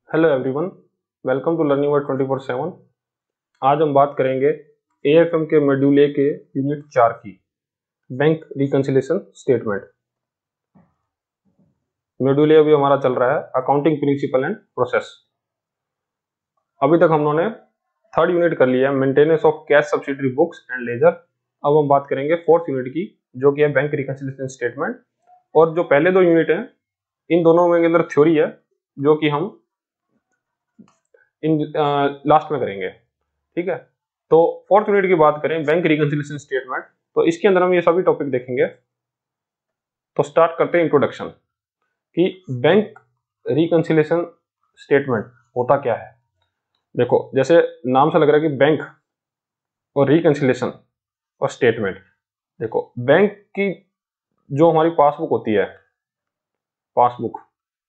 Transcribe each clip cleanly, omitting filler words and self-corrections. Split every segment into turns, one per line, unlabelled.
Hello everyone, welcome to learning world 24/7। आज हम बात करेंगे एएफएम के मॉड्यूल ए के यूनिट 4 की bank reconciliation statement. Module A अभी हमारा चल रहा है अकाउंटिंग प्रिंसिपल एंड प्रोसेस। अभी तक हम लोगों ने थर्ड यूनिट कर लिया है maintenance of cash subsidiary books and ledger. अब हम बात करेंगे फोर्थ यूनिट की, जो कि है बैंक रिकंसिलिएशन स्टेटमेंट। और जो पहले दो यूनिट हैं, इन दोनों में अंदर थ्योरी है, जो कि हम इन लास्ट में करेंगे। ठीक है, तो फोर्थ यूनिट की बात करें बैंक रिकंसिलिएशन स्टेटमेंट, तो इसके अंदर हम ये सभी टॉपिक देखेंगे। तो स्टार्ट करते हैं इंट्रोडक्शन कि बैंक रिकंसिलिएशन स्टेटमेंट होता क्या है। देखो, जैसे नाम से लग रहा है कि बैंक और रिकंसिलिएशन और स्टेटमेंट। देखो, बैंक की जो हमारी पासबुक होती है, पासबुक,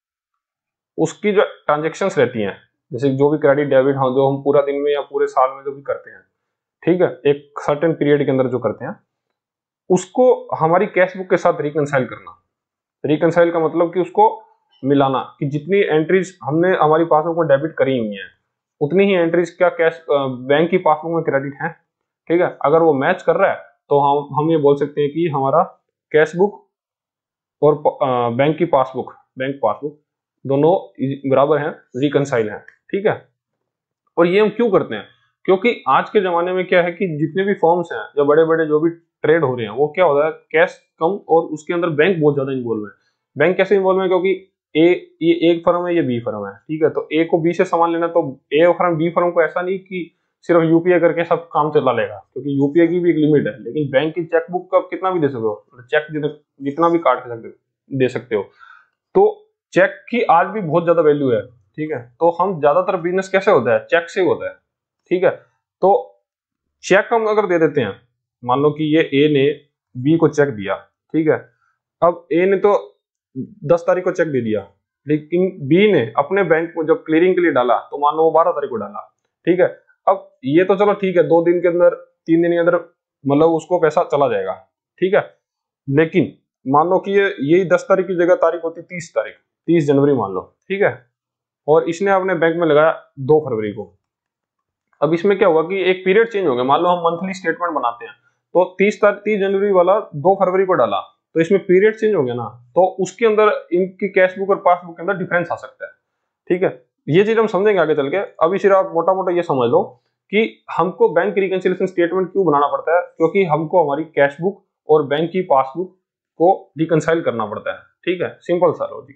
उसकी जो ट्रांजेक्शन्स रहती हैं, जैसे जो भी क्रेडिट डेबिट, हाँ, जो हम पूरा दिन में या पूरे साल में जो भी करते हैं, ठीक है, एक सर्टेन पीरियड के अंदर जो करते हैं, उसको हमारी कैश बुक के साथ रिकंसाइल करना। रिकंसाइल का मतलब कि उसको मिलाना, कि जितनी एंट्रीज हमने हमारी पासबुक में डेबिट करी हुई हैं, उतनी ही एंट्रीज क्या कैश बैंक की पासबुक में क्रेडिट है। ठीक है, अगर वो मैच कर रहा है तो हम ये बोल सकते हैं कि हमारा कैश बुक और बैंक की पासबुक, बैंक पासबुक दोनों बराबर हैं, रिकंसाइल हैं। ठीक है, और ये हम क्यों करते हैं? क्योंकि आज के जमाने में क्या है कि जितने भी फॉर्म्स हैं, जो बड़े बड़े जो भी ट्रेड हो रहे हैं, वो क्या होता है, कैश कम और उसके अंदर बैंक बहुत ज्यादा इन्वॉल्व है। बैंक कैसे इन्वॉल्व है? क्योंकि ये एक फर्म है, ये बी फर्म है। ठीक है, तो ए को बी से सामान लेना, तो ए फर्म बी फर्म को ऐसा नहीं कि सिर्फ यूपीआई करके सब काम चला लेगा, क्योंकि यूपीआई की भी एक लिमिट है। लेकिन बैंक की चेकबुक का कितना भी दे सकते हो, चेक जितना भी काट दे सकते हो। तो चेक की आज भी बहुत ज्यादा वैल्यू है। ठीक है, तो हम ज्यादातर बिजनेस कैसे होता है, चेक से होता है। ठीक है, तो चेक हम अगर दे देते हैं, मान लो कि ये ए ने बी को चेक दिया। ठीक है, अब ए ने तो 10 तारीख को चेक दे दिया, लेकिन बी ने अपने बैंक को जब क्लियरिंग के लिए डाला, तो मान लो वो 12 तारीख को डाला। ठीक है, अब ये तो चलो ठीक है, 2 दिन के अंदर, 3 दिन के अंदर मतलब उसको पैसा चला जाएगा। ठीक है, लेकिन मान लो कि ये यही 10 तारीख की जगह तारीख होती 30 तारीख, 30 जनवरी मान लो। ठीक है, और इसने अपने बैंक में लगाया 2 फरवरी को। अब इसमें क्या हुआ कि एक पीरियड चेंज हो गया। मान लो हम मंथली स्टेटमेंट बनाते हैं, तो 30 जनवरी वाला 2 फरवरी को डाला, तो इसमें पीरियड चेंज हो गया ना, तो उसके अंदर इनकी कैश बुक और पासबुक के अंदर डिफरेंस आ सकता है। ठीक है, ये चीज हम समझेंगे आगे चल के। अभी सिर्फ आप मोटा मोटा ये समझ लो कि हमको बैंक रिकंसिलिएशन स्टेटमेंट क्यों बनाना पड़ता है, क्योंकि हमको हमारी कैश बुक और बैंक की पासबुक को रिकंसाइल करना पड़ता है। ठीक है, सिंपल सा logic.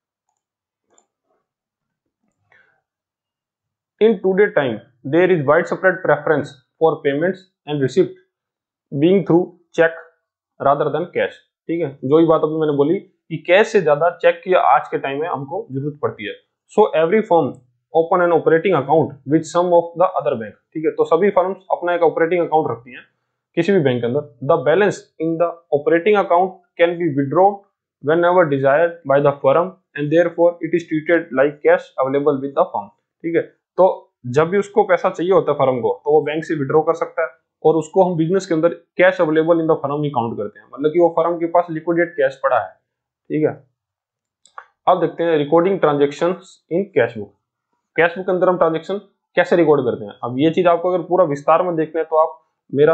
In today's time, there is widespread preference for payments and receipt being through check rather than cash। ठीक है, जो ही बात अभी मैंने बोली कि कैश से ज्यादा चेक की आज के टाइम में हमको जरूरत पड़ती है। So every firm open an operating account with some of the other bank. ठीक है, तो सभी फर्म्स अपना एक ऑपरेटिंग अकाउंट रखती हैं किसी भी बैंक के अंदर। The balance in the operating account can be withdrawn whenever desired by the firm and therefore it is treated like cash available with the firm। ठीक है, तो जब भी उसको पैसा चाहिए होता है फर्म को, तो वो बैंक से विड्रॉ कर सकता है, और उसको हम बिजनेस के अंदर cash available in the firm ही काउंट करते हैं, मतलब कि वो फर्म के पास लिक्विडेट कैश पड़ा है। ठीक है, अब देखते हैं recording transaction in cash book. Cash book के अंदर हम ट्रांजेक्शन कैसे रिकॉर्ड करते हैं। अब ये चीज आपको अगर पूरा विस्तार में देखना है, तो आप मेरा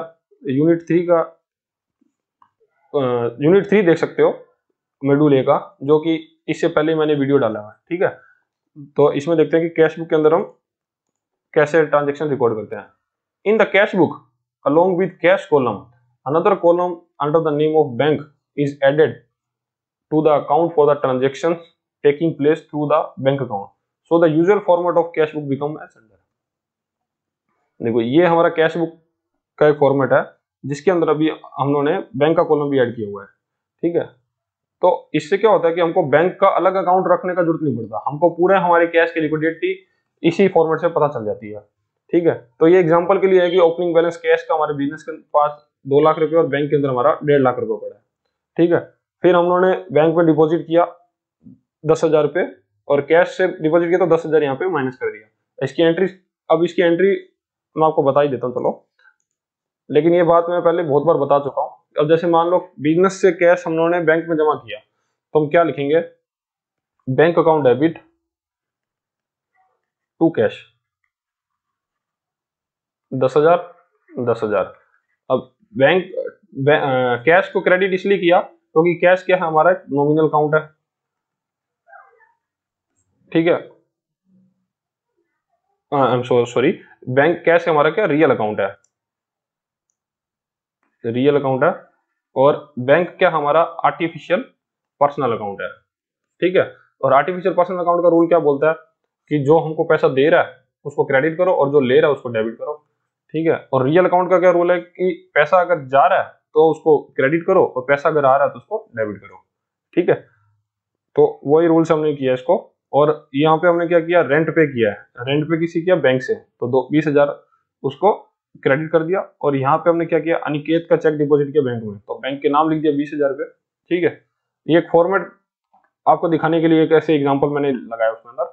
यूनिट 3 देख सकते हो, मॉड्यूल ए का, जो कि इससे पहले मैंने वीडियो डाला है। ठीक है, तो इसमें देखते हैं कि कैश बुक के अंदर हम कैसे ट्रांजेक्शन रिकॉर्ड करते हैं। In the cash book along with cash column another column under the name of bank is added to the account for the transaction taking place through the bank account, so the usual format of cash book become as under. देखो, ये हमारा cash book का एक format है, जिसके अंदर अभी हम लोगों ने बैंक का कॉलम भी ऐड किया हुआ है। ठीक है, तो इससे क्या होता है कि हमको बैंक का अलग अकाउंट रखने का जरूरत नहीं पड़ता, हमको पूरे हमारे कैश की लिक्विडिटी इसी फॉर्मेट से पता चल जाती है। ठीक है, तो ये एग्जांपल के लिए है कि ओपनिंग बैलेंस कैश का हमारे बिजनेस के पास 2 लाख रुपए और बैंक के अंदर हमारा 1.5 लाख रुपए पड़ा है। ठीक है, फिर हम लोगों ने बैंक में डिपॉजिट किया 10,000 रुपए, और कैश से डिपॉजिट किया तो 10,000 यहाँ पे माइनस कर दिया। इसकी एंट्री, अब इसकी एंट्री मैं आपको बता ही देता हूँ, चलो, लेकिन ये बात मैं पहले बहुत बार बता चुका हूँ। अब जैसे मान लो बिजनेस से कैश हम लोगों ने बैंक में जमा किया, तो हम क्या लिखेंगे, bank account debit to cash 10,000 10,000। अब बैंक कैश को क्रेडिट इसलिए किया क्योंकि कैश क्या है, हमारा नॉमिनल अकाउंट है, ठीक है। I am sorry, bank cash हमारा क्या रियल अकाउंट है, रियल अकाउंट है, और बैंक क्या हमारा आर्टिफिशियल पर्सनल अकाउंट है, ठीक है। और आर्टिफिशियल पर्सनल अकाउंट का रूल क्या बोलता है कि जो हमको पैसा दे रहा है उसको क्रेडिट करो और जो ले रहा है उसको डेबिट करो, ठीक है। और रियल अकाउंट का क्या रूल है कि पैसा अगर जा रहा है तो उसको क्रेडिट करो और पैसा अगर आ रहा है तो उसको डेबिट करो, ठीक है। तो वही रूल्स हमने किया इसको। और यहाँ पे हमने क्या किया, रेंट पे किया है, रेंट पे किसी किया बैंक से, तो 20,000 उसको क्रेडिट कर दिया। और यहाँ पे हमने क्या किया, अनिकेत का चेक डिपॉजिट किया बैंक में, तो बैंक के नाम लिख दिया 20,000 रुपये, ठीक है। ये एक फॉर्मेट आपको दिखाने के लिए एक ऐसे एग्जांपल मैंने लगाया उसके अंदर।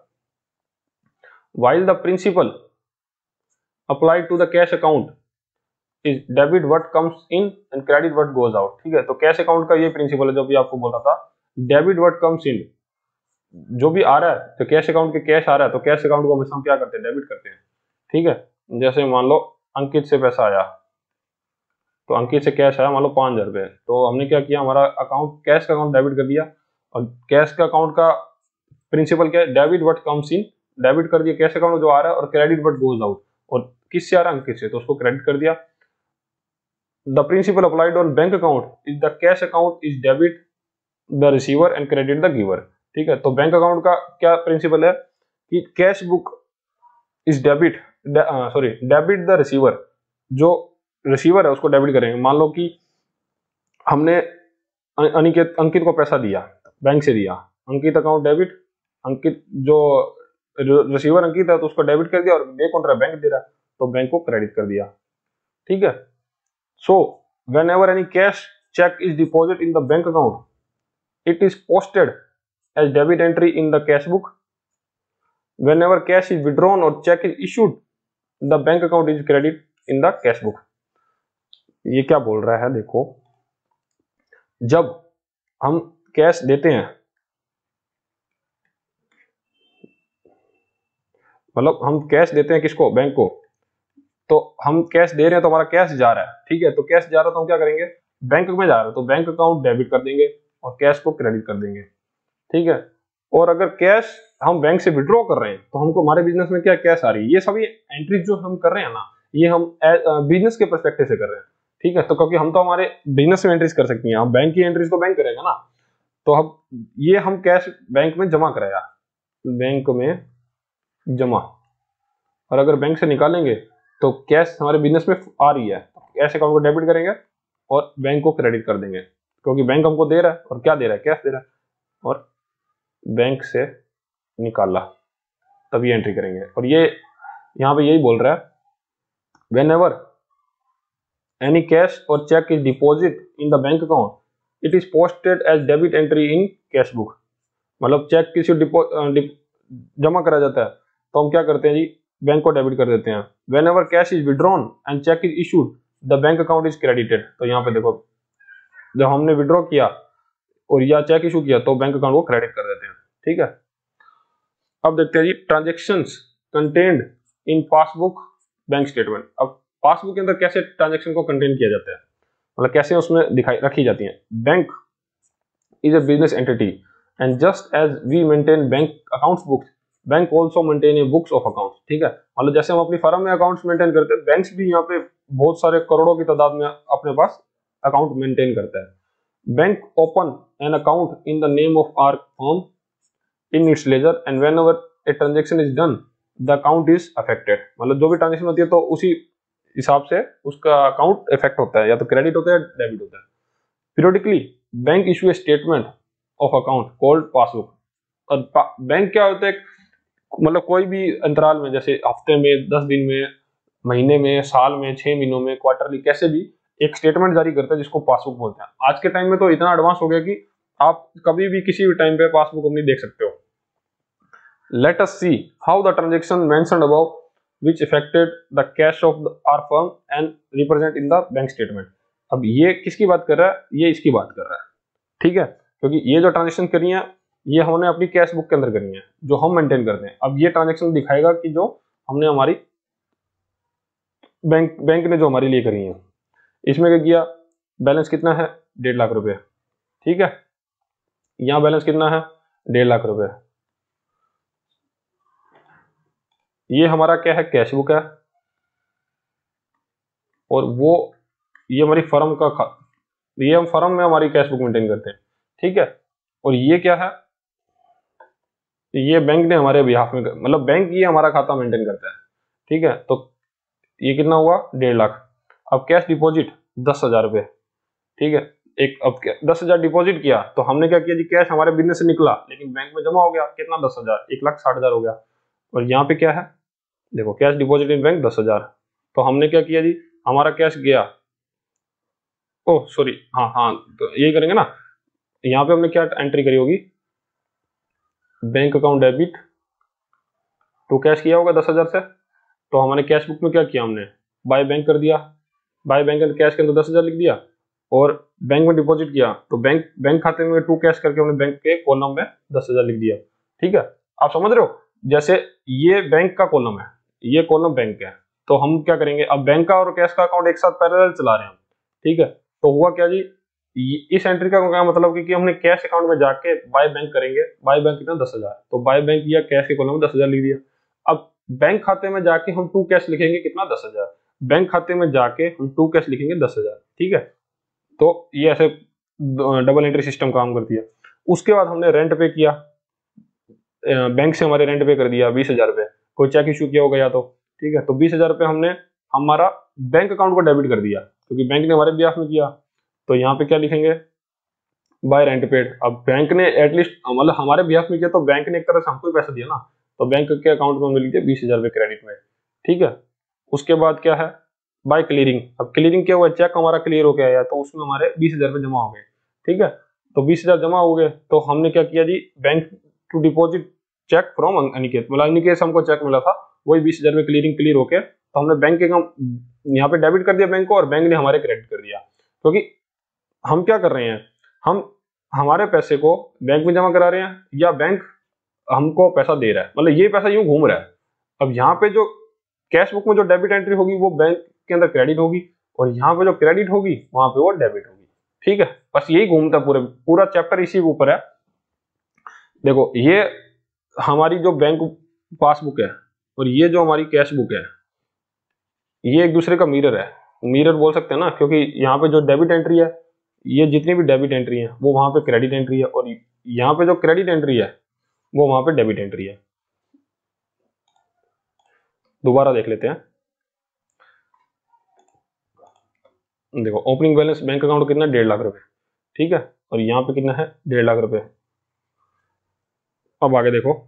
while the principal applied to the cash account is debit what comes in and credit what goes out, ठीक है। तो कैश अकाउंट का ये प्रिंसिपल है जो भी आपको बोल रहा था, डेबिट what comes in, जो भी आ रहा है, तो कैश अकाउंट के कैश आ रहा है तो कैश अकाउंट को हमेशा हम क्या करते हैं, डेबिट करते हैं, ठीक है। जैसे मान लो अंकित से पैसा आया, तो अंकित से कैश आया मान लो 5,000 रुपये, तो हमने क्या किया, हमारा अकाउंट कैश का अकाउंट डेबिट कर दिया। और कैश का अकाउंट का प्रिंसिपल क्या है, debit what comes in, debit कर दिया कैश अकाउंट जो आ रहा है, और क्रेडिट व्हाट गोज आउट, और किससे आ रहा है, अंकित से, तो उसको क्रेडिट कर दिया। The principal applied on bank account is the cash account is debit the receiver and credit the giver, ठीक है। तो बैंक अकाउंट का क्या प्रिंसिपल है कि cash book is debit, sorry debit the receiver, जो रिसीवर है उसको डेबिट करेंगे। मान लो कि हमने अंकित को पैसा दिया, बैंक से दिया, अंकित अकाउंट डेबिट, अंकित जो रिसीवर अंकित है तो उसको डेबिट कर दिया, और दे कौन रहा है, बैंक दे रहा है, तो बैंक को क्रेडिट कर दिया, ठीक है। So whenever any cash cheque is deposit in the bank account it is posted as debit entry in the cash book. Whenever cash is withdrawn और cheque is issued the bank account is credit in the cash book. ये क्या बोल रहा है, देखो, जब हम cash देते हैं, मतलब हम कैश देते हैं किसको, बैंक को, तो हम कैश दे रहे हैं तो हमारा कैश जा रहा है, ठीक है। तो कैश जा रहा है तो हम क्या करेंगे, बैंक में जा रहा है तो बैंक अकाउंट डेबिट कर देंगे और कैश को क्रेडिट कर देंगे, ठीक है। और अगर कैश हम बैंक से विड्रॉ कर रहे हैं तो हमको हमारे बिजनेस में क्या कैश आ रही है, ये सभी एंट्रीज जो हम कर रहे हैं ना, ये हम बिजनेस के पर्सपेक्टिव से कर रहे हैं, ठीक है। तो क्योंकि हम तो हमारे बिजनेस में एंट्रीज कर सकते हैं, हम बैंक की एंट्रीज तो बैंक करेगा ना, तो हम ये हम कैश बैंक में जमा कराया, बैंक में जमा, और अगर बैंक से निकालेंगे तो कैश हमारे बिजनेस में आ रही है, कैश अकाउंट को डेबिट करेंगे और बैंक को क्रेडिट कर देंगे, क्योंकि बैंक हमको दे रहा है, और क्या दे रहा है, कैश दे रहा है, और बैंक से निकाला तभी एंट्री करेंगे। और ये यहाँ पे यही बोल रहा है, वेन एवर एनी कैश और cheque is deposit in the bank account it is posted as debit entry in cash book. मतलब चेक किसी जमा करा जाता है तो हम क्या करते हैं जी, बैंक को डेबिट कर देते हैं। Whenever cash is withdrawn and cheque is issued the bank account is credited. तो यहाँ पे देखो, जब हमने विड्रॉ किया और या चेक इशू किया तो बैंक अकाउंट को क्रेडिट कर देते हैं, ठीक है। अब देखते हैं जी transactions contained in passbook bank statement. अब पासबुक के अंदर कैसे ट्रांजेक्शन को कंटेन किया जाता है, मतलब कैसे उसमें दिखाई रखी जाती है। Bank is a business entity and just as we maintain bank accounts books bank also maintain a books of accounts, ठीक है। मतलब जैसे हम अपनी फर्म में अकाउंट्स मेंटेन करते हैं, बैंक्स भी यहाँ पे बहुत सारे करोड़ों की तादाद में अपने पास अकाउंट मेंटेन करता है। Bank open an account in the name of our firm in its ledger and whenever a transaction is done the account is affected. मतलब जो भी ट्रांजेक्शन होती है तो उसी हिसाब से उसका अकाउंट इफेक्ट होता है, या तो क्रेडिट होता है या डेबिट होता है। Periodically bank issue a statement of account called passbook. और बैंक क्या होता है, मतलब कोई भी अंतराल में, जैसे हफ्ते में, 10 दिन में, महीने में, साल में, 6 महीनों में, क्वार्टरली, कैसे भी एक स्टेटमेंट जारी करता है जिसको पासबुक बोलते हैं। आज के टाइम में तो इतना एडवांस हो गया कि आप कभी भी किसी भी टाइम पे पासबुक अपनी देख सकते हो। Let us see how the transaction mentioned above which affected the cash of our firm and represent in the bank statement. अब ये किसकी बात कर रहा है, ये इसकी बात कर रहा है, ठीक है। क्योंकि ये जो ट्रांजेक्शन करी है ये हमने अपनी कैश बुक के अंदर करनी है जो हम मेंटेन करते हैं। अब ये ट्रांजेक्शन दिखाएगा कि जो हमने हमारी बैंक ने जो हमारे लिए करी है। इसमें क्या किया, बैलेंस कितना है 1.5 लाख रुपए, ठीक है। यहाँ बैलेंस कितना है 1.5 लाख रुपए। ये हमारा क्या है, कैश बुक है, और वो ये हमारी फर्म का ये हम फर्म में हमारी कैश बुक मेंटेन करते हैं, ठीक है। और ये क्या है, ये बैंक ने हमारे बिहाफ में, मतलब बैंक ये हमारा खाता मेंटेन करता है, ठीक है। तो ये कितना हुआ 1.5 लाख। अब कैश डिपॉजिट 10,000 रुपये, ठीक है। एक अब 10,000 डिपॉजिट किया तो हमने क्या किया जी, कैश हमारे बिजनेस से निकला लेकिन बैंक में जमा हो गया, कितना 10,000, 1,60,000 हो गया। और यहाँ पे क्या है, देखो कैश डिपॉजिट इन बैंक 10,000। तो हमने क्या किया जी, हमारा कैश गया, ओह सॉरी, हाँ हाँ, तो यही करेंगे ना। यहाँ पे हमने क्या एंट्री करी होगी, bank account debit to cash किया होगा 10,000 से। तो हमारे कैश बुक में क्या किया, हमने बाय बैंक कर दिया, बाय बैंक एंड कैश के अंदर 10,000 लिख दिया, और बैंक में डिपॉजिट किया तो बैंक खाते में टू कैश करके हमने बैंक के कॉलम में 10,000 लिख दिया, ठीक है। आप समझ रहे हो, जैसे ये बैंक का कॉलम है, ये कॉलम बैंक है, तो हम क्या करेंगे, अब बैंक का और कैश का अकाउंट एक साथ पैरेलल चला रहे हैं, ठीक है। तो हुआ क्या जी, इस एंट्री का क्या मतलब कि हमने कैश अकाउंट में जाके बाय बैंक करेंगे, बाय बैंक कितना 10,000, तो बाय बैंक या कैश के कॉलम में 10,000 लिख दिया। अब बैंक खाते में जाके हम टू कैश लिखेंगे कितना 10,000, बैंक खाते में जाके हम टू कैश लिखेंगे 10,000, ठीक है। तो ये ऐसे डबल एंट्री सिस्टम काम करती है। उसके बाद हमने रेंट पे किया, बैंक से हमारे रेंट पे कर दिया 20,000 रुपये, कोई चेक इशू किया होगा या तो, ठीक है। तो 20,000 रुपये हमने हमारा बैंक अकाउंट को डेबिट कर दिया क्योंकि बैंक ने हमारे बिहाफ में किया। तो यहाँ पे क्या लिखेंगे, बाय रेंट पेड। अब बैंक ने एटलीस्ट मतलब हमारे बिहाफ में किया तो बैंक ने एक तरह से हमको ही पैसा दिया ना, तो बैंक के अकाउंट में हमने लिख दिया 20,000 रुपये क्रेडिट में, ठीक है। उसके बाद क्या है, बाय क्लियरिंग। अब क्लियरिंग क्या हुआ, चेक हमारा क्लियर हो गया या तो उसमें हमारे 20,000 रुपये जमा हो गए, ठीक है। तो 20,000 जमा हो गए तो हमने क्या किया जी, bank to deposit cheque from Aniket, मतलब अनिकेत से हमको चेक मिला था, वही 20,000 रुपये क्लियरिंग क्लियर होके तो हमने बैंक के यहाँ पे डेबिट कर दिया बैंक को, और बैंक ने हमारे क्रेडिट कर दिया। क्योंकि हम क्या कर रहे हैं, हम हमारे पैसे को बैंक में जमा करा रहे हैं या बैंक हमको पैसा दे रहा है, मतलब ये पैसा यूं घूम रहा है। अब यहाँ पे जो कैश बुक में जो डेबिट एंट्री होगी वो बैंक के अंदर क्रेडिट होगी, और यहाँ पे जो क्रेडिट होगी वहां पे वो डेबिट होगी, ठीक है। बस यही घूमता पूरा चैप्टर इसी के ऊपर है। देखो ये हमारी जो बैंक पासबुक है और ये जो हमारी कैश बुक है, ये एक दूसरे का मिरर है, मिरर बोल सकते हैं ना, क्योंकि यहाँ पे जो डेबिट एंट्री है, ये जितनी भी डेबिट एंट्री है वो वहां पे क्रेडिट एंट्री है, और यहाँ पे जो क्रेडिट एंट्री है वो वहां पे डेबिट एंट्री है। दोबारा देख लेते हैं, देखो ओपनिंग बैलेंस बैंक अकाउंट कितना 1.5 लाख रुपए, ठीक है, और यहाँ पे कितना है 1.5 लाख रुपए। अब आगे देखो,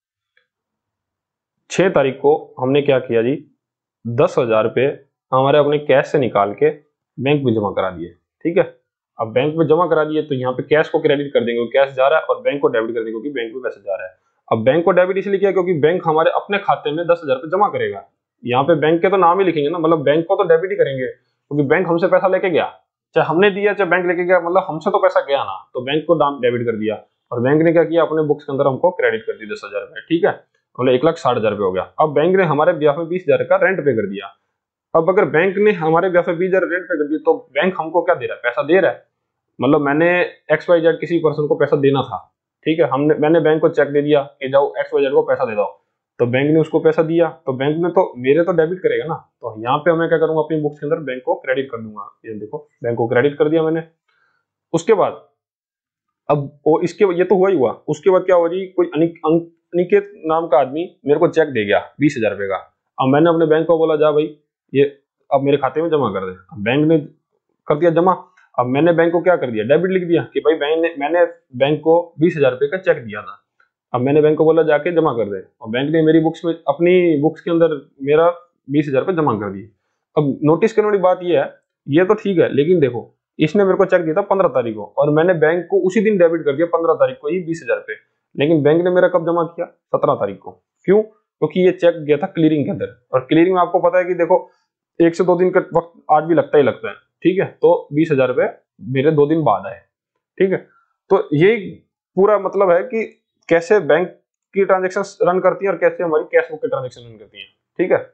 6 तारीख को हमने क्या किया जी, 10,000 रुपये हमारे अपने कैश से निकाल के बैंक में जमा करा दिए, ठीक है। अब बैंक में जमा करा दिए तो यहाँ पे कैश को क्रेडिट कर देंगे, कैश जा रहा है, और बैंक को डेबिट कर देंगे क्योंकि बैंक में पैसा जा रहा है। अब बैंक को डेबिट इसलिए किया क्योंकि बैंक हमारे अपने खाते में 10,000 रुपये जमा करेगा। यहाँ पे बैंक के तो नाम ही लिखेंगे ना, मतलब बैंक को तो डेबिट ही करेंगे क्योंकि बैंक हमसे पैसा लेके गया, चाहे हमने दिया चाहे बैंक लेके गया, मतलब हमसे तो पैसा गया ना, तो बैंक को नाम डेबिट कर दिया, और बैंक ने क्या किया, अपने बुक्स के अंदर हमको क्रेडिट कर दी 10,000 रुपये, ठीक है, मतलब 1,60,000 रुपये हो गया। अब बैंक ने हमारे ब्याह में 20,000 का रेंट पे कर दिया। अब अगर बैंक ने हमारे ब्याह में 20,000 रेंट पे कर दिया तो बैंक हमको क्या दे रहा है, पैसा दे रहा है। मतलब मैंने XYZ किसी पर्सन को पैसा देना था, ठीक है, मैंने बैंक को चेक दे दिया कि जाओ XYZ को पैसा दे दो, तो बैंक ने उसको पैसा दिया, तो बैंक ने तो मेरे तो डेबिट करेगा ना, तो यहाँ पे मैं क्या करूंगा, अपनी बुक्स के अंदर बैंक को क्रेडिट कर दूंगा। ये देखो बैंक को क्रेडिट कर दिया मैंने। उसके बाद अब वो इसके ये तो हुआ ही हुआ, उसके बाद क्या हुआ जी, कोई अनिकेत नाम का आदमी मेरे को चेक दे गया 20,000 रुपये का। अब मैंने अपने बैंक को बोला, जा भाई ये अब मेरे खाते में जमा कर दे। अब बैंक ने कर दिया जमा। अब मैंने बैंक को क्या कर दिया, डेबिट लिख दिया कि भाई मैंने बैंक को 20,000 रुपये का चेक दिया था। अब मैंने बैंक को बोला जाके जमा कर दे, और बैंक ने मेरी बुक्स में, अपनी बुक्स के अंदर मेरा 20,000 रुपये जमा कर दिए। अब नोटिस करने वाली बात यह है, ये तो ठीक है, लेकिन देखो इसने मेरे को चेक दिया था 15 तारीख को, और मैंने बैंक को उसी दिन डेबिट कर दिया 15 तारीख को ही 20,000 रुपये, लेकिन बैंक ने मेरा कब जमा किया, 17 तारीख को। क्यों, क्योंकि ये चेक गया था क्लियरिंग के अंदर, और क्लियरिंग में आपको पता है कि देखो 1 से 2 दिन का वक्त आज भी लगता ही लगता है, ठीक है। तो 20,000 रुपये मेरे 2 दिन बाद आए, ठीक है। तो ये पूरा मतलब है कि कैसे बैंक की ट्रांजेक्शन रन करती है और कैसे हमारी कैश बुक की ट्रांजेक्शन रन करती है। ठीक है,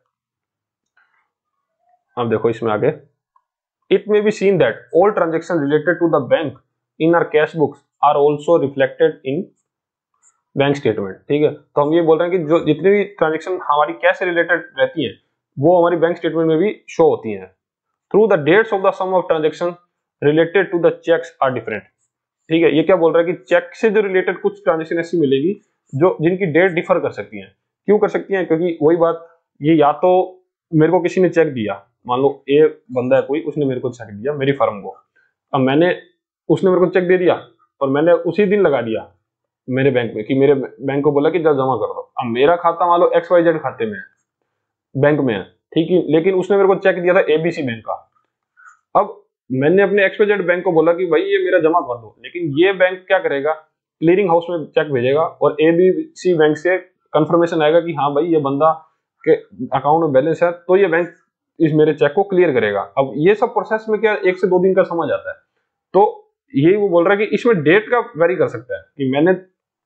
अब देखो इसमें आगे, it may be seen that all transaction related to the bank in our cash books are also reflected in bank statement. ठीक है, तो हम ये बोल रहे हैं कि जो जितनी भी ट्रांजेक्शन हमारी कैश से रिलेटेड रहती है वो हमारी बैंक स्टेटमेंट में भी शो होती है। Through the dates of the sum of transaction related to the cheques are different. ठीक है, ये क्या बोल रहा है कि चेक से जो रिलेटेड कुछ ट्रांजेक्शन ऐसी मिलेगी जो जिनकी डेट डिफर कर सकती है। क्यों कर सकती है? क्योंकि वही बात, ये या तो मेरे को किसी ने चेक दिया, मान लो ए बंदा है कोई, उसने मेरे को चेक दिया मेरी फर्म को, अब मैंने, उसने मेरे को चेक दे दिया और मैंने उसी दिन लगा दिया मेरे बैंक में, कि मेरे बैंक को बोला कि जब जमा कर दो। अब मेरा खाता मान लो XYZ खाते में है, बैंक में है, ठीक है, लेकिन उसने मेरे को चेक दिया था ABC बैंक का। अब मैंने अपने XYZ बैंक को बोला कि भाई ये मेरा जमा कर दो, लेकिन ये बैंक क्या करेगा, क्लियरिंग हाउस में चेक भेजेगा और ABC बैंक से कंफर्मेशन आएगा कि हाँ भाई ये बंदा के अकाउंट में बैलेंस है, तो ये बैंक इस मेरे चेक को क्लियर करेगा। अब ये सब प्रोसेस में क्या 1 से 2 दिन का समय जाता है। तो यही वो बोल रहा है कि इसमें डेट का वेरी कर सकता है कि मैंने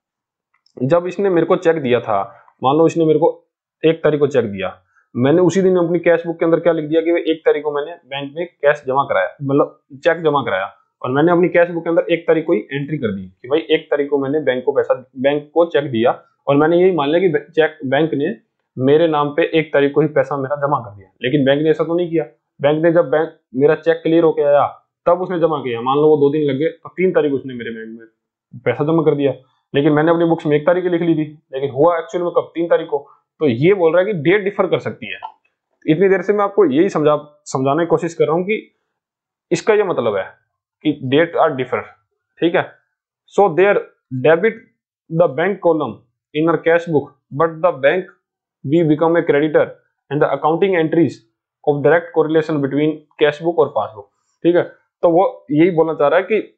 जब इसने मेरे को चेक दिया था, मान लो इसने मेरे को 1 तारीख को चेक दिया, मैंने उसी दिन अपनी कैश बुक के अंदर क्या लिख दिया कि 1 तारीख को मैंने बैंक में कैश जमा कराया, मतलब चेक जमा कराया, और मैंने अपनी कैश बुक के अंदर 1 तारीख को ही एंट्री कर दी कि भाई 1 तारीख को मैंने बैंक को पैसा, बैंक को चेक दिया, और मैंने यही मान लिया कि चेक बैंक ने मेरे नाम पे 1 तारीख को ही पैसा मेरा जमा कर दिया। लेकिन बैंक ने ऐसा तो नहीं किया। बैंक ने जब बैंक मेरा चेक क्लियर होके आया तब उसने जमा किया, मान लो वो 2 दिन लग गए तो 3 तारीख उसने मेरे बैंक में पैसा जमा कर दिया। लेकिन मैंने अपनी बुक्स में 1 तारीख लिख ली थी, लेकिन हुआ एक्चुअल में कब, 3 तारीख को। तो ये बोल रहा है कि डेट डिफर कर सकती है। इतनी देर से मैं आपको यही समझाने की कोशिश कर रहा हूं कि इसका ये मतलब है कि डेट आर डिफर। ठीक है, so there debit the bank column in our cash book but the bank we become a creditor and the accounting entries of direct correlation between cash book और पासबुक। ठीक है, तो वो यही बोलना चाह रहा है कि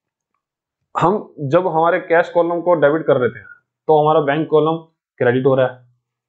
हम जब हमारे कैश कॉलम को डेबिट कर रहे थे तो हमारा बैंक कॉलम क्रेडिट हो रहा है,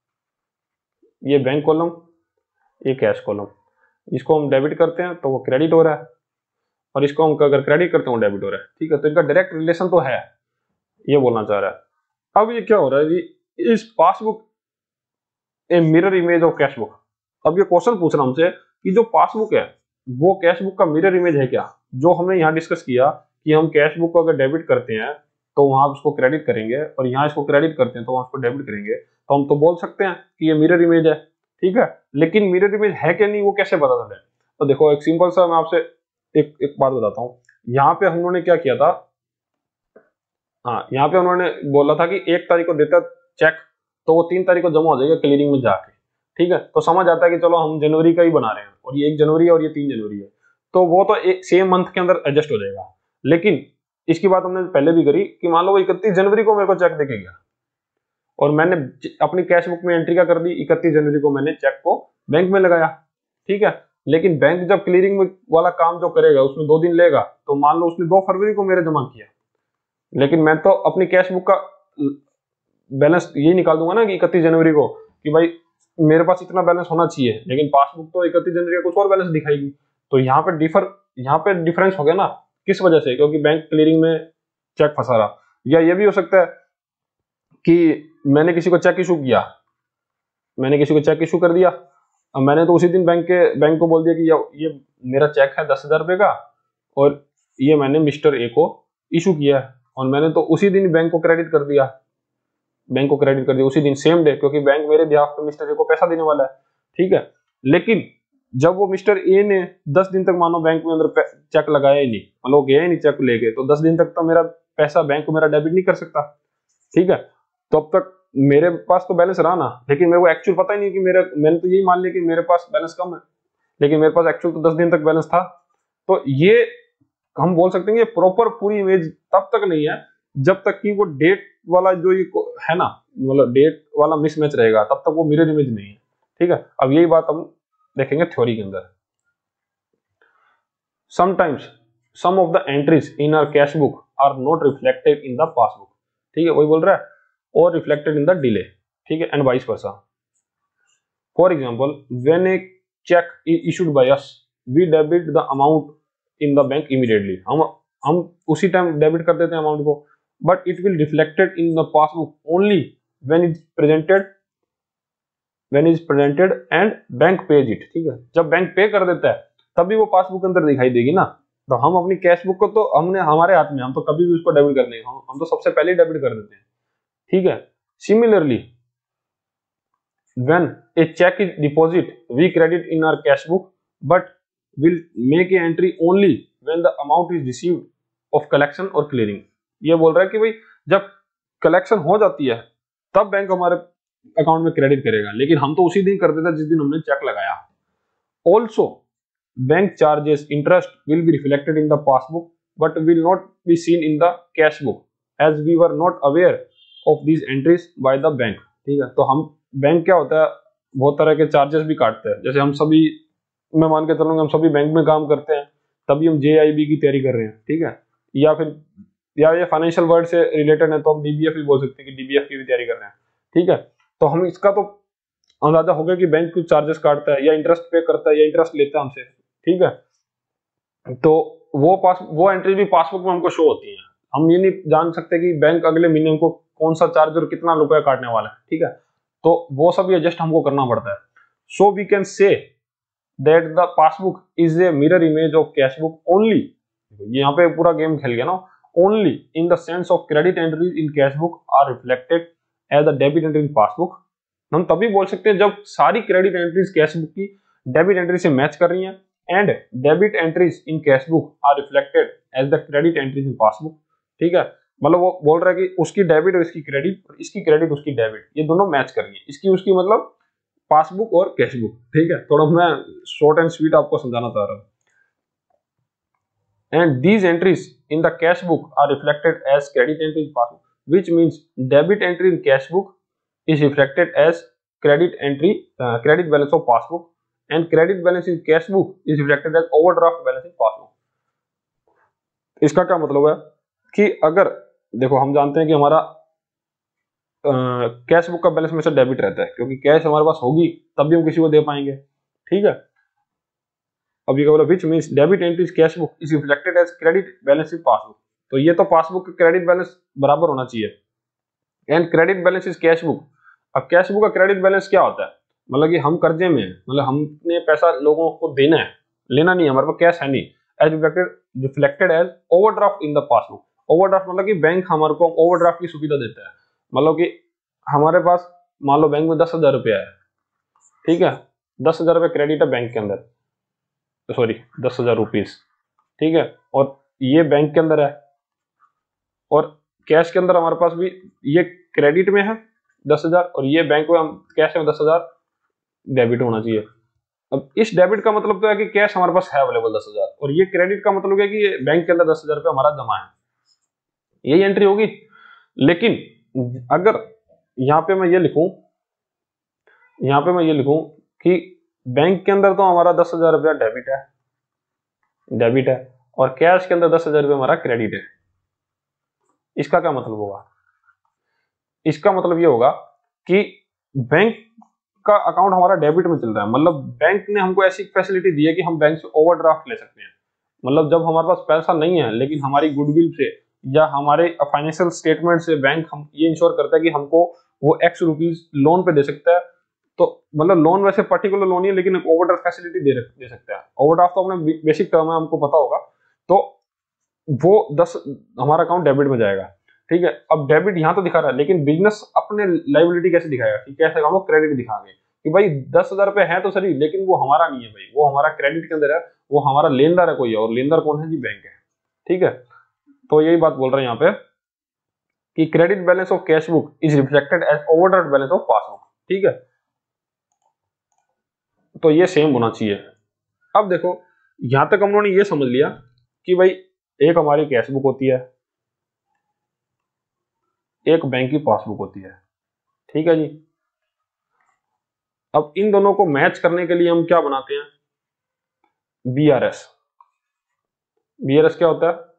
ये बैंक कॉलम, ये कैश कॉलम, इसको हम डेबिट करते हैं तो वो क्रेडिट हो रहा है, और इसको हम अगर क्रेडिट करते हैं वो डेबिट हो रहा है। ठीक है, तो इनका डायरेक्ट रिलेशन तो है, ये बोलना चाह रहा है। अब ये क्या हो रहा है कि is passbook a mirror image of cash book. अब ये क्वेश्चन पूछ रहा हूं हमसे कि जो पासबुक है वो कैश बुक का मिरर इमेज है क्या? जो हमने यहाँ डिस्कस किया कि हम कैश बुक को अगर डेबिट करते हैं तो वहां उसको क्रेडिट करेंगे, और यहाँ इसको क्रेडिट करते हैं तो वहां उसको डेबिट करेंगे, तो हम तो बोल सकते हैं कि ये मिरर इमेज है। ठीक है, लेकिन मिरर इमेज है क्या नहीं वो कैसे पता चले? तो देखो एक सिंपल सा मैं आपसे एक बात बताता हूँ। यहाँ पे हम लोगों ने क्या किया था, हाँ यहाँ पे उन्होंने बोला था कि 1 तारीख को देता चेक तो वो 3 तारीख को जमा हो जाएगा क्लियरिंग में जाके। ठीक है, तो समझ आता है कि चलो हम जनवरी का ही बना रहे हैं और ये 1 जनवरी है और ये 3 जनवरी है, तो वो तो एक सेम मंथ के अंदर एडजस्ट हो जाएगा। लेकिन इसकी बात हमने पहले भी करी कि मान लो 31 जनवरी को मेरे को चेक देके गया और मैंने अपनी कैश बुक में एंट्री क्या कर दी, 31 जनवरी को मैंने चेक को बैंक में लगाया। ठीक है, लेकिन बैंक जब क्लियरिंग वाला काम जो करेगा उसमें 2 दिन लेगा, तो मान लो उसने 2 फरवरी को मेरे जमा किया, लेकिन मैं तो अपनी कैश बुक का बैलेंस यही निकाल दूंगा ना कि 31 जनवरी को कि भाई मेरे पास इतना बैलेंस होना चाहिए, लेकिन पासबुक तो 31 जनवरी का कुछ और बैलेंस दिखाएगी। तो यहाँ पे डिफरेंस हो गया ना, किस वजह से? क्योंकि बैंक क्लियरिंग में चेक फंसा रहा। या ये भी हो सकता है कि मैंने किसी को चेक इशू किया, मैंने किसी को चेक इशू कर दिया, अब मैंने तो उसी दिन बैंक को बोल दिया कि ये मेरा चेक है 10,000 रुपए का और ये मैंने मिस्टर ए को इशू किया है, और मैंने तो उसी दिन बैंक को क्रेडिट कर दिया, बैंक को क्रेडिट कर दिया उसी दिन सेम डे, क्योंकि बैंक मेरे बिहाफ पे मिस्टर ए को पैसा देने वाला है। ठीक है, लेकिन जब वो मिस्टर ए ने 10 दिन तक मानो बैंक में अंदर चेक लगाया ही नहीं, मतलब गया ही नहीं चेक लेके, तो 10 दिन तक तो मेरा पैसा बैंक को मेरा डेबिट नहीं कर सकता। ठीक है, तो अब तक मेरे पास तो बैलेंस रहा ना, लेकिन मेरे को एक्चुअल पता ही नहीं कि मैंने तो यही मान लिया कि मेरे पास बैलेंस कम है, लेकिन मेरे पास एक्चुअल तो 10 दिन तक बैलेंस था। तो ये हम बोल सकते हैं कि प्रॉपर पूरी इमेज तब तक नहीं है जब तक कि वो डेट वाला जो ये है ना, मतलब डेट वाला मिसमैच रहेगा, तब तक वो मिरर इमेज नहीं है। ठीक है, अब यही बात हम देखेंगे थ्योरी के अंदर। Sometimes some of the entries in our cash book are not reflected in the passbook. ठीक है, वही बोल रहा है, और रिफ्लेक्टेड इन द डिले। ठीक है, and vice versa. For example, when a cheque is issued by us we debit the amount in the bank immediately. हम उसी टाइम डेबिट कर देते हैं अमाउंट को, but it will reflected in the passbook only when it's presented and bank pays it। ठीक है, जब bank पे कर देता है तभी वो पासबुक के अंदर दिखाई देगी ना। तो हम अपनी कैश बुक को तो हमने हमारे हाथ में, हम तो कभी भी उसको डेबिट कर देंगे, हम तो सबसे पहले डेबिट कर देते हैं। ठीक है, similarly when a check is deposit we credit in our cash book but will make a entry only when the amount is received of collection or clearing। ये बोल रहा है कि भाई जब कलेक्शन हो जाती है तब बैंक हमारे अकाउंट में क्रेडिट करेगा, लेकिन हम तो उसी दिन कर देते जिस दिन हमने चेक लगाया। Also bank charges interest will be reflected in the passbook but will not be seen in the cash book as we were not aware of these entries by the bank. ठीक है, तो हम bank क्या होता है, बहुत तरह के चार्जेस भी काटते हैं। जैसे हम सभी, मैं मान के चलूंगा हम सभी बैंक में काम करते हैं, तभी हम JIB की तैयारी कर रहे हैं। ठीक है, या फिर ये फाइनेंशियल वर्ड से रिलेटेड है तो हम DBF भी बोल सकते हैं कि DBF की भी तैयारी कर रहे हैं। ठीक है, तो हम इसका तो अंदाजा हो गया कि बैंक कुछ चार्जेस काटता है या इंटरेस्ट पे करता है या इंटरेस्ट लेता है हमसे। ठीक है, तो वो एंट्री भी पासबुक में हमको शो होती है। हम ये नहीं जान सकते कि बैंक अगले महीने हमको कौन सा चार्ज और कितना रुपया काटने वाला है। ठीक है, तो वो सब एडजस्ट हमको करना पड़ता है। So we can say that the passbook is a mirror image of cash book only. यहाँ पे पूरा गेम खेल गया ना। Only in the sense of credit entries in cash book are reflected as the debit entry in passbook. हम तभी बोल सकते हैं जब सारी क्रेडिट एंट्रीज कैश बुक की डेबिट एंट्री से मैच कर रही हैं and debit entries in cash book are reflected as the credit entries in passbook. ठीक है, मतलब वो बोल रहा है कि उसकी डेबिट और इसकी क्रेडिट और इसकी क्रेडिट उसकी डेबिट, ये दोनों मैच कर रही है, इसकी उसकी, मतलब पासबुक और कैश बुक। ठीक है, थोड़ा मैं शॉर्ट एंड स्वीट आपको समझाना चाह रहा हूँ। And these entries in the cash book are reflected as credit entry in passbook which means debit entry in cash book is reflected as credit entry credit balance of passbook and credit balance in cash book is reflected as overdraft balance in passbook. इसका क्या मतलब है कि अगर देखो हम जानते हैं कि हमारा कैश बुक का बैलेंस में से डेबिट रहता है, क्योंकि कैश हमारे पास होगी तभी हम किसी को दे पाएंगे। ठीक है, अब ये बोला which means debit entry cash book is reflected as credit balance in passbook. तो ये तो पासबुक का क्रेडिट बैलेंस बराबर होना चाहिए। And credit balance is cash book. अब कैश बुक का क्रेडिट बैलेंस क्या होता है, मतलब कि हम कर्जे में हैं, मतलब हमने पैसा लोगों को देना है, लेना नहीं, हमारे पास कैश है नहीं। As reflected as overdraft in the passbook. Overdraft मतलब कि बैंक हमारे को ओवरड्राफ्ट की सुविधा देता है। मतलब कि हमारे पास मान लो बैंक में 10,000 रुपया है। ठीक है, 10,000 रुपये क्रेडिट है बैंक के अंदर, सॉरी 10,000 रुपीज। ठीक है, और ये बैंक के अंदर है और कैश के अंदर हमारे पास भी ये क्रेडिट में है 10,000 और ये बैंक में हम कैश में 10,000 डेबिट होना चाहिए। अब इस डेबिट का मतलब तो है कि कैश हमारे पास है अवेलेबल 10,000 और ये क्रेडिट का मतलब है कि ये बैंक के अंदर 10,000 रुपये हमारा जमा है, यही एंट्री होगी। लेकिन अगर यहाँ पे मैं ये लिखूं कि बैंक के अंदर तो हमारा 10,000 रुपया डेबिट है और कैश के अंदर 10,000 रुपया हमारा क्रेडिट है, इसका क्या मतलब होगा? इसका मतलब ये होगा कि बैंक का अकाउंट हमारा डेबिट में चल रहा है, मतलब बैंक ने हमको ऐसी फैसिलिटी दी है कि हम बैंक से ओवरड्राफ्ट ले सकते हैं। मतलब जब हमारे पास पैसा नहीं है लेकिन हमारी गुडविल से या हमारे फाइनेंशियल स्टेटमेंट से बैंक हम ये इंश्योर करता है कि हमको वो X रुपीज लोन पे दे सकता है। तो मतलब लोन वैसे पर्टिकुलर लोन ही है लेकिन ओवरड्राफ्ट फैसिलिटी दे सकता है। ओवरड्राफ्ट तो अपने बेसिक टर्म है, हमको पता होगा। तो वो 10 हमारा अकाउंट डेबिट में जाएगा। ठीक है, अब डेबिट यहाँ तो दिखा रहा है लेकिन बिजनेस अपने लाइबिलिटी कैसे दिखाएगा कि कैसे हम लोग क्रेडिट दिखा गए कि भाई 10,000 रुपए है तो सही, लेकिन वो हमारा नहीं है भाई, वो हमारा क्रेडिट के अंदर है, वो हमारा लेनदार है कोई और लेनदार कौन है जी? बैंक है। ठीक है, तो यही बात बोल रहे हैं यहाँ पे कि credit balance of cash book is reflected as overdraft balance of passbook. ठीक है, तो ये सेम होना चाहिए। अब देखो यहां तक हम लोगों ने ये समझ लिया कि भाई एक हमारी कैश बुक होती है, एक बैंक की पासबुक होती है। ठीक है जी, अब इन दोनों को मैच करने के लिए हम क्या बनाते हैं? BRS। BRS क्या होता है?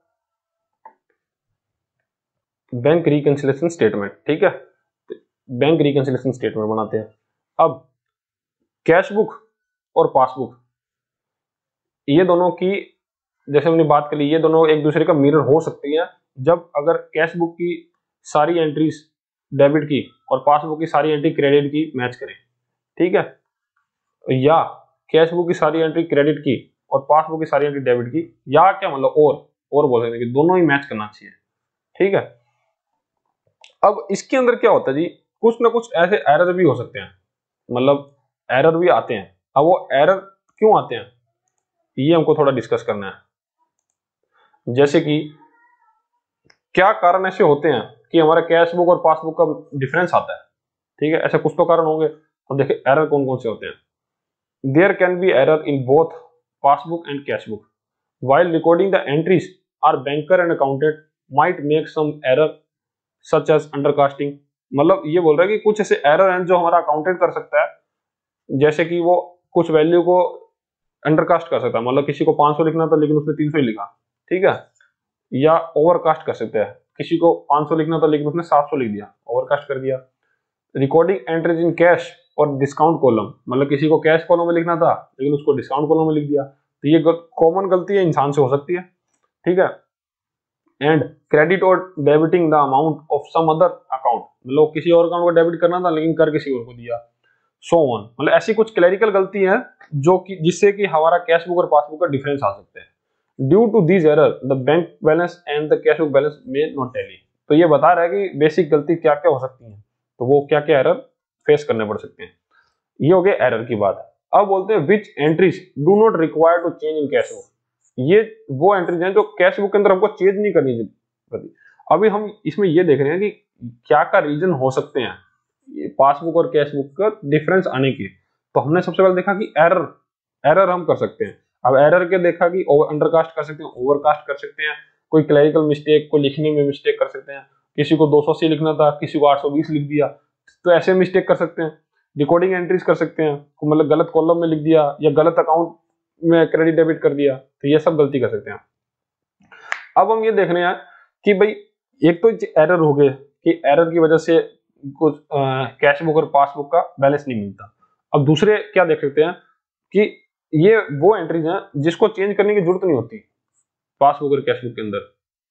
Bank reconciliation statement. ठीक है, बैंक रिकंसिलिएशन स्टेटमेंट बनाते हैं। अब कैश बुक और पासबुक ये दोनों की, जैसे हमने बात करी, ये दोनों एक दूसरे का मिरर हो सकती है जब अगर कैश बुक की सारी एंट्रीज डेबिट की और पासबुक की सारी एंट्री क्रेडिट की मैच करें, ठीक है, या कैश बुक की सारी एंट्री क्रेडिट की और पासबुक की सारी एंट्री डेबिट की, या क्या मतलब और बोल सकते हैं कि दोनों ही मैच करना चाहिए, ठीक है। अब इसके अंदर क्या होता है जी, कुछ ना कुछ ऐसे एरर भी हो सकते हैं, मतलब एरर भी आते हैं। अब वो एरर क्यों आते हैं ये हमको थोड़ा डिस्कस करना है। जैसे कि क्या कारण ऐसे होते हैं कि हमारा कैश बुक और पासबुक का डिफरेंस आता है, ठीक है, ऐसे कुछ तो कारण होंगे। अब देखिए एरर कौन कौन से होते हैं। There can be error in both passbook and cash book while recording the entries. Our banker and accountant might make some error such as undercasting. मतलब ये बोल रहा है कि कुछ ऐसे एरर हैं जो हमारा अकाउंटेंट कर सकता है, जैसे कि वो कुछ वैल्यू को अंडरकास्ट कर सकता है, मतलब किसी को 500 लिखना था लेकिन उसने 300 ही लिखा, ठीक है, या ओवरकास्ट कर सकते हैं, किसी को 500 लिखना था लेकिन उसने 700 लिख दिया, ओवरकास्ट कर दिया। रिकॉर्डिंग एंट्रीज इन कैश और डिस्काउंट कॉलम, मतलब किसी को कैश कॉलम में लिखना था लेकिन उसको डिस्काउंट कॉलम में लिख दिया, तो ये कॉमन गलती है, इंसान से हो सकती है, ठीक है। एंड क्रेडिट और debiting the amount of some other account, मतलब किसी और अकाउंट को डेबिट करना था लेकिन कर किसी और को दिया, सो ऑन। मतलब ऐसी कुछ क्लैरिकल गलती है जो कि जिससे कि हमारा कैश बुक और पासबुक का डिफरेंस आ सकते हैं। Due to this error the bank balance and the cash book balance may not tally. तो ये बता रहा है कि बेसिक गलती क्या क्या हो सकती है, तो वो क्या क्या एरर फेस करने पड़ सकते हैं। ये हो गया एरर की बात। अब बोलते हैं which entries do not require to change in cash book. ये वो एंट्रीज हैं जो कैश बुक के अंदर हमको चेंज नहीं करनी पड़ती। अभी हम इसमें ये देख रहे हैं कि क्या क्या रीजन हो सकते हैं पासबुक और कैश बुक का डिफरेंस आने के। तो हमने सबसे पहले देखा कि एरर हम कर सकते हैं। अब एरर के देखा कि अंडरकास्ट कर सकते हैं, ओवरकास्ट कर सकते हैं, कोई क्लरिकल मिस्टेक को लिखने में मिस्टेक कर सकते हैं, किसी को 280 लिखना था किसी को 820 लिख दिया, तो ऐसे मिस्टेक कर सकते हैं। रिकॉर्डिंग एंट्रीज कर सकते हैं, मतलब गलत कॉलम में लिख दिया या गलत अकाउंट में क्रेडिट डेबिट कर दिया, तो ये सब गलती कर सकते हैं। अब हम ये देख रहे हैं कि भाई एक तो एरर हो गए कि एरर की वजह से कुछ कैश बुक और पासबुक का बैलेंस नहीं मिलता। अब दूसरे क्या देख सकते हैं कि ये वो एंट्रीज हैं जिसको चेंज करने की जरूरत नहीं होती पासबुक और कैश बुक के अंदर,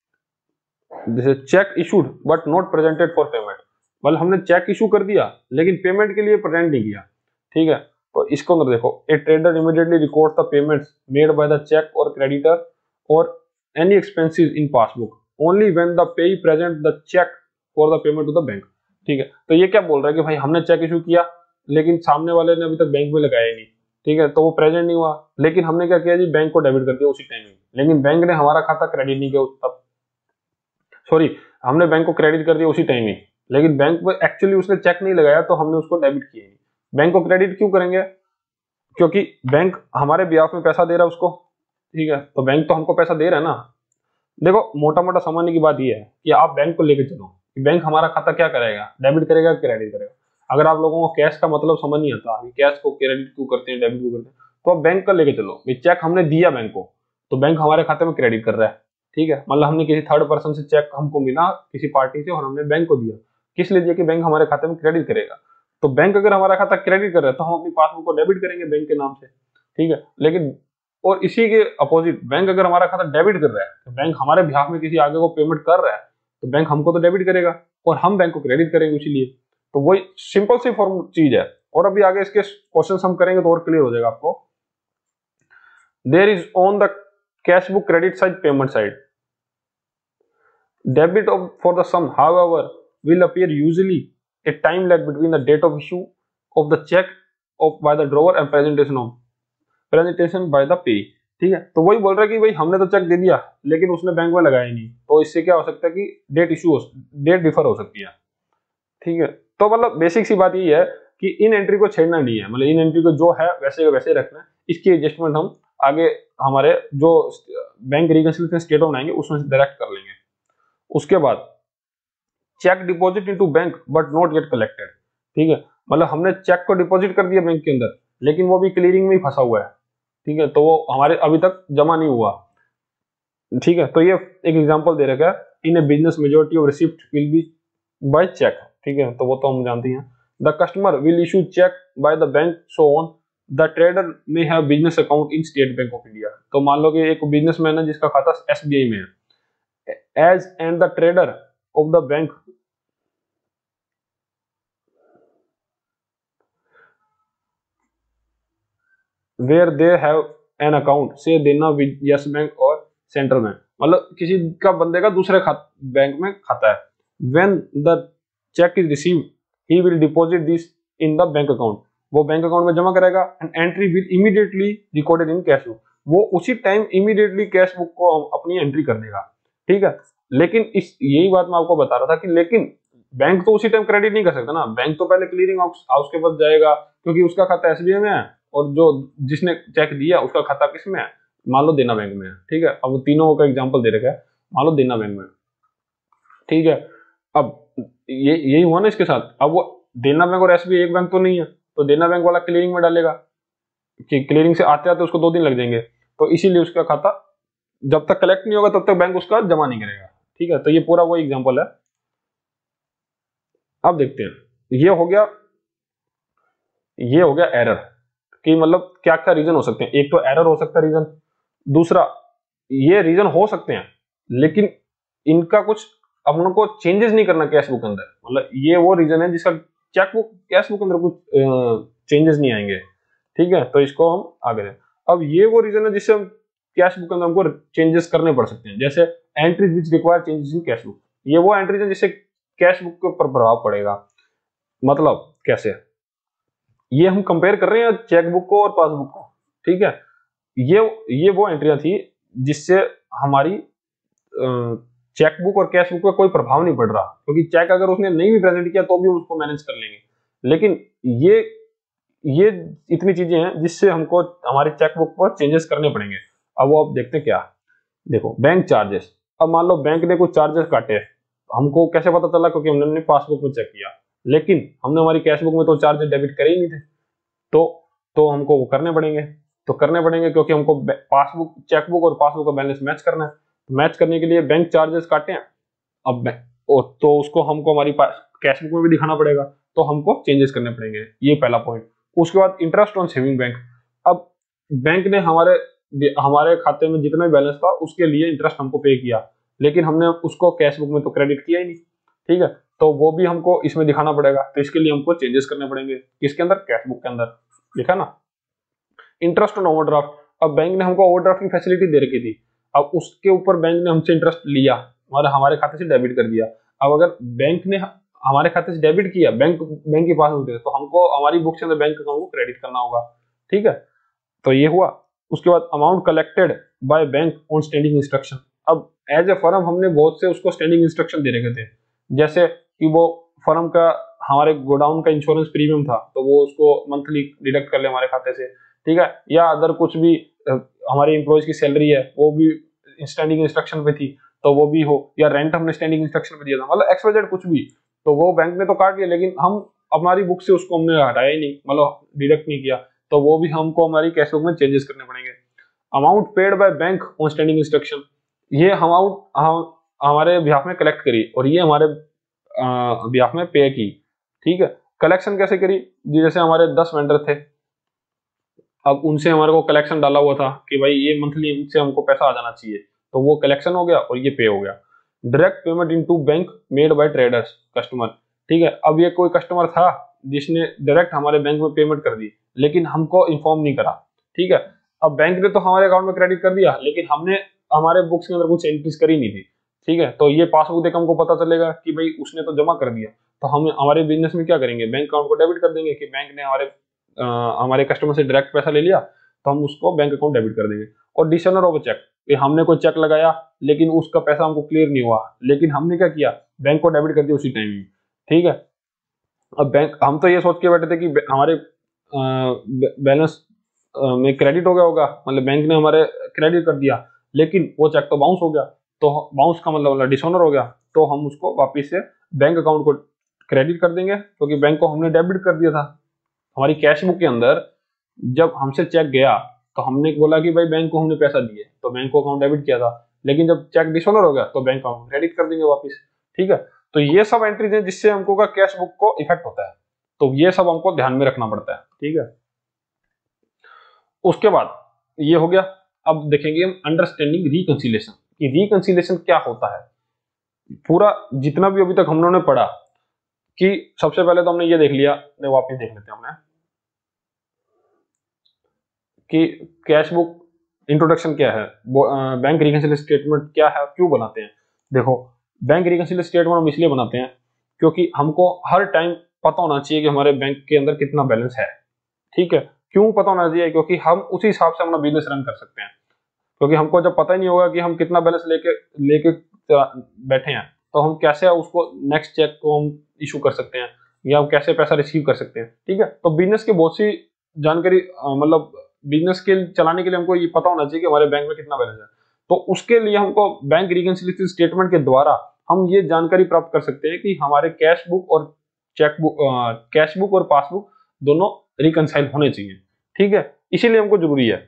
जैसे cheque issued but not presented for payment, मतलब हमने चेक इशू कर दिया लेकिन पेमेंट के लिए प्रेजेंट नहीं किया, ठीक है। तो इसको अंदर देखो, a trader immediately records the payments made by the cheque और क्रेडिटर और any expenses in passbook only when the payee present the cheque for the payment to the bank, ठीक है। तो ये क्या बोल रहा है कि भाई हमने चेक इशू किया लेकिन सामने वाले ने अभी तक बैंक में लगाया नहीं, ठीक है, तो वो प्रेजेंट नहीं हुआ, लेकिन हमने क्या किया जी, बैंक को डेबिट कर दिया उसी टाइम में, लेकिन बैंक ने हमारा खाता क्रेडिट नहीं किया तब, सॉरी, हमने बैंक को क्रेडिट कर दिया उसी टाइम ही, लेकिन बैंक में एक्चुअली उसने चेक नहीं लगाया तो हमने उसको डेबिट किया नहीं। बैंक को क्रेडिट क्यों करेंगे, क्योंकि बैंक हमारे बिहाफ में पैसा दे रहा है उसको, ठीक है, तो बैंक तो हमको पैसा दे रहा है ना। देखो मोटा मोटा समझने की बात ये है कि आप बैंक को लेके चलो, बैंक हमारा खाता क्या करेगा, डेबिट करेगा क्रेडिट करेगा। अगर आप लोगों को कैश का मतलब समझ नहीं आता, कैश को क्रेडिट क्यों करते हैं डेबिट क्यों करते हैं, तो आप बैंक का लेके चलो, चेक हमने दिया बैंक को तो बैंक हमारे खाते में क्रेडिट कर रहा है, ठीक है, मतलब हमने किसी थर्ड पर्सन से चेक हमको मिला किसी पार्टी से और हमने बैंक को दिया, किस लिए दिया कि बैंक हमारे खाते में क्रेडिट करेगा। तो बैंक अगर हमारा खाता क्रेडिट कर रहा है तो हम अपनी पासबुक को डेबिट करेंगे बैंक के नाम से, ठीक है। लेकिन और इसी के अपोजिट बैंक अगर हमारा खाता डेबिट कर रहा है तो बैंक हमारे बिहाफ में किसी आगे को पेमेंट कर रहा है तो बैंक हमको तो डेबिट करेगा और हम बैंक को क्रेडिट करेंगे, इसीलिए तो वही सिंपल सी फॉर्म चीज है। और अभी आगे इसके क्वेश्चन हम करेंगे तो और क्लियर हो जाएगा आपको। There is on the cash book credit side payment side debit for the sum however will appear usually a time lag between the date of issue of the check by the drawer and presentation by the pay, ठीक है। तो वही बोल रहा है कि भाई हमने तो चेक दे दिया लेकिन उसने बैंक में लगाया नहीं, तो इससे क्या हो सकता है कि डेट डिफर हो सकती है, ठीक है। तो मतलब बेसिक सी बात ये है कि इन एंट्री को छेड़ना नहीं है, मतलब इन एंट्री को जो है वैसे वैसे रखना है, इसकी एडजस्टमेंट हम आगे हमारे जो बैंक रिकंसिलिएशन स्टेटमेंट बनाएंगे उसमें से डायरेक्ट कर लेंगे। उसके बाद cheque deposit into bank but not get collected, ठीक है, मतलब हमने चेक को डिपॉजिट कर दिया बैंक के अंदर लेकिन वो भी क्लियरिंग में ही फंसा हुआ है, ठीक है, तो वो हमारे अभी तक जमा नहीं हुआ, ठीक है। तो ये एक एग्जांपल दे रखा है, in a business majority of receipt will be by cheque, ठीक है, तो वो तो हम जानते हैं। The customer will issue cheque by the bank so on the trader may have business account in State Bank of India. तो मान लो कि एक बिजनेसमैन है जिसका खाता एसबीआई में है, as and the trader of the bank where they have an account से देना विद यस बैंक और सेंट्रल बैंक, मतलब किसी का बंदे का दूसरे बैंक में खाता है। When the cheque is receive he will deposit this in the bank account, वो बैंक अकाउंट में जमा करेगा and entry will immediately recorded in cash book, वो उसी टाइम इमीडिएटली कैश बुक को अपनी एंट्री कर देगा। ठीक है, लेकिन इस यही बात मैं आपको बता रहा था कि लेकिन बैंक तो उसी टाइम क्रेडिट नहीं कर सकता ना, बैंक तो पहले क्लियरिंग हाउस के पास जाएगा क्योंकि उसका खाता एसबीआई में है और जो जिसने चेक दिया उसका खाता किस में है, मान लो देना बैंक में है। ठीक है, अब तीनों का एग्जांपल दे रखा है, मान लो देना बैंक में। ठीक है, अब ये यही हुआ ना इसके साथ। अब वो देना बैंक और एसबीआई एक बैंक तो नहीं है, तो देना बैंक वाला क्लियरिंग में डालेगा कि क्लियरिंग से आते आते उसको 2 दिन लग जाएंगे, तो इसीलिए उसका खाता जब तक कलेक्ट नहीं होगा तब तक बैंक उसका जमा नहीं करेगा। ठीक है, तो ये पूरा वो एग्जाम्पल है। अब देखते हैं, ये हो गया एरर कि मतलब क्या क्या रीजन हो सकते हैं। एक तो एरर हो सकता है रीजन, दूसरा ये रीजन हो सकते हैं लेकिन इनका कुछ अब उनको चेंजेस नहीं करना कैश बुक के अंदर, मतलब ये वो रीजन है जिसका चेक बुक कैश बुक के अंदर कुछ चेंजेस नहीं आएंगे। ठीक है, तो इसको हम आगे दें। अब ये वो रीजन है जिससे हम कैश बुक के अंदर हमको चेंजेस करने पड़ सकते हैं, जैसे entries which require changes in cash book, ये वो एंट्रीज है जिससे कैश बुक के ऊपर प्रभाव पड़ेगा। मतलब कैसे, ये हम कंपेयर कर रहे हैं चेकबुक को और पासबुक को। ठीक है, ये वो एंट्रियां थी जिससे हमारी चेकबुक और कैश बुक का कोई प्रभाव नहीं पड़ रहा, क्योंकि चेक अगर उसने नहीं भी प्रेजेंट किया तो भी हम उसको मैनेज कर लेंगे। लेकिन ये इतनी चीजें हैं जिससे हमको हमारी चेकबुक पर चेंजेस करने पड़ेंगे। अब वो आप देखते हैं क्या, देखो बैंक चार्जेस। अब मान लो बैंक ने कुछ चार्जेस काटे, हमको कैसे पता चला, क्योंकि हमने पासबुक में चेक किया, लेकिन हमने हमारी कैश बुक में तो चार्जेस डेबिट करे ही नहीं थे, तो हमको वो करने पड़ेंगे क्योंकि हमको पासबुक चेकबुक और पासबुक का बैलेंस मैच करना है। मैच करने के लिए बैंक चार्जेस काटे हैं, अब तो उसको हमको हमारी कैश बुक में भी दिखाना पड़ेगा, तो हमको चेंजेस करने पड़ेंगे। ये पहला पॉइंट। उसके बाद इंटरेस्ट ऑन सेविंग बैंक। अब बैंक ने हमारे खाते में जितना भी बैलेंस था उसके लिए इंटरेस्ट हमको पे किया, लेकिन हमने उसको कैश बुक में तो क्रेडिट किया ही नहीं। ठीक है, तो वो भी हमको इसमें दिखाना पड़ेगा, तो इसके लिए हमको चेंजेस करने पड़ेंगे। किसके अंदर, कैश बुक के अंदर। लिखा ना। Interest on overdraft. अब बैंक ने हमको ओवरड्राफ्ट की फैसिलिटी दे रखी थी, अब उसके ऊपर बैंक ने हमसे इंटरेस्ट लिया, हमारे खाते से डेबिट कर दिया। अब अगर बैंक ने हमारे खाते से डेबिट किया, बैंक के पास होते तो हमको हमारी बुक से बैंक अकाउंट को क्रेडिट करना होगा। ठीक है, तो ये हुआ। उसके बाद amount collected by bank on standing instruction. अब एज ए फर्म हमने बहुत से उसको स्टैंडिंग इंस्ट्रक्शन दे रखे थे, जैसे कि वो फर्म का हमारे गोडाउन का इंश्योरेंस प्रीमियम था तो वो उसको मंथली डिडक्ट कर ले हमारे खाते से। ठीक है, या अदर कुछ भी हमारे एम्प्लॉयज की सैलरी है वो भी स्टैंडिंग इंस्ट्रक्शन पे थी तो वो भी हो, या रेंट हमने स्टैंडिंग इंस्ट्रक्शन पे दिया था, मतलब एक्सवाइजेड कुछ भी, तो वो बैंक ने तो काट लिया लेकिन हम हमारी बुक से उसको हमने हटाया ही नहीं, मतलब डिडक्ट नहीं किया, तो वो भी हमको हमारी कैश बुक में चेंजेस करने पड़ेंगे। Amount paid by bank on standing instruction, ये अमाउंट हमारे बिहाफ में कलेक्ट करी और ये हमारे बिहाफ में पे की। ठीक है, कलेक्शन कैसे करी जी, जैसे हमारे 10 वेंडर थे, अब उनसे हमारे को कलेक्शन डाला हुआ था कि भाई ये मंथली इनसे हमको पैसा आ जाना चाहिए, तो वो कलेक्शन हो गया और ये पे हो गया। Direct payment into bank made by traders customer. ठीक है, अब ये कोई कस्टमर था जिसने डायरेक्ट हमारे बैंक में पेमेंट कर दी लेकिन हमको इन्फॉर्म नहीं करा। ठीक है, अब बैंक ने तो हमारे अकाउंट में क्रेडिट कर दिया लेकिन हमने हमारे बुक्स के अंदर कुछ एंट्रीज करी नहीं थी। ठीक है, तो ये पासबुक देख हमको पता चलेगा कि भाई उसने तो जमा कर दिया, तो हम हमारे बिजनेस में क्या करेंगे, बैंक अकाउंट को डेबिट कर देंगे कि बैंक ने हमारे कस्टमर से डायरेक्ट पैसा ले लिया तो हम उसको बैंक अकाउंट डेबिट कर देंगे। और डिसऑनर ऑफ चेक, कि हमने कोई चेक लगाया लेकिन उसका पैसा हमको क्लियर नहीं हुआ, लेकिन हमने क्या किया, बैंक को डेबिट कर दिया उसी टाइम में। ठीक है, अब बैंक हम तो ये सोच के बैठे थे कि हमारे बैलेंस में क्रेडिट हो गया होगा, मतलब बैंक ने हमारे क्रेडिट कर दिया, लेकिन वो चेक तो बाउंस हो गया, तो बाउंस का मतलब डिसऑनर हो गया, तो हम उसको वापिस से बैंक अकाउंट को क्रेडिट कर देंगे क्योंकि बैंक को हमने डेबिट कर दिया था। हमारी कैश बुक के अंदर जब हमसे चेक गया तो हमने बोला कि भाई बैंक को हमने पैसा दिए तो बैंक को अकाउंट डेबिट किया था, लेकिन जब चेक डिसऑनर हो गया तो बैंक अकाउंट क्रेडिट कर देंगे वापस। ठीक है, तो ये सब एंट्रीज है जिससे हमको का कैश बुक को इफेक्ट होता है, तो ये सब हमको ध्यान में रखना पड़ता है। ठीक है, उसके बाद ये हो गया। अब देखेंगे हम अंडरस्टैंडिंग रिकंसिलिएशन। कि रिकंसिलिएशन क्या होता है। पूरा जितना भी अभी तक हम लोगों ने पढ़ा कि सबसे पहले तो हमने ये देख लिया, वापस देख लेते हैं हमने कि कैश बुक इंट्रोडक्शन क्या है, बैंक रिकंसिलिएशन स्टेटमेंट क्या है, क्यों बनाते हैं। देखो, बैंक रिकंसिलिएशन स्टेटमेंट हम इसलिए बनाते हैं क्योंकि हमको हर टाइम पता होना चाहिए कि हमारे बैंक के अंदर कितना बैलेंस है। ठीक है, क्यों पता होना चाहिए, क्योंकि हम उसी हिसाब से अपना बिजनेस रन कर सकते हैं। क्योंकि हमको जब पता ही नहीं होगा कि हम कितना बैलेंस लेके लेके बैठे हैं, तो हम कैसे उसको नेक्स्ट चेक को हम इशू कर सकते हैं या हम कैसे पैसा रिसीव कर सकते हैं। ठीक है, तो बिजनेस की बहुत सी जानकारी, मतलब बिजनेस के चलाने के लिए हमको ये पता होना चाहिए कि हमारे बैंक में कितना बैलेंस है। तो उसके लिए हमको बैंक रिकंसिलिएशन स्टेटमेंट के द्वारा हम ये जानकारी प्राप्त कर सकते हैं कि हमारे कैश बुक और चेक बुक, कैश बुक और पासबुक दोनों रिकंसाइल होने चाहिए। ठीक है, इसीलिए हमको जरूरी है।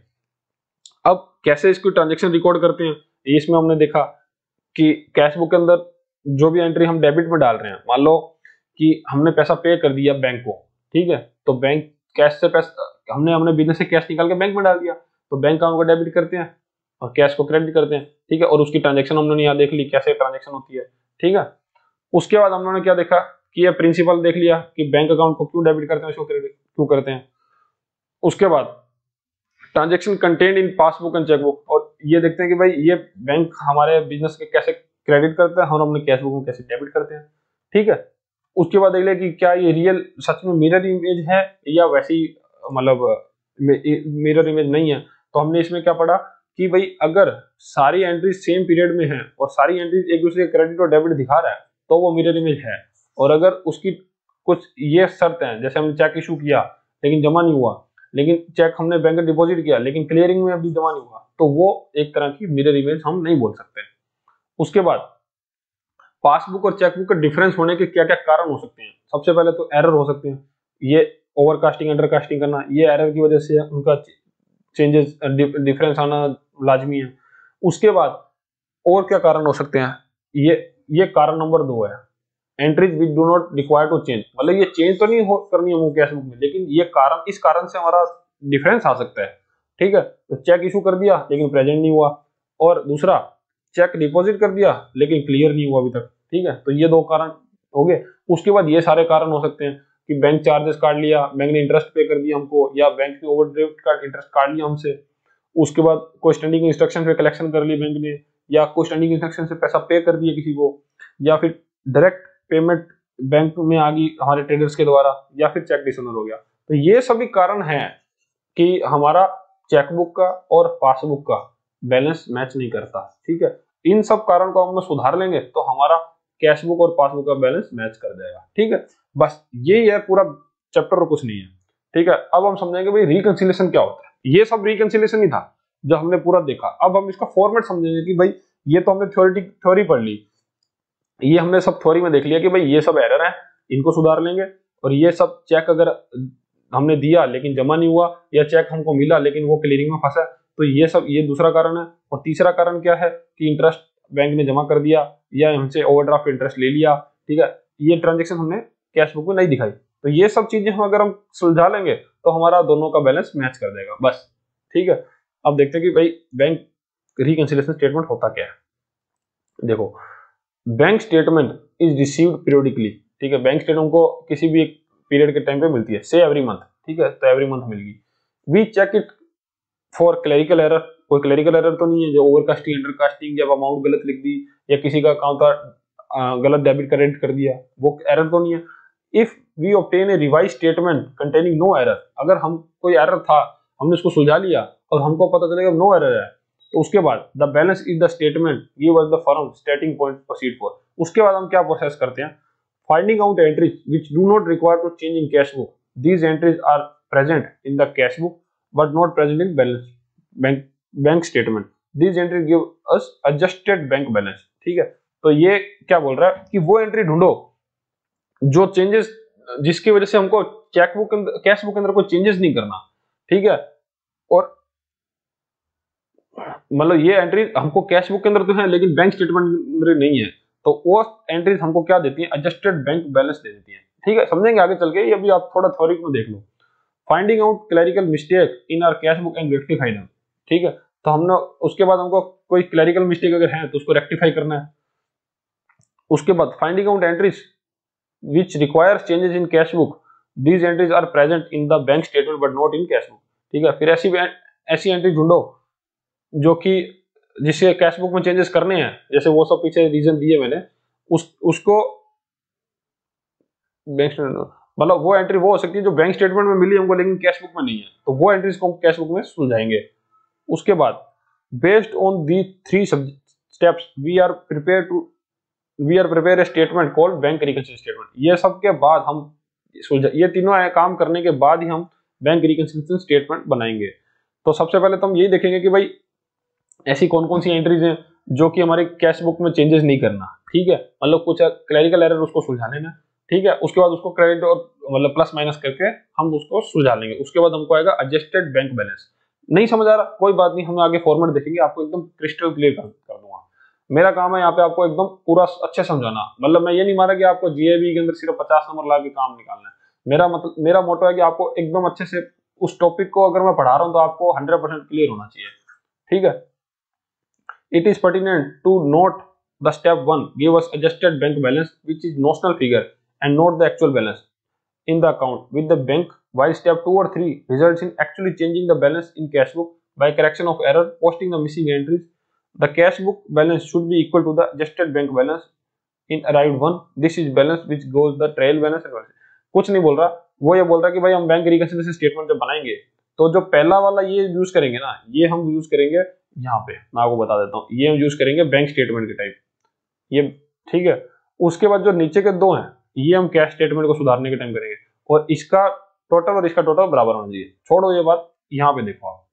अब कैसे इसको ट्रांजेक्शन रिकॉर्ड करते हैं, इसमें हमने देखा कि कैश बुक के अंदर जो भी एंट्री हम डेबिट में डाल रहे हैं, मान लो कि हमने पैसा पे कर दिया बैंक को, ठीक है, तो बैंक कैश से पैसा हमने अपने बिजनेस से कैश निकाल के बैंक में डाल दिया, तो बैंक अकाउंट को डेबिट करते हैं और कैश को क्रेडिट करते हैं। ठीक है, और उसकी ट्रांजेक्शन हमने यहाँ देख ली कैसे ट्रांजेक्शन होती है। ठीक है, उसके बाद हम लोगों ने क्या देखा कि ये प्रिंसिपल देख लिया कि बैंक अकाउंट को क्यों डेबिट करते हैं, इसको क्रेडिट क्यों करते हैं। उसके बाद transaction content in passbook and chequebook, और ये देखते हैं कि भाई ये बैंक हमारे बिजनेस के कैसे क्रेडिट करता है और हमने कैश बुक में कैसे डेबिट करते हैं। ठीक है, उसके बाद देख ले कि क्या ये रियल सच में मिरर इमेज है या वैसी, मतलब मिरर इमेज नहीं है। तो हमने इसमें क्या पढ़ा कि भाई अगर सारी एंट्री सेम पीरियड में है और सारी एंट्रीज एक दूसरे के क्रेडिट और डेबिट दिखा रहा है तो वो मिरर इमेज है। और अगर उसकी कुछ ये शर्त है, जैसे हमने चेक इशू किया लेकिन जमा नहीं हुआ, लेकिन चेक हमने बैंक में डिपॉजिट किया लेकिन क्लियरिंग में अभी जमा नहीं हुआ, तो वो एक तरह की मिरर इमेज हम नहीं बोल सकते। उसके बाद पासबुक और चेकबुक का डिफरेंस होने के क्या क्या कारण हो सकते हैं। सबसे पहले तो एरर हो सकते हैं, ये ओवरकास्टिंग अंडरकास्टिंग करना, ये एरर की वजह से उनका चेंजेस डिफरेंस आना लाजमी है। उसके बाद और क्या कारण हो सकते हैं, ये कारण नंबर 2 है, entries which do not require to change, मतलब ये चेंज तो नहीं हो करनी है कैश बुक में, लेकिन ये कारण, इस कारण से हमारा डिफरेंस आ सकता है। ठीक है, तो चेक इशू कर दिया लेकिन प्रेजेंट नहीं हुआ, और दूसरा चेक डिपॉजिट कर दिया लेकिन क्लियर नहीं हुआ अभी तक। ठीक है, तो ये 2 कारण हो गए। उसके बाद ये सारे कारण हो सकते हैं कि बैंक चार्जेस काट लिया, बैंक ने इंटरेस्ट पे कर दिया हमको, या बैंक ने ओवरड्राफ्ट का इंटरेस्ट काट लिया हमसे। उसके बाद कोई स्टैंडिंग इंस्ट्रक्शन पे कलेक्शन कर ली बैंक ने, या कोई स्टैंडिंग इंस्ट्रक्शन से पैसा पे कर दिया किसी को, या फिर डायरेक्ट पेमेंट बैंक में आ गई हमारे ट्रेडर्स के द्वारा, या फिर चेक डिसऑनर हो गया। तो ये सभी कारण हैं कि हमारा चेकबुक का और पासबुक का बैलेंस मैच नहीं करता। ठीक है, इन सब कारण को हम सुधार लेंगे तो हमारा कैश बुक और पासबुक का बैलेंस मैच कर जाएगा। ठीक है, बस यही है पूरा चैप्टर और कुछ नहीं है। ठीक है, अब हम समझेंगे भाई रिकंसिलिएशन क्या होता है। ये सब रिकंसिलिएशन ही था जो हमने पूरा देखा। अब हम इसका फॉर्मेट समझेंगे कि भाई ये तो हमने थ्योरी पढ़ ली, ये हमने सब थ्योरी में देख लिया कि भाई ये सब एरर है, इनको सुधार लेंगे। और ये सब चेक अगर हमने दिया लेकिन जमा नहीं हुआ, या चेक हमको मिला लेकिन वो क्लियरिंग में फंसा, तो ये सब, ये दूसरा कारण है। और तीसरा कारण क्या है कि इंटरेस्ट बैंक ने जमा कर दिया या हमसे ओवरड्राफ्ट इंटरेस्ट ले लिया। ठीक है, ये ट्रांजेक्शन हमने कैश बुक में नहीं दिखाई। तो ये सब चीजें हम अगर हम सुलझा लेंगे तो हमारा दोनों का बैलेंस मैच कर देगा बस। ठीक है, अब देखते हैं कि भाई बैंक रिकंसिलिएशन स्टेटमेंट होता क्या है। देखो, bank statement is received periodically. ठीक है, बैंक स्टेटमेंट को किसी भी एक पीरियड के टाइम पे मिलती है, से एवरी मंथ। ठीक है, तो एवरी मंथ मिलेगी। We check it for clerical error, कोई क्लरिकल एरर तो नहीं है, जो ओवरकास्टिंग अंडरकास्टिंग, जब अमाउंट गलत लिख दी या किसी का अकाउंट का गलत डेबिट क्रेडिट कर दिया, वो एरर तो नहीं है। If we obtain a revise statement containing no error, अगर हम कोई एरर था हमने उसको सुलझा लिया और हमको पता चलेगा नो एरर है, तो उसके बाद the balance is the statement give us the firm starting point proceed for. उसके बाद हम क्या प्रोसेस करते हैं, finding out entries which do not require to change in cash book, these entries are present in the cash book but not present in balance bank statement, these entry give us adjusted bank balance. ठीक है, तो ये क्या बोल रहा है कि वो एंट्री ढूंढो जो चेंजेस, जिसकी वजह से हमको चेकबुक कैश बुक के अंदर कोई चेंजेस नहीं करना। ठीक है, और मतलब ये एंट्री हमको कैश बुक के अंदर तो है लेकिन बैंक स्टेटमेंट के अंदर नहीं है, तो वो एंट्रीज हमको क्या देती है, एडजस्टेड बैंक बैलेंस दे देती है। ठीक है, समझेंगे आगे चल के, ये भी आप थोड़ा थ्योरी में देख लो। Finding out clerical mistake in our cash book and rectify them. ठीक है, तो हमने उसके बाद हमको कोई क्लरिकल मिस्टेक अगर है तो उसको रेक्टिफाई करना है। उसके बाद finding out entries which requires changes in cash book, these entries are present in the bank statement but not in cash book. ठीक है, फिर ऐसी एंट्री ढूंढो जो कि जिसे कैश बुक में चेंजेस करने हैं, जैसे वो सब पीछे रीजन दिए मैंने, उसको बैंक स्टेटमेंट मतलब वो एंट्री वो हो सकती है जो बैंक स्टेटमेंट में मिली हमको लेकिन कैश बुक में नहीं है, तो वो एंट्रीज को हम कैश बुक में सुलझाएंगे। उसके बाद based on the 3 steps we are prepare a statement called bank reconciliation statement. ये सब के बाद हम ये तीनों काम करने के बाद ही हम बैंक रिकंसिलिएशन स्टेटमेंट बनाएंगे। तो सबसे पहले तो हम यही देखेंगे कि भाई ऐसी कौन कौन सी एंट्रीज हैं जो कि हमारे कैश बुक में चेंजेस नहीं करना। ठीक है, मतलब कुछ क्लरिकल एरर उसको सुलझा लेना। ठीक है, उसके बाद उसको क्रेडिट और मतलब प्लस माइनस करके हम उसको सुलझा लेंगे। उसके बाद हमको आएगा एडजस्टेड बैंक बैलेंस। नहीं समझ आ रहा कोई बात नहीं, हम आगे फॉर्मेट देखेंगे, आपको एकदम क्रिस्टल क्लियर कर दूंगा। मेरा काम है यहाँ पे आपको एकदम पूरा अच्छे समझाना। मतलब मैं ये नहीं मारा कि आपको जीएबी के अंदर सिर्फ 50 नंबर ला के काम निकालना है। मेरा मोटो है कि आपको एकदम अच्छे से उस टॉपिक को अगर मैं पढ़ा रहा हूँ तो आपको 100% क्लियर होना चाहिए। ठीक है, it is pertinent to note the step 1 give us adjusted bank balance which is notional figure and not the actual balance in the account with the bank, while step 2 or 3 results in actually changing the balance in cash book by correction of error posting the missing entries. The cash book balance should be equal to the adjusted bank balance in arrived one. This is balance which goes the trail balance and कुछ नहीं बोल रहा, वो ये बोल रहा है कि भाई हम बैंक रिकंसिलिएशन स्टेटमेंट जब बनाएंगे तो जो पहला वाला ये यूज करेंगे ना, ये हम यूज करेंगे यहाँ पे, मैं आपको बता देता हूँ, ये हम यूज करेंगे बैंक स्टेटमेंट के टाइप ये। ठीक है, उसके बाद जो नीचे के 2 हैं ये हम कैश स्टेटमेंट को सुधारने के टाइम करेंगे, और इसका टोटल और इसका टोटल बराबर होना चाहिए। छोड़ो ये बात, यहाँ पे देखो आप,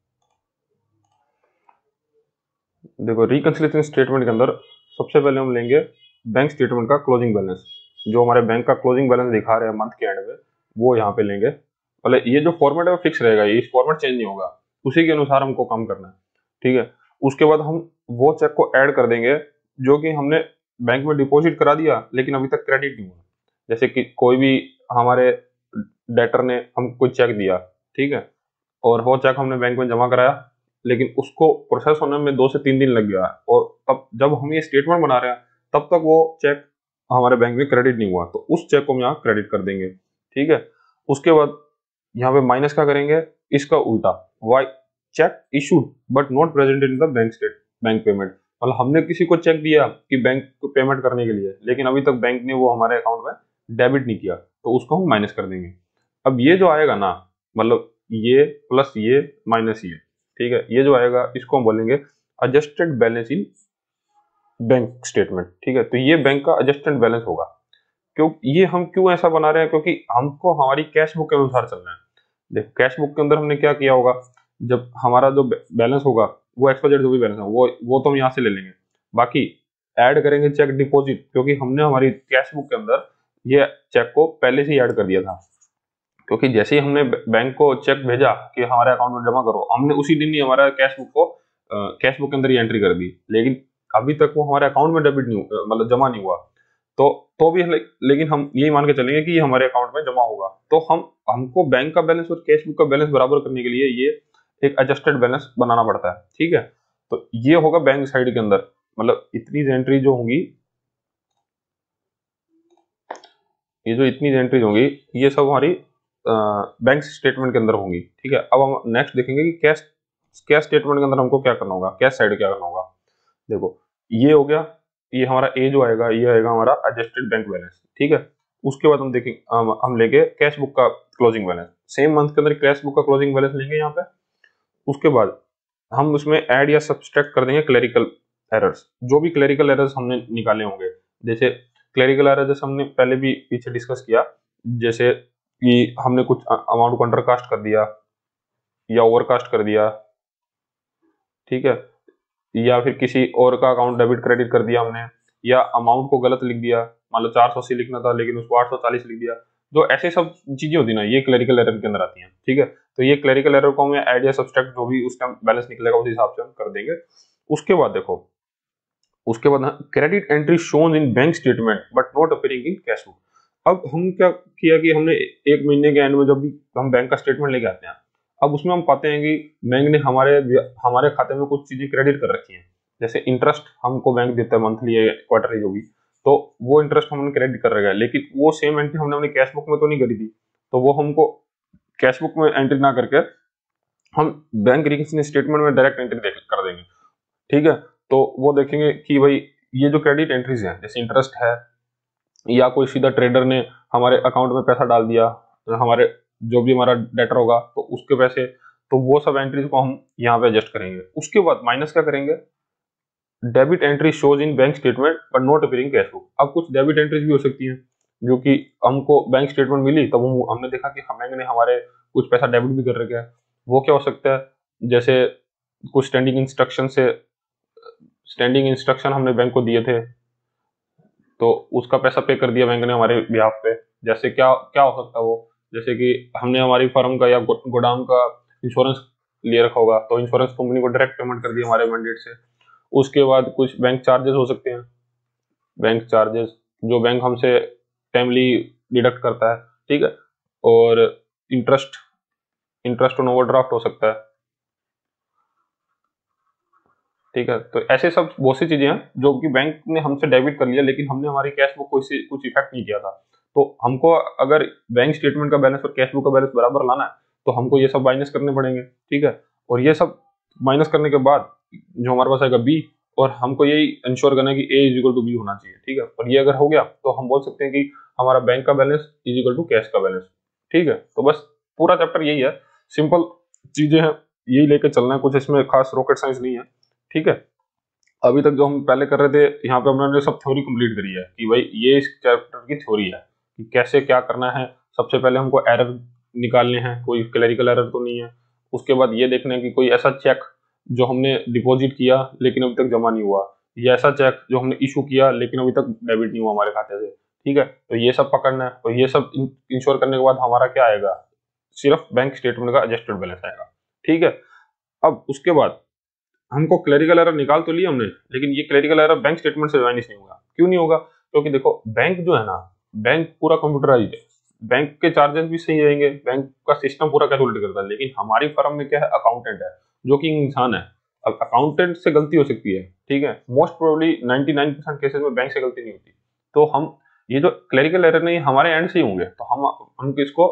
देखो रिकंसिलिएशन स्टेटमेंट के अंदर सबसे पहले हम लेंगे बैंक स्टेटमेंट का क्लोजिंग बैलेंस। जो हमारे बैंक का क्लोजिंग बैलेंस दिखा रहे हैं मंथ के एंड में, वो यहाँ पे लेंगे। मतलब ये जो फॉर्मेट है वो फिक्स रहेगा, ये फॉर्मेट चेंज नहीं होगा, उसी के अनुसार हमको काम करना है। ठीक है, उसके बाद हम वो चेक को ऐड कर देंगे जो कि हमने बैंक में डिपॉजिट करा दिया लेकिन अभी तक क्रेडिट नहीं हुआ। जैसे कि कोई भी हमारे डेटर ने हमको चेक दिया, ठीक है, और वो चेक हमने बैंक में जमा कराया लेकिन उसको प्रोसेस होने में 2 से 3 दिन लग गया, और तब जब हम ये स्टेटमेंट बना रहे हैं तब तक वो चेक हमारे बैंक में क्रेडिट नहीं हुआ, तो उस चेक को हम यहाँ क्रेडिट कर देंगे। ठीक है, उसके बाद यहाँ पे माइनस क्या करेंगे, इसका उल्टा, why cheque issued but not present in the bank payment. मतलब हमने किसी को चेक दिया कि बैंक को पेमेंट करने के लिए, लेकिन अभी तक बैंक ने वो हमारे अकाउंट में डेबिट नहीं किया, तो उसको हम माइनस कर देंगे। अब ये जो आएगा ना, मतलब ये प्लस ये माइनस ये, ठीक है, ये जो आएगा इसको हम बोलेंगे adjusted balance in bank statement. ठीक है, तो ये बैंक का एडजस्टेड बैलेंस होगा। ये हम क्यों ऐसा बना रहे हैं, क्योंकि हमको हमारी कैश बुक के अनुसार चलना है। देखो कैश बुक के अंदर हमने क्या किया होगा, जब हमारा जो बैलेंस होगा वो एक्सपायर जो भी बैलेंस है वो तो हम यहाँ से ले लेंगे, बाकी ऐड करेंगे चेक डिपॉजिट, क्योंकि हमने हमारी कैश बुक के अंदर ये चेक को पहले से ही ऐड कर दिया था। क्योंकि जैसे ही हमने बैंक को चेक भेजा कि हमारे अकाउंट में जमा करो, हमने उसी दिन ही हमारा कैश बुक के अंदर ही एंट्री कर दी, लेकिन अभी तक वो हमारे अकाउंट में डेबिट नहीं, मतलब जमा नहीं हुआ। तो भी लेकिन हम यही मान के चलेंगे कि ये हमारे अकाउंट में जमा होगा। तो हमको बैंक का बैलेंस और कैश बुक का बैलेंस बराबर करने के लिए ये एक एडजस्टेड बैलेंस बनाना पड़ता है। ठीक है, तो ये होगा बैंक साइड के अंदर, मतलब इतनी एंट्री जो होंगी, ये जो इतनी एंट्रीज होंगी ये सब हमारी बैंक स्टेटमेंट के अंदर होंगी। ठीक है, अब हम नेक्स्ट देखेंगे कि कैश स्टेटमेंट के अंदर हमको क्या करना होगा, कैश साइड क्या करना होगा। देखो ये हो गया, ये हमारा ए जो आएगा ये आएगा हमारा एडजस्टेड बैंक बैलेंस। ठीक है, उसके बाद हम देखेंगे, हम लेंगे कैश बुक का क्लोजिंग बैलेंस, सेम मंथ के अंदर कैश बुक का क्लोजिंग बैलेंस लेंगे यहाँ पे। उसके बाद हम उसमें ऐड या सब्सट्रैक्ट कर देंगे क्लरिकल एरर्स, जो भी क्लरिकल एरर्स हमने निकाले होंगे। जैसे क्लरिकल एरर जैसे हमने पहले भी पीछे डिस्कस किया, जैसे कि हमने कुछ अमाउंट को अंडरकास्ट कर दिया या ओवरकास्ट कर दिया, ठीक है, या फिर किसी और का अकाउंट डेबिट क्रेडिट कर दिया हमने, या अमाउंट को गलत लिख दिया, मान लो 480 लिखना था लेकिन उसको 840 लिख दिया। जो ऐसे सब चीजें होती ना, ये क्लरिकल एरर के अंदर आती हैं। ठीक है, तो ये क्लरिकल एरर को हमें ऐड या सब्सट्रैक्ट जो भी उस टाइम बैलेंस निकलेगा उस हिसाब से हम कर देंगे। उसके बाद देखो, उसके बाद credit entry shown in bank statement but not appearing in cash book. अब हम क्या किया कि हमने 1 महीने के एंड में जब भी हम बैंक का स्टेटमेंट लेके आते हैं, अब उसमें हम पाते हैं कि बैंक ने हमारे खाते में कुछ चीजें क्रेडिट कर रखी हैं, जैसे इंटरेस्ट हमको बैंक देता है मंथली या क्वार्टरली जो भी, तो वो इंटरेस्ट हमने क्रेडिट कर रखा है, लेकिन वो सेम एंट्री हमने अपनी कैश बुक में तो नहीं करी थी, तो वो हमको कैश बुक में एंट्री ना करके हम बैंक रिकन्सिलिएशन स्टेटमेंट में डायरेक्ट एंट्री कर देंगे। ठीक है, तो वो देखेंगे कि भाई ये जो क्रेडिट एंट्रीज हैं, जैसे इंटरेस्ट है या कोई सीधा ट्रेडर ने हमारे अकाउंट में पैसा डाल दिया, हमारे जो भी हमारा डेटर होगा तो उसके पैसे, तो वो सब एंट्रीज को हम यहाँ पे एडजस्ट करेंगे। उसके बाद माइनस क्या करेंगे, debit entry shows in bank statement but not appearing cash book. अब कुछ डेबिट एंट्रीज भी हो सकती हैं जो कि हमको बैंक स्टेटमेंट मिली, तब हमने देखा कि बैंक ने हमारे कुछ पैसा डेबिट भी कर रखा है। वो क्या हो सकता है, जैसे कुछ स्टैंडिंग इंस्ट्रक्शन हमने बैंक को दिए थे, तो उसका पैसा पे कर दिया बैंक ने हमारे बिहाफ पे। जैसे क्या क्या हो सकता है वो, जैसे कि हमने हमारी फर्म का या गोदाम का इंश्योरेंस लिए रखा होगा, तो इंश्योरेंस कंपनी को डायरेक्ट पेमेंट कर दिया हमारे मैंडेट से। उसके बाद कुछ बैंक चार्जेस हो सकते हैं, बैंक चार्जेस जो बैंक हमसे टाइमली डिडक्ट करता है। ठीक है, और इंटरेस्ट ऑन ओवरड्राफ्ट हो सकता है। ठीक है, तो ऐसे सब बहुत सी चीजें हैं जो कि बैंक ने हमसे डेबिट कर लिया, लेकिन हमने हमारी कैश बुक को इससे कुछ इफेक्ट नहीं किया था। तो हमको अगर बैंक स्टेटमेंट का बैलेंस और कैश बुक का बैलेंस बराबर लाना है, तो हमको ये सब माइनस करने पड़ेंगे। ठीक है, और ये सब माइनस करने के बाद जो हमारे पास आएगा बी, और हमको यही इंश्योर करना है कि A is equal to B होना चाहिए। ठीक है, और ये अगर हो गया तो हम बोल सकते हैं कि हमारा बैंक का balance is equal to cash का बैलेंस। ठीक है, तो बस पूरा चैप्टर यही है, सिंपल चीजें हैं, यही लेके चलना है, कुछ इसमें खास रॉकेट साइंस नहीं है। ठीक है, अभी तक जो हम पहले कर रहे थे, यहाँ पे हमने सब थ्योरी कंप्लीट करी है कि भाई ये इस चैप्टर की थ्योरी है कि कैसे क्या करना है। सबसे पहले हमको एरर निकालने हैं, कोई क्लरिकल एरर तो नहीं है। उसके बाद ये देखना है कि कोई ऐसा चेक जो हमने डिपॉजिट किया लेकिन अभी तक जमा नहीं हुआ, या ऐसा चेक जो हमने इशू किया लेकिन अभी तक डेबिट नहीं हुआ हमारे खाते से। ठीक है, तो ये सब पकड़ना है, तो ये सब इंश्योर करने के बाद हमारा क्या आएगा, सिर्फ बैंक स्टेटमेंट का एडजस्टेड बैलेंस आएगा। ठीक है, अब उसके बाद हमको क्लरिकल एरर निकाल तो लिया हमने, लेकिन ये क्लरिकल एरर बैंक स्टेटमेंट से वाइनिश नहीं होगा। क्यों नहीं होगा, क्योंकि देखो बैंक जो है ना, बैंक पूरा कंप्यूटराइज्ड है, बैंक के चार्जेस भी सही रहेंगे, बैंक का सिस्टम पूरा कैलकुलेट करता है। लेकिन हमारी फर्म में क्या है, अकाउंटेंट है जो कि इंसान है। अब अकाउंटेंट से गलती हो सकती है, ठीक है, मोस्ट प्रोबेबली 99% केसेस में बैंक से गलती नहीं होती। तो हम ये जो क्लरिकल एरर नहीं हमारे एंड से ही होंगे, तो हम इसको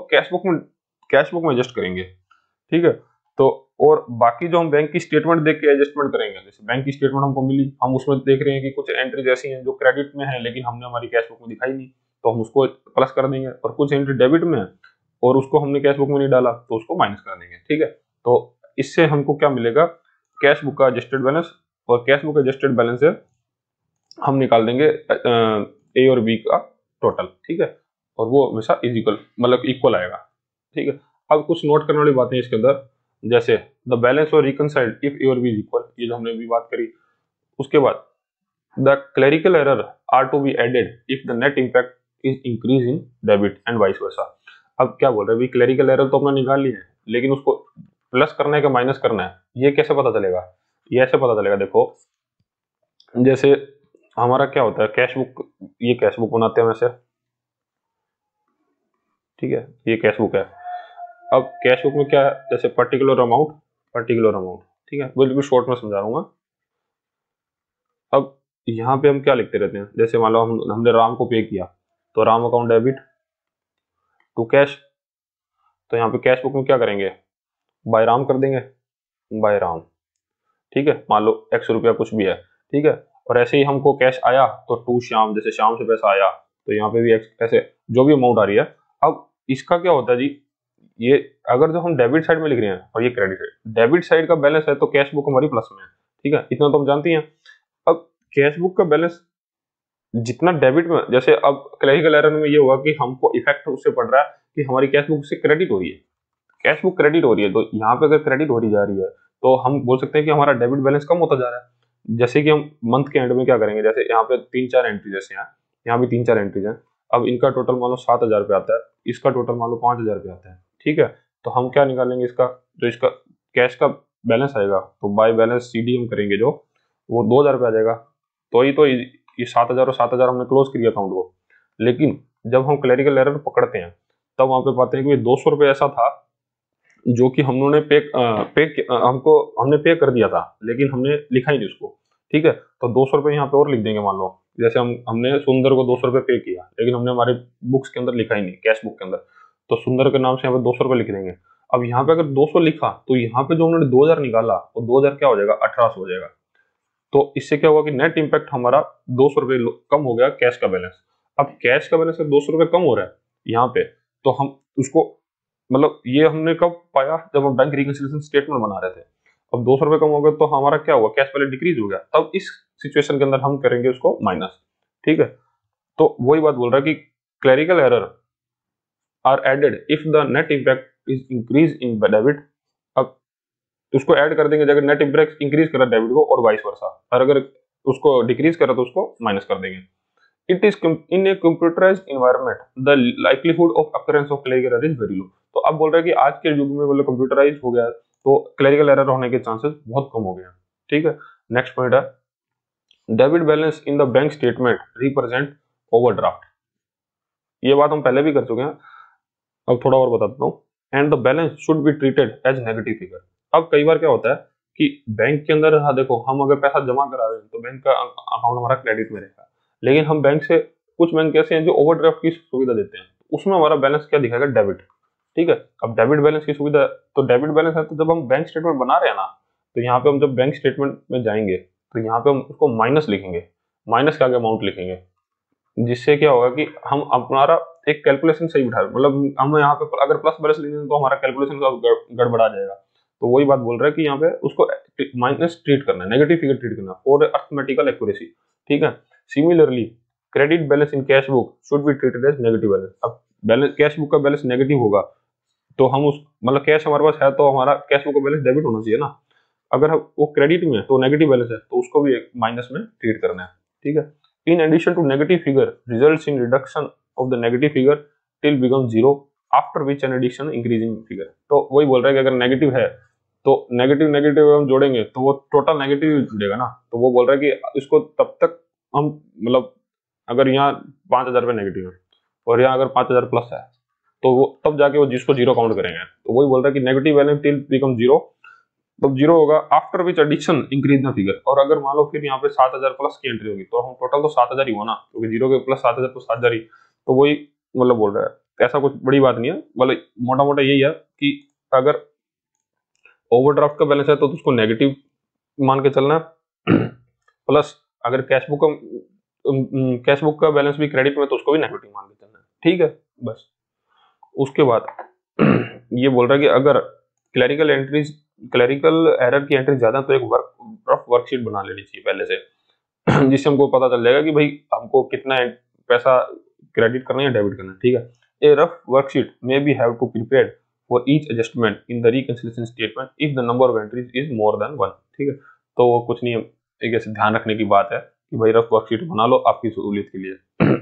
कैश बुक में एडजस्ट करेंगे। ठीक है, तो और बाकी जो हम बैंक की स्टेटमेंट देख के एडजस्टमेंट करेंगे, जैसे बैंक की स्टेटमेंट हमको मिली, हम उसमें देख रहे हैं कि कुछ एंट्रीज ऐसी हैं जो क्रेडिट में है लेकिन हमने हमारी कैश बुक में दिखाई नहीं, तो हम उसको प्लस कर देंगे। और कुछ एंट्री डेबिट में है और उसको हमने कैश बुक में नहीं डाला, तो उसको माइनस कर देंगे। ठीक है, तो इससे हमको क्या मिलेगा, कैश बुक का एडजस्टेड बैलेंस, और कैश बुक एडजस्टेड बैलेंस से हम निकाल देंगे ए और बी का टोटल। ठीक है, और वो हमेशा मतलब इक्वल आएगा। ठीक है, अब कुछ नोट करने वाली बातें इसके अंदर, जैसे द बैलेंस और रिकनसाइल्ड इफ ए और बी इज इक्वल, ये जो हमने भी बात करी। उसके बाद the clerical error are to be added if the net impact is increase in debit and vice versa. अब क्या बोल रहे हैं, क्लरिकल एरर तो अपना निकाल लिया है, लेकिन उसको प्लस करना है कि माइनस करना है, ये कैसे पता चलेगा, ये ऐसे पता चलेगा। देखो जैसे हमारा क्या होता है, कैश बुक, ये कैश बुक बनाते हैं वैसे। ठीक है, ये कैश बुक है। अब कैश बुक में क्या है, जैसे पर्टिकुलर अमाउंट। ठीक है, बिल्कुल शॉर्ट में समझा दूंगा। अब यहाँ पे हम क्या लिखते रहते हैं, जैसे मान लो हमने राम को पे किया, तो Ram account debit to cash, तो यहाँ पे कैश बुक में क्या करेंगे, बाय राम कर देंगे, बाय राम। ठीक है, मान लो 100 रुपया कुछ भी है। ठीक है, और ऐसे ही हमको कैश आया तो टू श्याम, जैसे श्याम से पैसा आया, तो यहाँ पे भी ऐसे जो भी अमाउंट आ रही है। अब इसका क्या होता है जी, ये अगर जो हम डेबिट साइड में लिख रहे हैं और ये क्रेडिट साइड, डेबिट साइड का बैलेंस है तो कैश बुक हमारी प्लस में है। ठीक है, इतना तो हम जानते हैं। अब कैश बुक का बैलेंस जितना डेबिट में, जैसे अब क्लरिकल एरर में ये हुआ कि हमको इफेक्ट उससे पड़ रहा है कि हमारी कैश बुक से क्रेडिट हो रही है, कैश बुक क्रेडिट हो रही है, तो यहाँ पे अगर क्रेडिट हो रही जा रही है तो हम बोल सकते हैं कि हमारा डेबिट बैलेंस कम होता जा रहा है। जैसे कि हम मंथ के एंड में क्या करेंगे, जैसे यहाँ पे 3-4 एंट्री, जैसे यहाँ भी 3-4 एंट्रीज हैं। अब इनका टोटल मान लो 7,000 रुपये आता है, इसका टोटल मान लो 5,000 रुपये आता है। ठीक है, तो हम क्या निकालेंगे, इसका जो इसका कैश का बैलेंस आएगा, तो बाय बैलेंस CD हम करेंगे जो, वो 2,000 रुपये आ जाएगा। तो ये 7,000 और 7,000 हमने क्लोज किया अकाउंट को। लेकिन जब हम क्लरिकल एरर पकड़ते हैं तब वहां पे पाते हैं कि 200 रुपये ऐसा था जो कि हमने हमने पे कर दिया था, लेकिन हमने लिखा ही नहीं उसको। ठीक है। तो 200 रुपये यहाँ पे और लिख देंगे। मान लो जैसे हमने सुंदर को 200 रुपये पे किया, लेकिन हमने हमारे बुक्स के अंदर लिखा ही नहीं, कैश बुक के अंदर, तो सुंदर के नाम से यहाँ पे 200 रुपये लिख देंगे। अब यहाँ पे अगर 200 लिखा तो यहाँ पे जो उन्होंने 2000 निकाला वो 2000 क्या हो जाएगा, 1800 हो जाएगा। तो इससे क्या होगा कि नेट इंपैक्ट हमारा 200 रुपये कम हो गया कैश का बैलेंस। अब कैश का बैलेंस 200 रुपये कम हो रहा है यहाँ पे, तो हम उसको मतलब ये हमने कब पाया, जब हम बैंक रिकंसिलिएशन स्टेटमेंट बना रहे थे। अब 200 रुपये कम हो गए तो हमारा क्या हुआ, कैश बैलेंस डिक्रीज हो गया, तब इस सिचुएशन के अंदर हम करेंगे उसको माइनस। ठीक है। तो वही बात बोल रहा है कि clerical error are added if the net impact is increase in debit. अब उसको ऐड कर देंगे, अगर नेट इंपैक्ट इंक्रीज कर रहा है डेबिट को और वाइस वर्सा, और अगर उसको डिक्रीज कर रहा है तो उसको माइनस कर देंगे। It is in a computerised environment the likelihood of occurrence of clerical error is very low. तो अब बोल रहा है कि आज के युग में मतलब कंप्यूटराइज हो गया तो क्लरिकल एरर होने के चांसेस बहुत कम हो गए हैं। ठीक है। नेक्स्ट पॉइंट है debit balance in the bank statement represent overdraft. ये बात हम पहले भी कर चुके हैं, अब थोड़ा और बताता हूँ। And the balance should be treated as negative figure. अब कई बार क्या होता है कि बैंक के अंदर, हाँ देखो, हम अगर पैसा जमा करा रहे हैं तो बैंक का अकाउंट हमारा क्रेडिट में रहेगा, लेकिन हम बैंक से, कुछ बैंक ऐसे हैं जो ओवरड्राफ्ट की सुविधा देते हैं, उसमें हमारा बैलेंस क्या दिखाएगा, डेबिट। ठीक है। अब डेबिट बैलेंस की सुविधा, तो डेबिट बैलेंस है, तो जब हम बैंक स्टेटमेंट बना रहे हैं ना, तो यहाँ पे हम जब बैंक स्टेटमेंट में जाएंगे तो यहाँ पे हम उसको माइनस लिखेंगे, माइनस के आगे अमाउंट लिखेंगे, जिससे क्या होगा कि हम हमारा एक कैलकुलेशन सही बिठा, मतलब हम यहाँ पे अगर प्लस बैलेंस लिखेंगे तो हमारा कैलकुलेशन का गड़बड़ा जाएगा। तो वही बात बोल रहा है कि यहाँ पे उसको माइनस ट्रीट करना है, नेगेटिव फिगर ट्रीट करना है फॉर अर्थमेटिकल एक्यूरेसी। ठीक है। Similarly credit balance in cash book should be treated as negative balance. अब बैलेंस, कैश बुक का बैलेंस नेगेटिव होगा तो हम उस, मतलब कैश हमारे पास है तो हमारा कैश बुक का बैलेंस डेबिट होना चाहिए ना। अगर वो क्रेडिट में है तो नेगेटिव बैलेंस है तो उसको भी माइनस में ट्रीट करना है। ठीक है। In addition to negative figure results in reduction of the negative figure till become zero after which an addition increasing figure। तो वही बोल रहा है कि अगर नेगेटिव है तो नेगेटिव नेगेटिव हम जोड़ेंगे तो वो टोटल नेगेटिव जुड़ेगा ना। तो वो बोल रहा है कि इसको तब तक हम, मतलब अगर यहाँ 5000 रुपये नेगेटिव है और यहाँ अगर 5000 प्लस है तो वो तब जाके वो जिसको जीरो काउंट करेंगे। तो वही बोल रहा है कि negative balance till become zero, तब जीरो होगा after which addition increase the figure. और अगर मान लो फिर यहाँ पे 7000 प्लस की एंट्री होगी तो हम टोटल तो 7000 ही हुआ ना, क्योंकि जीरो के प्लस 7000 तो 7000 ही। तो वही मतलब बोल रहा है, ऐसा कुछ बड़ी बात नहीं है, मतलब मोटा मोटा यही है कि अगर ओवरड्राफ्ट का बैलेंस है तो उसको नेगेटिव मान के चलना है, प्लस अगर कैश बुक का बैलेंस भी क्रेडिट में तो उसको भी नेगेटिव मान के चलना है। ठीक है। बस उसके बाद ये बोल रहा है कि अगर क्लरिकल एरर की एंट्री ज्यादा तो एक रफ वर्कशीट बना लेनी चाहिए पहले से जिससे हमको पता चल जाएगा कि भाई हमको कितना पैसा क्रेडिट करना है या डेबिट करना है। ठीक है। A rough worksheet may be have to prepare for each adjustment in the reconciliation statement if the number of entries is more than 1। ठीक है। तो वो कुछ नहीं है, एक ऐसे ध्यान रखने की बात है कि भाई रफ वर्कशीट बना लो आपकी सहूलियत के लिए।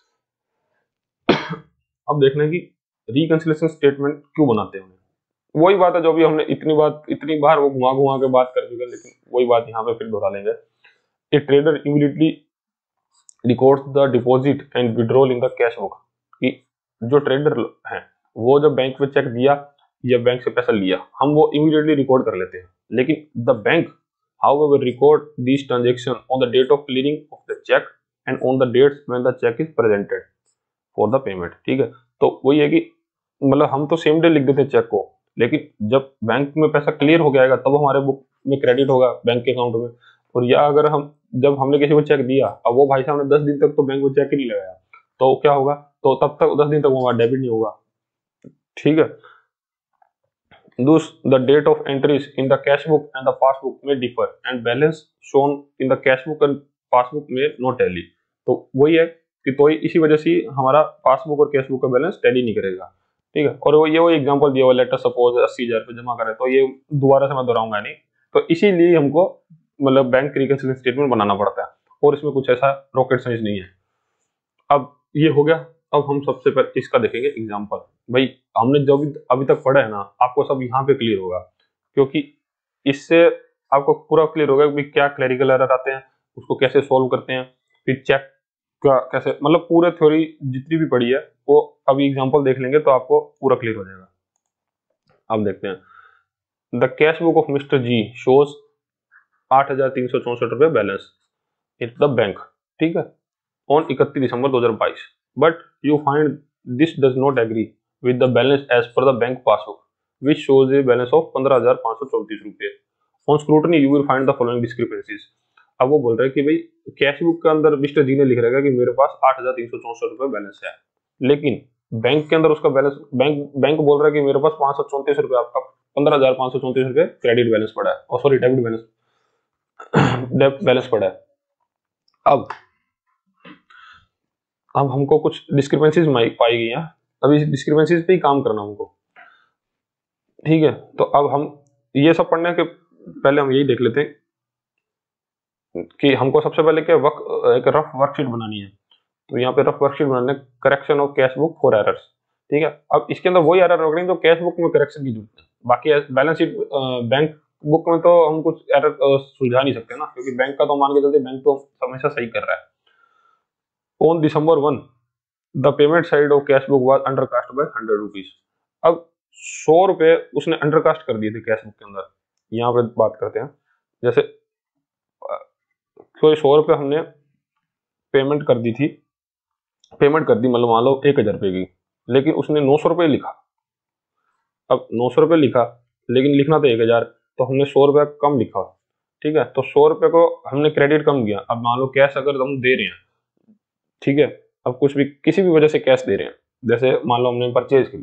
अब देखना है कि रिकंसिलिएशन स्टेटमेंट क्यों बनाते हैं। वही बात है जो भी हमने इतनी बार वो घुमा घुमा के बात कर चुके हैं, लेकिन वही बात यहाँ पे फिर दोहरा लेंगे। A trader immediately records the deposit and withdrawal in the cash book. कि जो ट्रेडर है वो जब बैंक में चेक दिया या बैंक से पैसा लिया, हम वो इमीडिएटली रिकॉर्ड कर लेते हैं, लेकिन the bank however record this transaction on the date of clearing of the cheque and on the dates when the cheque is presented for the payment. ठीक है। तो वही है कि मतलब हम तो सेम डे लिख देते हैं चेक को, लेकिन जब बैंक में पैसा क्लियर हो जाएगा तब हमारे बुक में क्रेडिट होगा बैंक के अकाउंट में। और या अगर हम, जब हमने किसी को चेक दिया, अब वो भाई साहब ने 10 दिन तक तो बैंक में चेक ही नहीं लगाया, तो क्या होगा, तो तब तक 10 दिन तक वो हमारा डेबिट नहीं होगा। ठीक है। Thus, the date of entries in the cash book and the passbook may differ and balance shown in the cash book and passbook may not tally। तो वही है कि तो इसी वजह से हमारा पासबुक और कैश बुक का बैलेंस टैली नहीं करेगा। ठीक है। और वो एग्जांपल दिया हुआ, लेटर सपोज 80,000 रुपये जमा करे, तो ये दोबारा से मैं दोहराऊंगा नहीं। तो इसीलिए हमको मतलब बैंक रिकंसिलिएशन स्टेटमेंट बनाना पड़ता है, और इसमें कुछ ऐसा रॉकेट साइंस नहीं है। अब ये हो गया। अब हम सबसे पहले इसका देखेंगे एग्जांपल। भाई हमने जो भी अभी तक पढ़ा है ना, आपको सब यहाँ पे क्लियर होगा, क्योंकि इससे आपको पूरा क्लियर होगा कि क्या क्लरिकल एरर आते हैं, उसको कैसे सॉल्व करते हैं, फिर चेक का कैसे, मतलब पूरा थ्योरी जितनी भी पढ़ी है वो अभी एग्जांपल देख लेंगे तो आपको पूरा क्लियर हो जाएगा। अब देखते हैं। The cash book of mister G shows 8,364 रुपये बैलेंस इन द बैंक, ठीक है, on 31 December 2022, but you find this does not agree with the balance as per the bank passbook which shows a balance of 15,534 रुपये। On scrutiny you will find the following discrepancies. अब वो बोल रहे हैं कि भाई कैश बुक के अंदर मिस्टर जी ने लिख रखा है कि मेरे पास 8,364 रुपये बैलेंस है, लेकिन बैंक के अंदर उसका बैलेंस, बैंक बोल रहा है कि मेरे पास 534 रुपये, आपका 15,534 रुपये क्रेडिट बैलेंस पड़ा है, और sorry debit balance, debit balance पड़ा है। अब हमको कुछ डिस्क्रिपेंसीज पाई गई हैं, अब इस डिस्क्रिपेंसीज पे ही काम करना हमको, ठीक है। तो अब हम ये सब पढ़ने के पहले हम यही देख लेते हैं कि हमको सबसे पहले क्या एक रफ वर्कशीट बनानी है। तो यहाँ पे रफ वर्कशीट बनाने, correction of cash book for errors, ठीक है। अब इसके अंदर वही एरर हो गई जो कैश बुक में करेक्शन की जरूरत है, बाकी बैलेंस शीट बैंक बुक में तो हम कुछ एरर सुलझा नहीं सकते ना, क्योंकि बैंक का तो मान के चलते बैंक तो हमेशा सही कर रहा है। On December 1 the payment side of cash book was undercast by 100 rupees. अब 100 रुपए उसने अंडरकास्ट कर दिए थे कैश बुक के अंदर। यहाँ पे बात करते हैं, जैसे कोई 100 रुपए हमने पेमेंट कर दी थी, पेमेंट कर दी मतलब मान लो 1,000 रुपए की, लेकिन उसने 900 रुपए लिखा। अब 900 रुपए लिखा लेकिन लिखना तो 1,000, तो हमने 100 रुपए कम लिखा, ठीक है। तो 100 रुपए को हमने क्रेडिट कम किया। अब मान लो कैश अगर हम दे रहे हैं, ठीक है, अब कुछ भी किसी भी वजह से कैश दे रहे हैं, जैसे मान लो हमने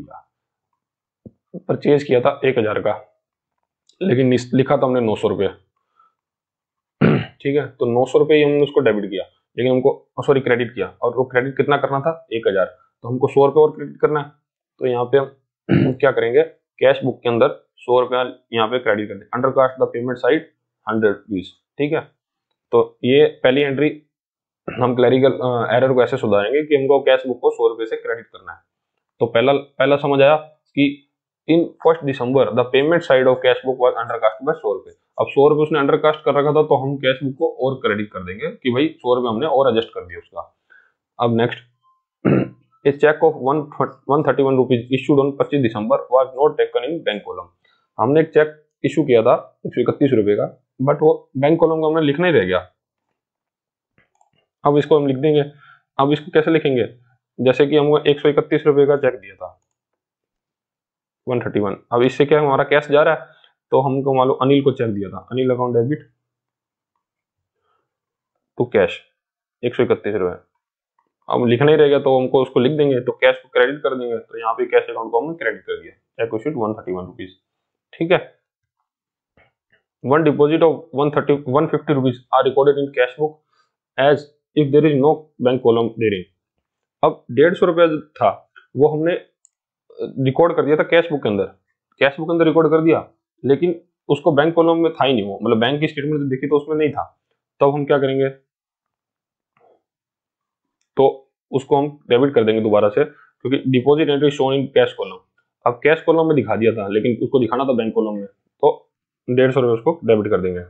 परचेज किया था 1,000 का, लेकिन लिखा था हमने 900 रुपये, ठीक है। तो 900 रुपये ही हमने उसको डेबिट किया, लेकिन हमको सॉरी क्रेडिट किया, और वो क्रेडिट कितना करना था 1,000, तो हमको 100 रुपये और क्रेडिट करना है। तो यहाँ पे हम क्या करेंगे, कैश बुक के अंदर 100 रुपया यहाँ पे क्रेडिट कर दें, undercast the payment side 100 rupees, ठीक है। तो ये पहली एंट्री हम क्लैरिकल एरर को ऐसे सुधारेंगे कि हमको कैश बुक को 100 रुपये से क्रेडिट करना है। तो पहला समझ आया कि in 1 December the payment side of cash book was undercast by 100 रुपये। अब 100 रुपये उसने अंडरकास्ट कर रखा था, तो हम कैश बुक को और क्रेडिट कर देंगे कि भाई 100 रुपये हमने और एडजस्ट कर दिया उसका। अब next, a cheque of 131 rupees issued on 25 December was not taken in bank column. हमने एक चेक इशू किया था 131 रुपये का, बट वो बैंक कॉलम को हमने लिखना ही रह गया। अब इसको हम लिख देंगे। अब इसको कैसे लिखेंगे, जैसे कि हमको 131 रुपये का चेक दिया था 131, अब इससे क्या हमारा कैश जा रहा है, तो हमको मान लो अनिल को चेक दिया था, Anil account debit to cash 131 रुपये। अब लिखना ही रहेगा तो हमको उसको लिख देंगे, तो कैश को क्रेडिट कर देंगे। तो यहाँ पे कैश अकाउंट को हमने क्रेडिट कर दिया, चेक इशूड 131 रुपीज, ठीक है। One deposit of 150 rupees are recorded in cash book as if there is no bank column therein. अब 150 रुपया था वो हमने रिकॉर्ड कर दिया था कैश बुक के अंदर, कैश बुक के अंदर रिकॉर्ड कर दिया, लेकिन उसको बैंक कॉलम में था ही नहीं, वो मतलब बैंक की स्टेटमेंट देखी तो उसमें नहीं था। तब हम क्या करेंगे, तो उसको हम डेबिट कर देंगे दोबारा से, क्योंकि deposit entry shown in cash column. अब कैश कॉलम में दिखा दिया था, लेकिन उसको दिखाना था बैंक कॉलम में, तो 150 रुपये उसको डेबिट कर देंगे।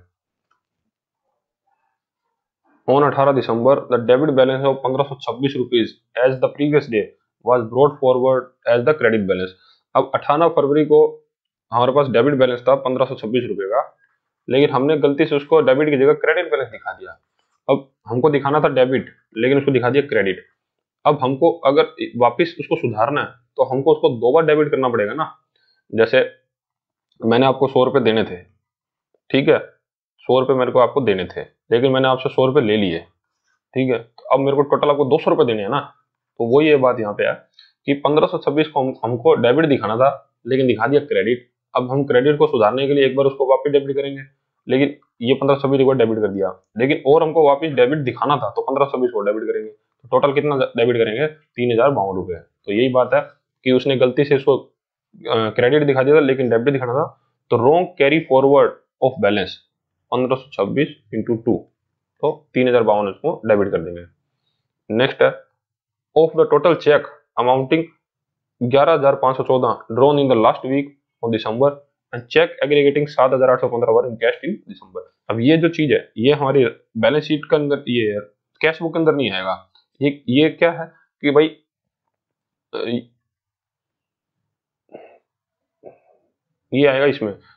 On 18 December the debit balance of 1526 rupees as the previous day was brought forward as the credit balance. अब 18 फरवरी को हमारे पास डेबिट बैलेंस था 1526 रुपये का, लेकिन हमने गलती से उसको डेबिट की जगह क्रेडिट बैलेंस दिखा दिया। अब हमको दिखाना था डेबिट, लेकिन उसको दिखा दिया क्रेडिट। अब हमको अगर वापस उसको सुधारना है, तो हमको उसको 2 बार डेबिट करना पड़ेगा ना। जैसे मैंने आपको 100 रुपये देने थे, ठीक है, 100 रुपये मेरे को आपको देने थे, लेकिन मैंने आपसे 100 रुपये ले लिए, ठीक है। तो अब मेरे को टोटल आपको 200 रुपये देने हैं ना। तो वो ये बात यहाँ पे है कि 1526 को हमको डेबिट दिखाना था, लेकिन दिखा दिया क्रेडिट। अब हम क्रेडिट को सुधारने के लिए एक बार उसको वापस डेबिट करेंगे, लेकिन ये 1526 एक बार डेबिट कर दिया, लेकिन और हमको वापस डेबिट दिखाना था, तो 1526 को डेबिट करेंगे। तो टोटल कितना डेबिट करेंगे, 3052 रुपये। तो यही बात है कि उसने गलती से इसको क्रेडिट दिखा दिया था, लेकिन डेबिट दिखाना था। तो wrong carry forward of balance 1526 into 2, तो 3052 इसको डेबिट कर देंगे। नेक्स्ट है, of the total cheque amounting 11,514 drawn in the last week of December and cheque aggregating 7,815 were encashed in December. अब ये जो चीज है, ये हमारी बैलेंस शीट के अंदर, ये कैश बुक के अंदर नहीं आएगा। ये क्या है कि भाई ये आएगा इसमें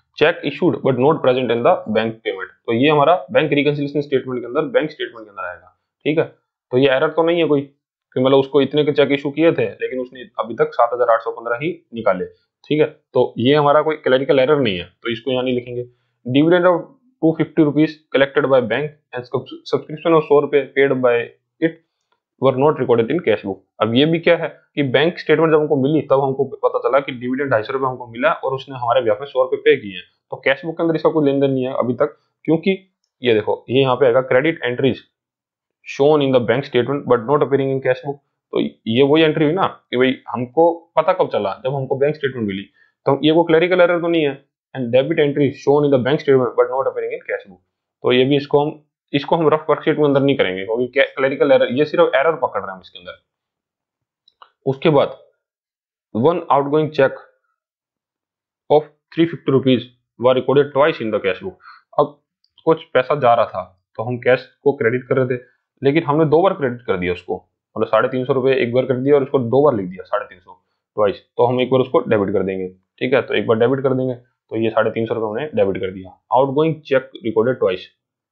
cheque issued but not present in the bank payment, तो ये हमारा बैंक रिकंसिलिएशन स्टेटमेंट के अंदर, बैंक स्टेटमेंट के अंदर आएगा। ठीक है, तो ये एरर तो नहीं है कोई कि मतलब उसको इतने के चेक इशू किए थे लेकिन उसने अभी तक 7815 ही निकाले। ठीक है, तो ये हमारा कोई क्लरिकल एरर नहीं है, तो इसको यहाँ नहीं लिखेंगे। Dividend of 250 rupees collected by bank and subscription of 100 रुपए paid by it were not recorded in cash book. अब ये भी क्या है कि बैंक स्टेटमेंट जब हमको मिली तब हमको पता चला कि डिविडेंड 250 रुपए हमको मिला और उसने हमारे ब्याह में 100 रुपए पे किए हैं, तो कैश बुक के अंदर इसका कोई लेन देन नहीं है अभी तक, क्योंकि ये देखो ये यहाँ पे आएगा credit entries shown in the bank statement but not appearing in cash book. तो ये वही एंट्री हुई ना कि भाई हमको पता कब चला, जब हमको बैंक स्टेटमेंट मिली, तो ये वो क्लरिकल एरर तो नहीं है। And debit entry shown in the bank statement but not appearing in cash book, तो ये भी इसको हम रफ वर्कशीट में अंदर नहीं करेंगे क्योंकि क्लरिकल एरर, ये सिर्फ एरर पकड़ रहे हैं हम इसके अंदर। उसके बाद one outgoing cheque of 350 rupees were recorded twice in the cash book. अब कुछ पैसा जा रहा था तो हम कैश को क्रेडिट कर रहे थे, लेकिन हमने 2 बार क्रेडिट कर दिया उसको, मतलब 350 रुपए एक बार कर दिया और उसको 2 बार लिख दिया 350 ट्वाइस, तो हम एक बार उसको डेबिट कर देंगे। ठीक है, तो एक बार डेबिट कर देंगे, तो ये 350 रुपए हमने डेबिट कर दिया। आउटगोइंग चेक रिकॉर्डेड ट्वाइस,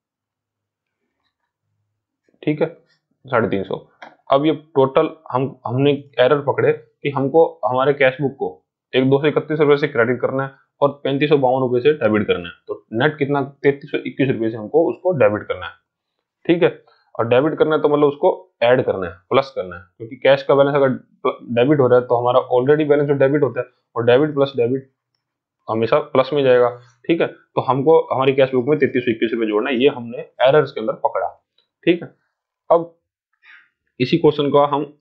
ठीक है 350। अब ये टोटल हमने एरर पकड़े कि हमको हमारे कैश बुक को 231 रुपए से क्रेडिट करना है और 3552 रुपए से डेबिट करना है, तो नेट कितना 3321 रुपए से हमको उसको डेबिट करना है। ठीक है, और डेबिट करना है तो मतलब उसको ऐड करना है, प्लस करना है, क्योंकि कैश का बैलेंस अगर डेबिट हो रहा है तो हमारा ऑलरेडी बैलेंस जो डेबिट होता है और डेबिट प्लस डेबिट हमेशा प्लस में जाएगा। ठीक है, तो हमको हमारी कैश बुक में 3321 रुपए जोड़ना है, ये हमने एरर्स के अंदर पकड़ा। ठीक है, अब इसी क्वेश्चन का हम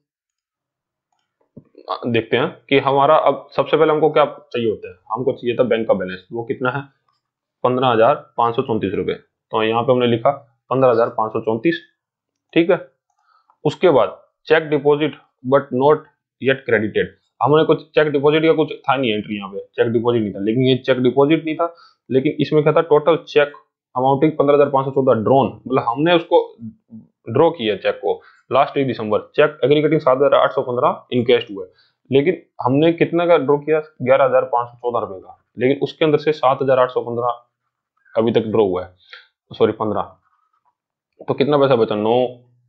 देखते हैं कि हमारा अब सबसे पहले हमको क्या चाहिए होता है, हमको चाहिए था बैंक का बैलेंस, वो कितना है 15,534 रुपए, तो यहाँ पे हमने लिखा 15,534। ठीक है, उसके बाद cheque deposit but not yet credited, हमने कुछ चेक डिपॉजिट का कुछ था नहीं एंट्री, यहाँ पे चेक डिपॉजिट नहीं था, लेकिन ये चेक डिपॉजिट नहीं था, लेकिन इसमें क्या था टोटल चेक अमाउंटिंग 15,514 ड्रॉन, मतलब हमने उसको ड्रॉ किया चेक को लास्ट 1 दिसंबर, चेक एग्रीगेटिंग 7,815 इनकैश हुआ है, लेकिन हमने कितना का ड्रॉ किया 11,514 रुपए का, लेकिन उसके अंदर से 7,815 अभी तक ड्रॉ हुआ है, सॉरी 15, तो कितना पैसा बचा 9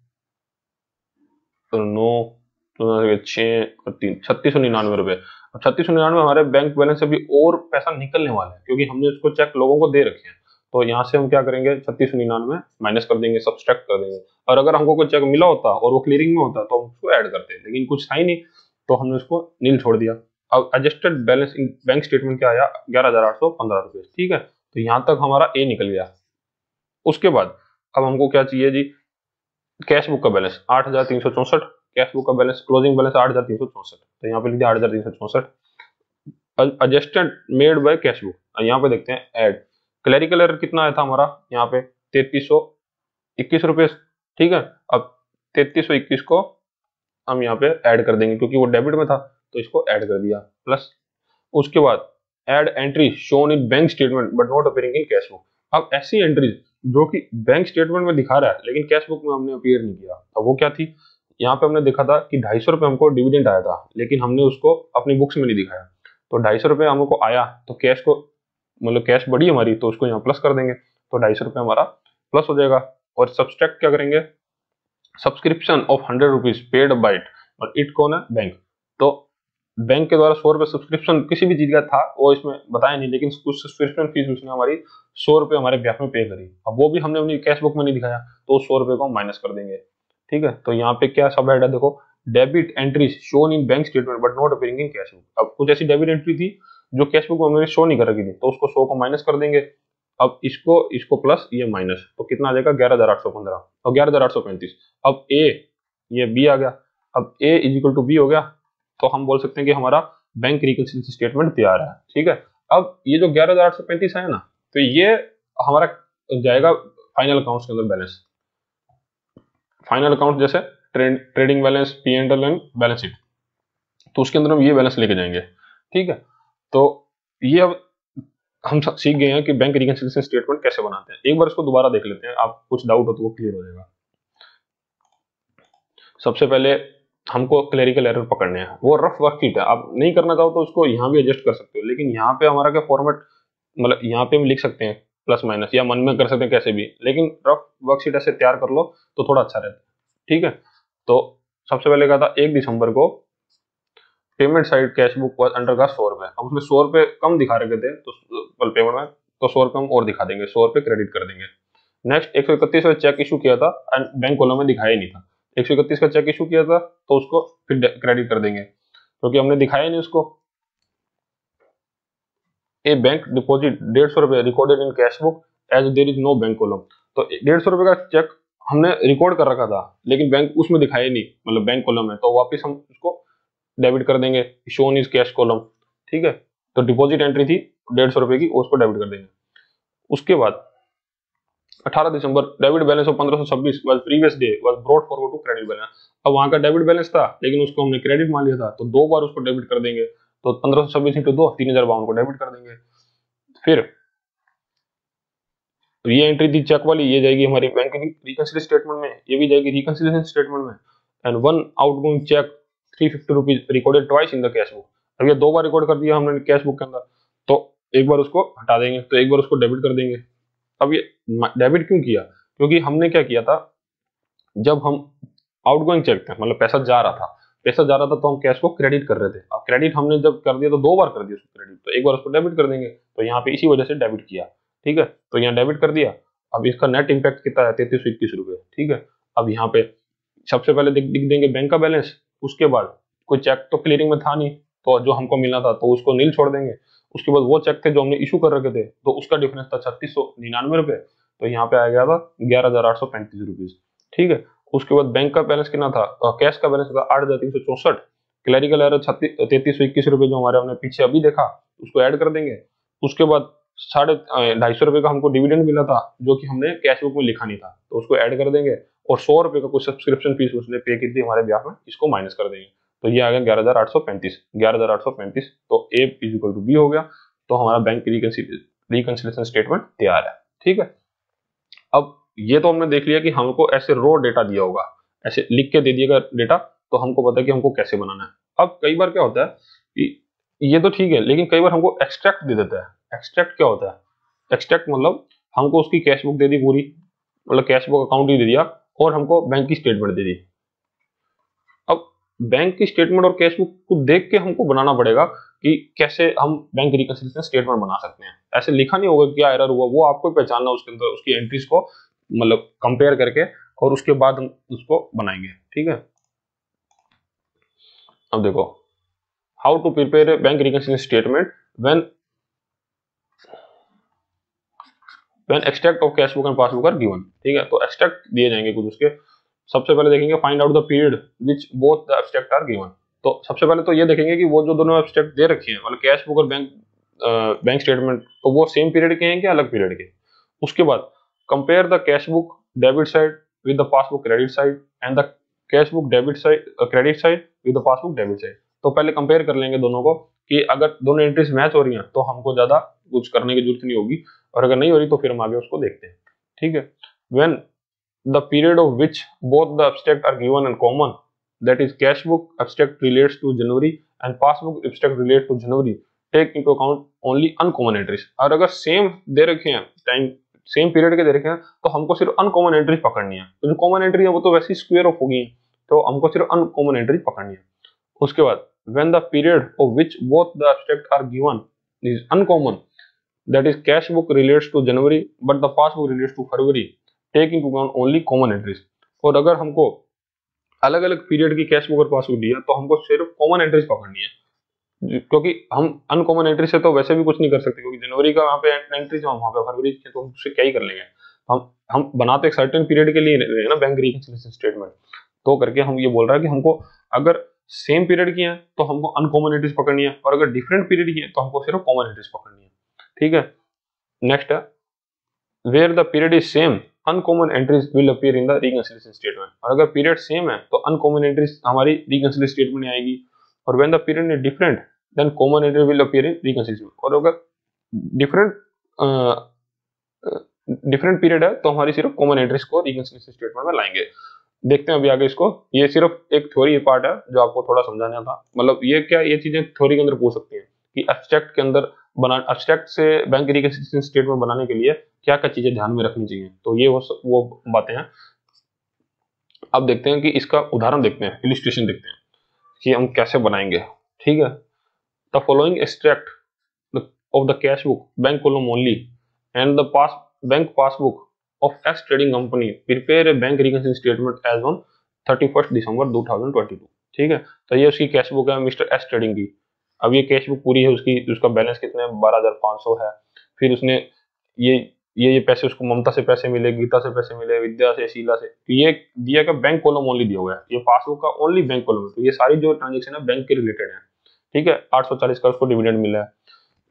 6 और 3 3699 रुपए। अब 3699 हमारे बैंक बैलेंस से भी और पैसा निकलने वाला है क्योंकि हमने उसको चेक लोगों को दे रखे हैं, तो यहाँ से हम क्या करेंगे 3699 माइनस कर देंगे, सब्सट्रैक्ट कर देंगे, और अगर हमको कोई चेक मिला होता और वो क्लियरिंग में होता तो हम उसको ऐड करते, लेकिन कुछ था ही नहीं तो हमने उसको नील छोड़ दिया। अब adjusted balance in bank statement क्या आया 11,815 रुपए। ठीक है, तो यहाँ तक हमारा ए निकल गया। उसके बाद अब हमको क्या चाहिए जी, कैश बुक का बैलेंस 8,364, कैश बुक का बैलेंस क्लोजिंग बैलेंस 8,364, तो यहाँ पे लिख दिया 8,364। Adjusted made by cash book, यहाँ पे देखते हैं ऐड, क्लरिकल एरर कितना आया था हमारा यहाँ पे 3321 रुपए। ठीक है, अब 3321 को हम यहाँ पे ऐड कर देंगे क्योंकि वो डेबिट में था, तो इसको ऐड कर दिया प्लस। उसके बाद add entry shown in bank statement but not appearing in cash book. अब ऐसी एंट्रीज जो कि बैंक स्टेटमेंट में दिखा रहा है लेकिन कैश बुक में हमने अपीयर नहीं किया, अब वो क्या थी, यहाँ पे हमने देखा था कि 250 रुपए हमको डिविडेंड आया था, लेकिन हमने उसको अपनी बुक्स में नहीं दिखाया, तो 250 रुपए हमको आया तो कैश को मतलब कैश बढ़ी हमारी तो उसको यहाँ प्लस कर देंगे, तो 250 रुपए हमारा प्लस हो जाएगा। और सब्सट्रैक्ट क्या करेंगे, subscription of 100 rupees paid by it, और इट कौन है बैंक, तो बैंक के द्वारा 100 रुपए सब्सक्रिप्शन किसी भी चीज का था वो इसमें बताया नहीं, लेकिन कुछ सब्सक्रिप्शन फीस उसने हमारी 100 रुपए हमारे ब्याह में पे करी, अब वो भी हमने अपनी कैश बुक में नहीं दिखाया तो उस 100 रुपए को हम माइनस कर देंगे। ठीक है, तो यहाँ पे क्या सब ऐड है देखो, debit entry shown in bank statement but not appearing in cash book. अब कुछ ऐसी डेबिट एंट्री थी जो कैश बुक में हमने शो नहीं कर रखी थी, तो उसको 100 को माइनस कर देंगे। अब इसको प्लस ये माइनस, तो कितना आ जाएगा 11,815 और 11,835। अब ए ये बी आ गया, अब A is equal to B हो गया, तो हम बोल सकते हैं कि हमारा बैंक रिकंसिलिएशन स्टेटमेंट तैयार है। ठीक है, अब ये जो 11,835 है ना, तो ये हमारा जाएगा फाइनल अकाउंट्स के अंदर बैलेंस, फाइनल अकाउंट जैसे trading balance, P&L and balance sheet, तो उसके अंदर हम ये बैलेंस लेके जाएंगे। ठीक है, तो ये अब हम सीख गए हैं कि बैंक रिकंसिलिएशन स्टेटमेंट कैसे बनाते हैं। एक बार इसको दोबारा देख लेते हैं, आप कुछ डाउट हो तो वो क्लियर हो जाएगा। सबसे पहले हमको क्लरिकल एरर पकड़ने हैं, वो रफ वर्कशीट है, आप नहीं करना चाहो तो उसको यहाँ भी एडजस्ट कर सकते हो, लेकिन यहाँ पे हमारा क्या फॉर्मेट मतलब यहाँ पे हम लिख सकते हैं प्लस माइनस, या मन में कर सकते हैं कैसे भी, लेकिन रफ वर्कशीट ऐसे तैयार कर लो तो थोड़ा अच्छा रहता है। ठीक है, तो सबसे पहले कहा था 1 दिसंबर को payment side cash book was under का 100 रुपए। अब उसमें 100 रुपए कम दिखा रखे थे तो पेमेंट में, तो 100 रुपए हम और दिखा देंगे, 100 रुपए क्रेडिट कर देंगे। नेक्स्ट 131 का चेक इशू किया था एंड बैंक कॉलम में दिखाया ही नहीं था, 131 का चेक इशू किया था तो उसको फिर क्रेडिट कर देंगे क्योंकि हमने दिखाया नहीं उसको। ए बैंक डिपॉजिट 150 रुपए recorded in cash book as there is no bank column. तो 150 रुपए का चेक हमने रिकॉर्ड कर रखा था लेकिन बैंक उसमें दिखाया नहीं, मतलब बैंक कॉलम है, तो वापस हम उसको डेबिट कर देंगे, शोन इज कैश कॉलम। ठीक है, तो डिपॉजिट एंट्री थी 150 रुपए की, उसको डेबिट कर देंगे। उसके बाद 18 दिसंबर debit balance of 1526 was previous day was brought forward to credit balance. अब वहां का डेबिट बैलेंस था लेकिन उसको हमने क्रेडिट मान लिया था तो 2 बार उसको डेबिट कर देंगे, तो 1526 इंटू 2 3052 को डेबिट कर देंगे। फिर ये एंट्री थी चेक वाली, ये जाएगी हमारी बैंक रिकंसिलिएशन स्टेटमेंट में, ये भी जाएगी रिकंसिलिएशन स्टेटमेंट में। And one outgoing cheque 350 rupees recorded twice in the cash book. अब ये 2 बार रिकॉर्ड कर दिया हमने कैश बुक के अंदर, तो एक बार उसको हटा देंगे, तो एक बार उसको डेबिट कर देंगे। अब ये डेबिट क्यों किया, क्योंकि हमने क्या किया था, जब हम आउटगोइंग चेक थे, मतलब पैसा जा रहा था तो हम कैश को क्रेडिट कर रहे थे। अब क्रेडिट हमने जब कर दिया तो 2 बार कर दिया उसको क्रेडिट, तो एक बार उसको डेबिट कर देंगे, तो यहाँ पे इसी वजह से डेबिट किया। ठीक है, तो यहाँ डेबिट कर दिया। अब इसका नेट इंपैक्ट कितना है, 3321 रुपए। ठीक है, अब यहाँ पे सबसे पहले दिख देंगे बैंक का बैलेंस, उसके बाद कोई चेक तो क्लियरिंग में था नहीं, तो जो हमको मिलना था तो उसको नील छोड़ देंगे। उसके बाद वो चेक थे जो हमने इशू कर रखे थे, तो उसका डिफरेंस था 3699 रुपए, तो यहाँ पे आ गया था 11,835 रुपीज। ठीक है, उसके बाद बैंक का बैलेंस कितना था, कैश का बैलेंस था 8,364, क्लैरिकल एरर 3321 रुपए जो हमारे हमने पीछे अभी देखा, उसको ऐड कर देंगे। उसके बाद 250 रुपए का हमको डिविडेंड मिला था जो कि हमने कैश बुक में लिखा नहीं था, तो उसको ऐड कर देंगे, और 100 रुपए का कुछ सब्सक्रिप्शन फीस उसने पे की थी हमारे ब्याह में, इसको माइनस कर देंगे, तो ये आ गया 11,835। तो A is equal to B हो गया, तो हमारा बैंक रिकंसिलिएशन स्टेटमेंट तैयार है। ठीक है, अब ये तो हमने देख लिया कि हमको ऐसे रो डेटा दिया होगा, ऐसे लिख के दे दिएगा डेटा, तो हमको पता है कि हमको कैसे बनाना है। अब कई बार क्या होता है कि ये तो ठीक है, लेकिन कई बार हमको एक्सट्रैक्ट दे देता है। एक्सट्रैक्ट क्या होता है, एक्सट्रैक्ट मतलब हमको उसकी कैश बुक दे दी पूरी, मतलब कैश बुक अकाउंट ही दे दिया, और हमको बैंक की स्टेटमेंट दे दी। अब बैंक की स्टेटमेंट और कैश बुक को देख के हमको बनाना पड़ेगा कि कैसे हम बैंक रिकंसिलिएशन स्टेटमेंट बना सकते हैं। ऐसे लिखा नहीं होगा क्या एरर हुआ, वो आपको पहचानना उसके अंदर, उसकी एंट्रीज को मतलब कंपेयर करके, और उसके बाद हम उसको बनाएंगे। ठीक है, अब देखो how to prepare bank reconciliation statement when extract of cash book and passbook are given. ठीक है, तो एक्सट्रैक्ट दिए जाएंगे कुछ उसके। सबसे पहले देखेंगे find out the period which both the abstract are given. तो सबसे पहले तो ये देखेंगे कि वो जो दोनों एब्स्ट्रैक्ट दे रखी है, मतलब कैश बुक और बैंक स्टेटमेंट, तो वो सेम पीरियड के हैं क्या अलग पीरियड के। उसके बाद compare the cash book debit side with the passbook credit side and the cash book debit side credit side with the passbook debit side. तो पहले कंपेयर कर लेंगे दोनों को कि अगर दोनों एंट्रीज मैच हो रही हैं तो हमको ज्यादा कुछ करने की जरूरत नहीं होगी, और अगर नहीं हो रही तो फिर हम आगे उसको देखते हैं। ठीक है, when the period of which both the abstract are given and common, that is cash book abstract relates to January and passbook abstract relates to January, take into account only uncommon entries। और अगर same दे रखे हैं, time same period के दे रखे हैं, तो हमको सिर्फ अनकॉमन एंट्रीज पकड़नी है, तो जो कॉमन एंट्री है वो तो वैसे ही स्क्वायर ऑफ होगी, तो हमको सिर्फ अनकॉमन एंट्रीज पकड़नी है। उसके बाद when the period of which both the abstract are given is uncommon, that is cash book relates to January but the passbook relates to February, take into account only common entries. और अगर हमको अलग अलग period की cash book और passbook दिया तो हमको सिर्फ कॉमन एंट्रीज पकड़नी है, क्योंकि हम अनकॉमन एंट्री से तो वैसे भी कुछ नहीं कर सकते, क्योंकि जनवरी का वहाँ पे एंट्रीज है, वहाँ पे फरवरी के, तो उससे क्या ही कर लेंगे। हम बनाते एक सर्टेन पीरियड के लिए रहे ना बैंक रिकंसिलिएशन स्टेटमेंट, तो करके हम ये बोल रहा है कि हमको अगर सेम पीरियड की है तो हमको अनकॉमन एंट्रीज पकड़नी है, और अगर डिफरेंट पीरियड की है तो हमको सिर्फ कॉमन एंट्रीज पकड़नी है। ठीक है, नेक्स्ट है where the period is same uncommon entries will appear in the reconciliation statement। और अगर पीरियड सेम है तो uncommon entries हमारी reconciliation statement में आएगी, और when the period is different then common entry will appear in reconciliation। और अगर डिफरेंट पीरियड है तो हमारी सिर्फ कॉमन एंट्रीज को reconciliation statement में लाएंगे। देखते हैं अभी आगे इसको, ये सिर्फ एक थ्योरी पार्ट है जो आपको थोड़ा समझाना था, मतलब ये क्या, ये चीजें थ्योरी के अंदर पूछ सकती हैं कि एब्स्ट्रैक्ट के अंदर बना एब्स्ट्रैक्ट से बैंक रिकंसिलिएशन स्टेटमेंट बनाने के लिए क्या क्या चीजें ध्यान में रखनी चाहिए, तो ये वो बातें हैं। अब देखते हैं कि इसका उदाहरण देखते हैं, इलिस्ट्रेशन देखते हैं कि हम कैसे बनाएंगे। ठीक है, the following extract of the cash book, bank column only, and the bank passbook of X trading company prepare a bank reconciliation statement as on 31st December 2022। ठीक है, तो ये उसकी कैश बुक है मिस्टर एस ट्रेडिंग की। अब ये cash book पूरी है उसकी, उसका बैलेंस कितना है 12,500 है। फिर उसने ये पैसे उसको ममता से पैसे मिले, गीता से पैसे मिले, विद्या से, शीला से, तो ये दिया गया बैंक कॉलम ओनली दिया हुआ है, ये पासबुक का ओनली बैंक कॉलम है। तो ये सारी जो ट्रांजेक्शन है बैंक के रिलेटेड है। ठीक है, 840 का उसको डिविडेंड मिला है,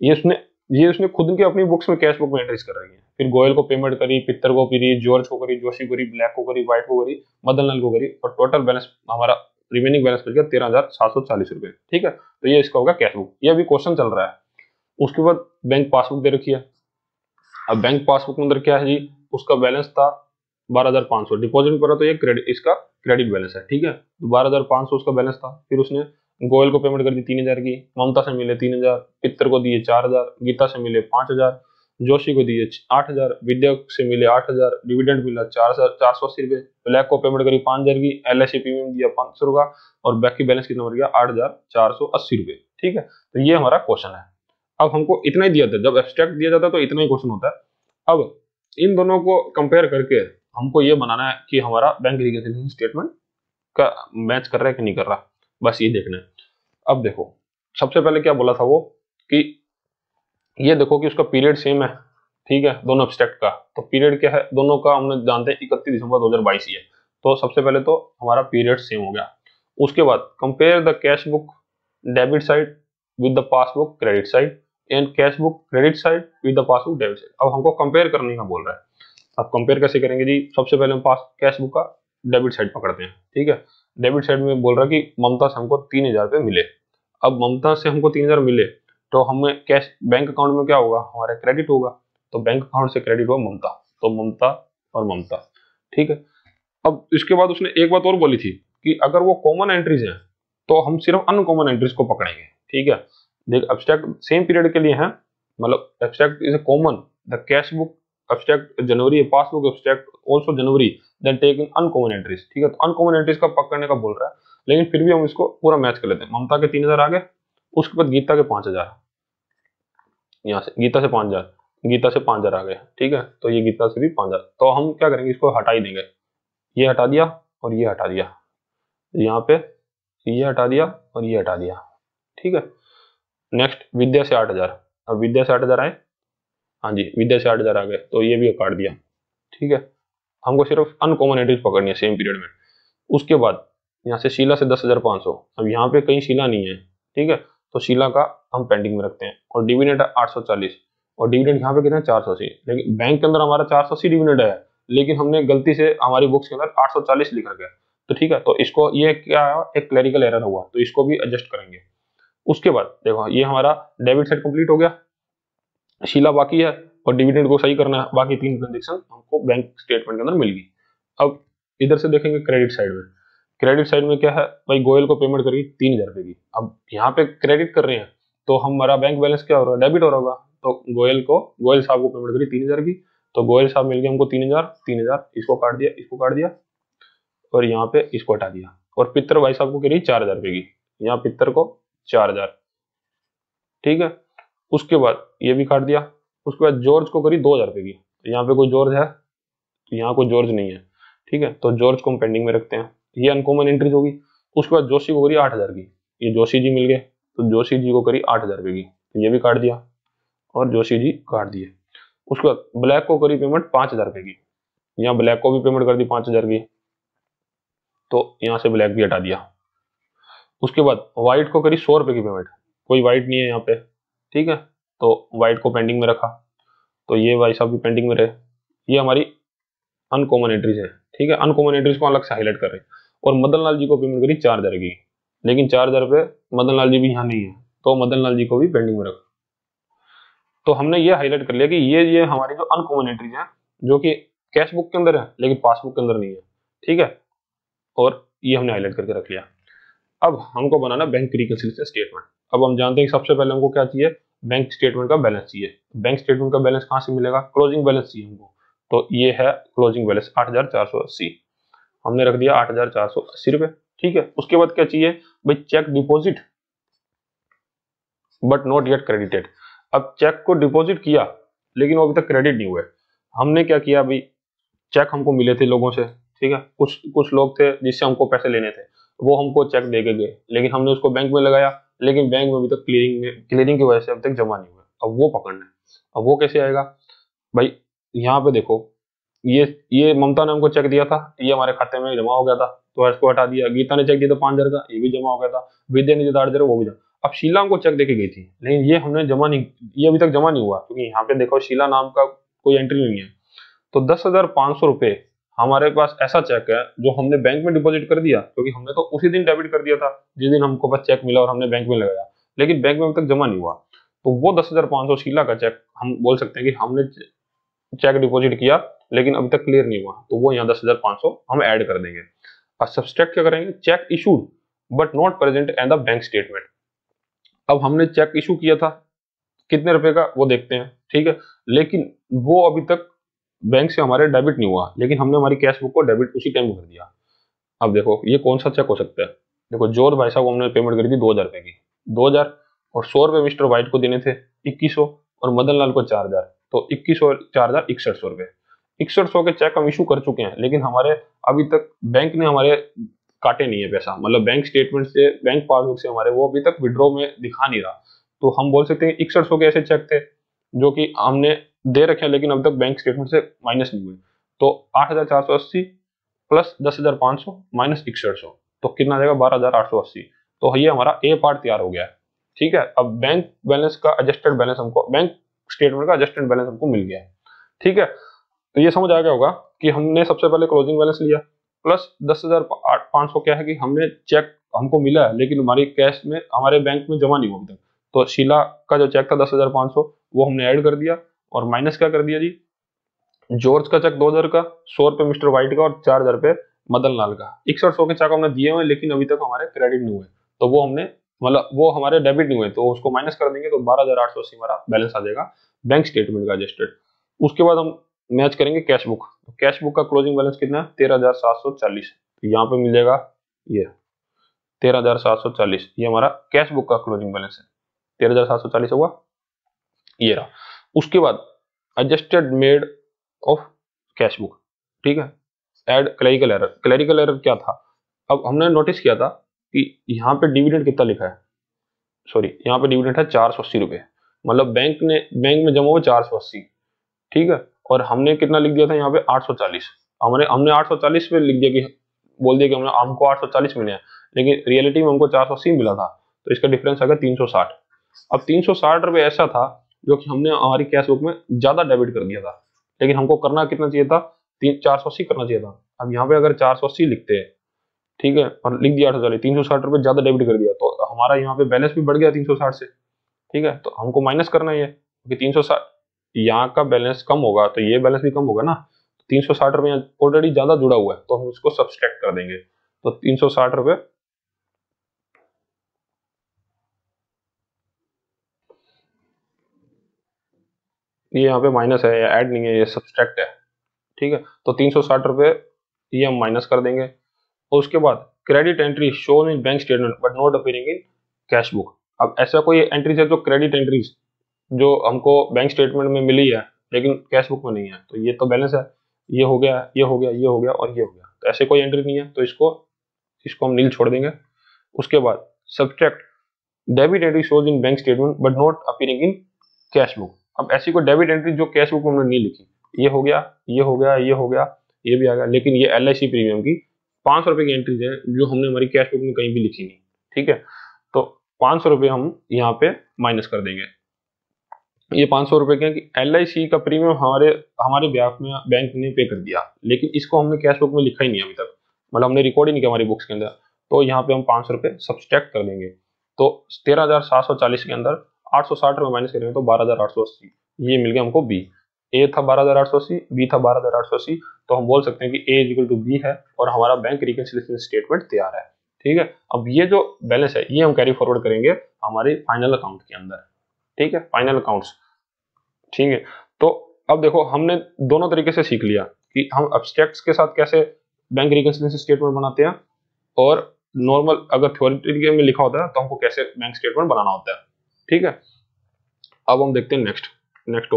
ये उसने खुद के अपनी बुक्स में कैश बुक में एंट्रीज कर रही है। फिर गोयल को पेमेंट करी, पित्तर को करी, जॉर्ज को करी, जोशी को करी, ब्लैक को करी, व्हाइट को करी, मदन लाल को करी, और टोटल बैलेंस हमारा रिमेनिंग बैलेंस बच गया 13,740 रुपए। ठीक है, तो ये इसका होगा कैश बुक। ये अभी क्वेश्चन चल रहा है। उसके बाद बैंक पासबुक दे रखी है। अब बैंक पासबुक के अंदर क्या है जी, उसका बैलेंस था 12,500, डिपॉजिट में पड़ा तो ये इसका क्रेडिट बैलेंस है। ठीक है, तो 12,500 उसका बैलेंस था। फिर उसने गोयल को पेमेंट कर दी 3,000 की, ममता से मिले 3,000, पित्तर को दिए 4,000, गीता से मिले 5,000, जोशी को दिए 8,000, विद्या से मिले 8,000, डिविडेंड मिला 4,480 रुपए, ब्लैक को पेमेंट करी 5,000 की, LIC प्रीमियम दिया 500 का, और बाकी बैलेंस कितना बन गया 8,480 रुपए। ठीक है, तो ये हमारा क्वेश्चन है। अब हमको इतना ही दिया था, जब एब्स्ट्रैक्ट दिया जाता है तो इतना ही क्वेश्चन होता है। अब इन दोनों को कंपेयर करके हमको ये बनाना है कि हमारा बैंक रिकंसिलिएशन स्टेटमेंट का मैच कर रहा है कि नहीं कर रहा, बस ये देखना है। अब देखो, सबसे पहले क्या बोला था वो कि ये देखो कि उसका पीरियड सेम है। ठीक है, दोनों एब्स्ट्रैक्ट का, तो पीरियड क्या है दोनों का हमने जानते हैं 31 दिसंबर 2022 ही है। तो सबसे पहले तो हमारा पीरियड सेम हो गया। उसके बाद compare the cash book debit side with the passbook credit side and cash book credit side with the passbook debit side. अब हमको कंपेयर करने का बोल रहा है। अब कंपेयर कैसे करेंगे जी, सबसे पहले हम पास कैश बुक का डेबिट साइड पकड़ते हैं। ठीक है, डेबिट साइड में बोल रहा है कि ममता से हमको 3,000 रुपये मिले। अब ममता से हमको 3,000 मिले तो हमें कैश बैंक अकाउंट में क्या होगा, हमारा क्रेडिट होगा। तो बैंक अकाउंट से क्रेडिट हुआ ममता, तो ममता और ममता। ठीक है, अब इसके बाद उसने एक बात और बोली थी कि अगर वो कॉमन एंट्रीज हैं तो हम सिर्फ अनकॉमन एंट्रीज को पकड़ेंगे। ठीक है, देख एब्स्ट्रैक्ट सेम पीरियड के लिए है, मतलब abstract is a common, the cash book abstract January, passbook abstract also January, then take in uncommon entries. ठीक है, तो अनकॉमन एंट्रीज का पकड़ने का बोल रहा है, लेकिन फिर भी हम इसको पूरा मैच कर लेते हैं। ममता के 3,000 आ गए, उसके बाद गीता के 5,000, यहाँ से गीता से 5,000, गीता से 5,000 आ गए। ठीक है, तो ये गीता से भी 5,000, तो हम क्या करेंगे, इसको हटा ही देंगे। ये हटा दिया और ये हटा दिया, यहाँ पे ये हटा दिया और ये हटा दिया। ठीक है, नेक्स्ट विद्या से 8,000, अब विद्या से 8,000 आए, हाँ जी विद्या से 8,000 आ गए, तो ये भी काट दिया। ठीक है, हमको सिर्फ अनकॉमन एंट्रीज पकड़नी है सेम पीरियड में। उसके बाद यहाँ से शीला से 10,500, अब यहाँ पे कहीं शीला नहीं है। ठीक है, तो शीला का हम पेंडिंग में रखते हैं। और डिविडेंड 840, और डिविडेंड यहाँ पे कितना है 480, लेकिन बैंक के अंदर हमारा 480 डिविडेंड है, लेकिन हमने गलती से हमारी बुक्स के अंदर 840 लिख रखा है। तो ठीक है, तो इसको ये क्या है, एक क्लरिकल एरर हुआ, तो इसको भी एडजस्ट करेंगे। उसके बाद देखो ये हमारा डेबिट साइड कंप्लीट हो गया, शीला बाकी है और डिविडेंड को सही करना है, बाकी 3 ट्रांजेक्शन हमको बैंक स्टेटमेंट के अंदर मिल गई। अब इधर से देखेंगे क्रेडिट साइड में। क्रेडिट साइड में क्या है भाई, गोयल को पेमेंट करी 3,000 रुपए की। अब यहाँ पे क्रेडिट कर रहे हैं तो हमारा बैंक बैलेंस क्या हो रहा है, डेबिट हो रहा होगा। तो गोयल साहब को पेमेंट करी 3,000 की, तो गोयल साहब मिल गए हमको 3,000, इसको काट दिया, इसको काट दिया और यहाँ पे इसको हटा दिया। और पित्तर भाई साहब को करी 4,000 रुपए की, यहाँ पित्तर को 4,000। ठीक है, उसके बाद ये भी काट दिया। उसके बाद जॉर्ज को करी 2,000 रुपए की, यहाँ पे कोई जॉर्ज है, तो यहाँ कोई जॉर्ज नहीं है। ठीक है, तो जॉर्ज को हम पेंडिंग में रखते हैं, ये अनकॉमन एंट्रीज होगी। उसके बाद जोशी को करी 8,000 की, ये जोशी जी मिल गए, तो जोशी जी को करी 8,000 रुपए की, तो ये भी काट दिया और जोशी जी काट दिए। उसके बाद ब्लैक को करी पेमेंट 5,000 रुपए की, यहाँ ब्लैक को भी पेमेंट कर दी 5,000 की, तो यहाँ से ब्लैक भी हटा दिया। उसके बाद व्हाइट को करी 100 रुपए की पेमेंट, कोई व्हाइट नहीं है यहाँ पे। ठीक है, तो व्हाइट को पेंडिंग में रखा, तो ये भाई साहब भी पेंडिंग में रहे। ये हमारी अनकॉमन एंट्रीज है। ठीक है, अनकॉमन एंट्रीज को अलग से हाईलाइट कर रहे हैं। और मदन लाल जी को पेमेंट करी 4,000 की, लेकिन 4,000 रुपए मदन लाल जी भी यहाँ नहीं है, तो मदन लाल जी को भी पेंडिंग में रखा। तो हमने ये हाईलाइट कर लिया कि ये हमारी जो अनकॉमन एंट्रीज है, जो कि कैश बुक के अंदर है लेकिन पासबुक के अंदर नहीं है। ठीक है, और ये हमने हाईलाइट करके रख लिया। अब हमको बनाना बैंक रिकंसिलिएशन स्टेटमेंट। अब हम जानते हैं कि सबसे पहले हमको क्या चाहिए, बैंक स्टेटमेंट का बैलेंस चाहिए। बैंक स्टेटमेंट का बैलेंस कहाँ से मिलेगा, क्लोजिंग बैलेंस चाहिए हमको, तो ये है क्लोजिंग बैलेंस 8,480, हमने रख दिया 8,480 रुपए। ठीक है, उसके बाद क्या चाहिए भाई, cheque deposit but not yet credited. अब चेक को डिपॉजिट किया लेकिन वो अभी तक क्रेडिट नहीं हुए। हमने क्या किया भाई, चेक हमको मिले थे लोगों से, ठीक है, कुछ कुछ लोग थे जिससे हमको पैसे लेने थे, वो हमको चेक दे के गए, लेकिन हमने उसको बैंक में लगाया, लेकिन बैंक में अभी तक क्लियरिंग की वजह से अभी तक जमा नहीं हुआ। अब वो पकड़ना है, अब वो कैसे आएगा भाई, यहाँ पे देखो, ये ममता ने हमको चेक दिया था, ये हमारे खाते में जमा हो गया था, तो इसको हटा दिया। गीता ने चेक दिया था 5,000 का, ये भी जमा हो गया था। विद्या ने दिया 8,000, वो भी जमा। अब शीला हमको चेक देके गई थी, लेकिन ये हमने जमा नहीं, ये अभी तक जमा नहीं हुआ, क्योंकि यहाँ पे देखो शीला नाम का कोई एंट्री नहीं है। तो 10,500 रुपए हमारे पास ऐसा चेक है जो हमने बैंक में डिपॉजिट कर दिया, क्योंकि हमने तो उसी दिन डेबिट कर दिया था जिस दिन हमको बस चेक मिला और हमने बैंक में लगाया, लेकिन बैंक में अभी तक जमा नहीं हुआ। तो वो 10,500 शीला का चेक हम बोल सकते हैं कि हमने चेक डिपॉजिट किया लेकिन अभी तक क्लियर नहीं हुआ, तो वो यहाँ 10,500 हम ऐड कर देंगे। और सब्सट्रैक्ट क्या करेंगे, cheque issued but not present in the bank statement. अब हमने चेक इशू किया था कितने रुपए का वो देखते हैं, ठीक है, लेकिन वो अभी तक बैंक से हमारे डेबिट नहीं हुआ, लेकिन हमने हमारी कैश बुक को डेबिट उसी टाइम कर दिया। अब देखो ये कौन सा चेक हो सकता है, देखो जोर भाई साहब को हमने पेमेंट करी थी 2,000 रुपए की, 2,000 और 100 रुपए मिस्टर वाइट को देने थे 2,100 और मदन लाल को 4,000, तो 2,100 और 4,000 6,100 रुपए। 6,100 के चेक हम इशू कर चुके हैं, लेकिन हमारे अभी तक बैंक ने हमारे काटे नहीं है पैसा, मतलब बैंक स्टेटमेंट से, बैंक पासबुक से हमारे वो अभी तक विड्रॉ में दिखा नहीं रहा। तो हम बोल सकते हैं 6,100 के ऐसे चेक थे जो कि हमने दे रखे हैं, लेकिन अभी तक बैंक स्टेटमेंट से माइनस नहीं हुए। तो 8,480 प्लस 10,500 माइनस 6,100, तो कितना आ जाएगा 12,880। तो ये हमारा ए पार्ट तैयार हो गया है। ठीक है, अब बैंक बैलेंस का एडजस्टेड बैलेंस हमको, बैंक स्टेटमेंट का एडजस्टेड बैलेंस हमको मिल गया है। ठीक है, तो ये समझ आ गया होगा कि हमने सबसे पहले क्लोजिंग बैलेंस लिया, प्लस 10,500 क्या है कि हमने चेक हमको मिला है लेकिन हमारी कैश में, हमारे बैंक में जमा नहीं हुआ अभी तक। तो शीला का जो चेक था 10,500 वो हमने ऐड कर दिया, और माइनस क्या कर दिया जी, जॉर्ज का चेक 2,000 का, 100 रुपए मिस्टर वाइट का और 4,000 रुपए मदन लाल का। 6,100 के चेक हमने दिए हुए लेकिन अभी तक हमारे क्रेडिट नहीं हुए, तो वो हमने, मतलब वो हमारे डेबिट नहीं हुए, तो उसको माइनस कर देंगे, तो 12,880 हमारा बैलेंस आ जाएगा बैंक स्टेटमेंट का एडजस्टेड। उसके बाद हम मैच करेंगे कैश बुक। तो कैश बुक का क्लोजिंग बैलेंस कितना है, 13,740। तो यहाँ पे मिल जाएगा ये 13,740, ये हमारा कैश बुक का क्लोजिंग बैलेंस है, 13,740 हुआ, ये रहा। उसके बाद adjusted made of cash book, ठीक है, add clerical error. Clerical error क्या था, अब हमने नोटिस किया था कि यहाँ पे डिविडेंड कितना लिखा है, सॉरी यहाँ पे डिविडेंड है 480 रुपए, मतलब बैंक में जमा हुआ 480, ठीक है, और हमने कितना लिख दिया था यहाँ पे 840। हमने 840 पे लिख दिया कि, बोल दिया कि हमको 840 मिले हैं, लेकिन रियलिटी में हमको 480 मिला था, तो इसका डिफरेंस आ गया 360। अब 360 रुपए ऐसा था जो कि हमने हमारी कैश बुक में ज्यादा डेबिट कर दिया था, लेकिन हमको करना कितना चाहिए था, 480 करना चाहिए था। अब यहाँ पे अगर 480 लिखते हैं, ठीक है, और लिख दिया 840, 360 रुपए ज्यादा डेबिट कर दिया, तो हमारा यहाँ पे बैलेंस भी बढ़ गया 360 से। ठीक है, तो हमको माइनस करना ही है, क्योंकि 360 यहाँ का बैलेंस कम होगा तो ये बैलेंस भी कम होगा ना। 360 रुपए ऑलरेडी ज्यादा जुड़ा हुआ है, तो हम उसको सब्सट्रैक्ट कर देंगे। तो 360 रुपए, ये यहाँ पे माइनस है, ऐड नहीं है, ये सब्सट्रैक्ट है। ठीक है, तो 360 रुपए ये हम माइनस कर देंगे। और उसके बाद credit entry shown in bank statement but not appearing in cash book. अब ऐसा कोई एंट्रीज है जो क्रेडिट एंट्रीज जो हमको बैंक स्टेटमेंट में मिली है लेकिन कैश बुक में नहीं है, तो ये तो बैलेंस है, ये हो गया, ये हो गया, ये हो गया और ये हो गया, तो ऐसे कोई एंट्री नहीं है, तो इसको हम नील छोड़ देंगे। उसके बाद subtract debit entry shows in bank statement but not appearing in cash book. अब ऐसी कोई डेबिट एंट्री जो कैश बुक में हमने नहीं लिखी, ये हो गया, ये हो गया, ये हो गया, ये भी आ गया, लेकिन ये LIC प्रीमियम की 500 रुपए की एंट्रीज है जो हमने हमारी कैश बुक में कहीं भी लिखी नहीं। ठीक है, तो 500 रुपए हम यहाँ पे माइनस कर देंगे। ये 500 रुपए क्या कि LIC का प्रीमियम हमारे ब्याज में बैंक ने पे कर दिया, लेकिन इसको हमने कैश बुक में लिखा ही नहीं अभी तक, मतलब हमने रिकॉर्ड ही नहीं किया हमारी बुक्स के अंदर, तो यहाँ पे हम 500 रुपए सब्सट्रैक्ट कर देंगे। तो 13,740 के अंदर 860 रुपए माइनस करेंगे तो 12,880, ये मिल गया हमको बी। ए था 12,880, बी था 12,880, तो हम बोल सकते हैं कि ए इक्वल टू बी है और हमारा बैंक रिकंसिलिएशन स्टेटमेंट तैयार है। ठीक है, अब ये जो बैलेंस है ये हम कैरी फॉरवर्ड करेंगे हमारे फाइनल अकाउंट के अंदर। ठीक है, फाइनल अकाउंट्स। ठीक है, तो अब देखो हमने दोनों तरीके से सीख लिया कि हम एब्स्ट्रैक्ट्स के साथ कैसे बैंक रिकंसिलिएशन स्टेटमेंट बनाते हैं, और नॉर्मल अगर थ्योरेटिकल में लिखा होता है तो हमको कैसे बैंक स्टेटमेंट बनाना होता है। ठीक है, अब हम देखते हैं नेक्स्ट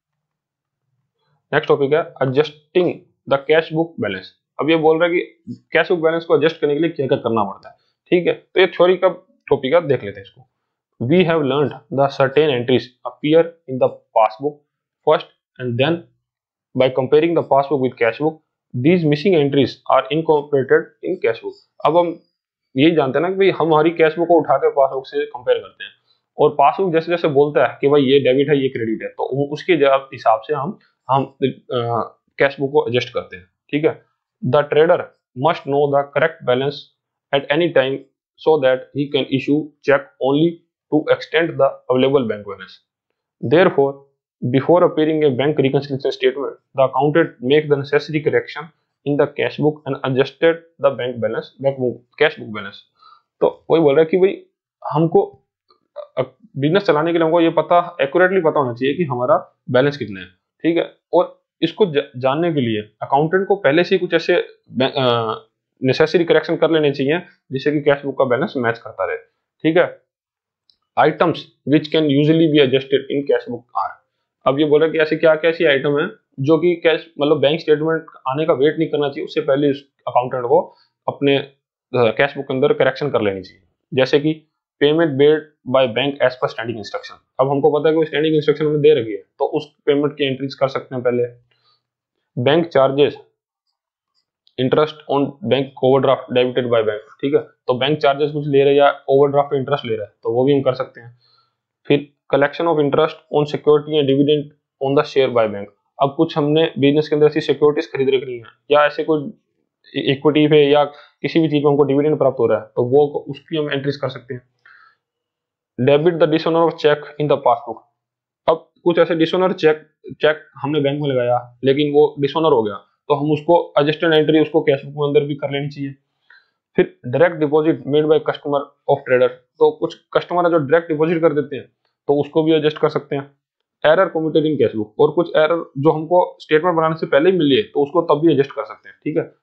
टॉपिक है adjusting the cash book balance. अब ये बोल रहा है कि कैश बुक बैलेंस को एडजस्ट करने के लिए क्या क्या करना पड़ता है। ठीक है, तो ये थ्योरी का टॉपिक है, देख लेते हैं इसको। We have learned the certain entries appear in the passbook first, and then by comparing the passbook with cash book, these missing entries are incorporated in cash book। अब हम यही जानते हैं ना कि भाई हम हमारी कैश बुक को उठा के पासबुक से कंपेयर करते हैं, और पासबुक जैसे जैसे बोलता है कि भाई ये डेबिट है ये क्रेडिट है, तो उसके हिसाब से हम कैश बुक को एडजस्ट करते हैं। ठीक है, the trader must know the correct balance at any time so that he can issue check only to extend the available bank balance. Therefore, before appearing a bank reconciliation statement, the accountant makes the necessary correction in the cash book and adjusted the cash book balance। तो वही बोल रहा है कि भाई हमको business चलाने के लिए हमको ये पता एक्यूरेटली पता होना चाहिए कि हमारा बैलेंस कितना है। ठीक है, और इसको जानने के लिए अकाउंटेंट को पहले से ही कुछ ऐसे नेसेसरी करेक्शन कर लेने चाहिए जिससे कि कैश बुक का बैलेंस मैच करता रहे। ठीक है, items which can usually be adjusted in cash book are. अब ये बोला कि ऐसे क्या क्या ऐसी आइटम है जो कि कैश मतलब बैंक स्टेटमेंट आने का वेट नहीं करना चाहिए, उससे पहले अकाउंटेंट को अपने कैश बुक के अंदर करेक्शन कर लेनी चाहिए। जैसे कि payment made by bank as per standing instruction. अब हमको पता है कि स्टैंडिंग इंस्ट्रक्शन हमें दे रखी है तो उस पेमेंट की एंट्रीज कर सकते हैं पहले। Bank charges interest on bank overdraft debited by bank. ठीक है, तो बैंक चार्जेस कुछ ले रहे हैं या ओवरड्राफ्ट इंटरेस्ट ले रहा है तो वो भी हम कर सकते हैं। फिर collection of interest on security या dividend on the share by bank. अब कुछ हमने बिजनेस के अंदर ऐसी सिक्योरिटीज खरीद रखनी है या ऐसे कोई इक्विटी पे या किसी भी चीज में हमको डिविडेंड प्राप्त हो रहा है तो वो उसकी हम एंट्रीज कर सकते हैं। Debit the dishonour of cheque in the passbook. अब कुछ ऐसे डिसऑनर चेक हमने बैंक में लगाया लेकिन वो डिसऑनर हो गया तो हम उसको एडजस्टेड एंट्री उसको कैश बुक में अंदर भी कर लेनी चाहिए। फिर direct deposit made by customer of trader. तो कुछ कस्टमर है जो डायरेक्ट डिपॉजिट कर देते हैं तो उसको भी एडजस्ट कर सकते हैं। Error committed in cash book, और कुछ एरर जो हमको स्टेटमेंट बनाने से पहले ही मिली है तो उसको तब भी एडजस्ट कर सकते हैं। ठीक है,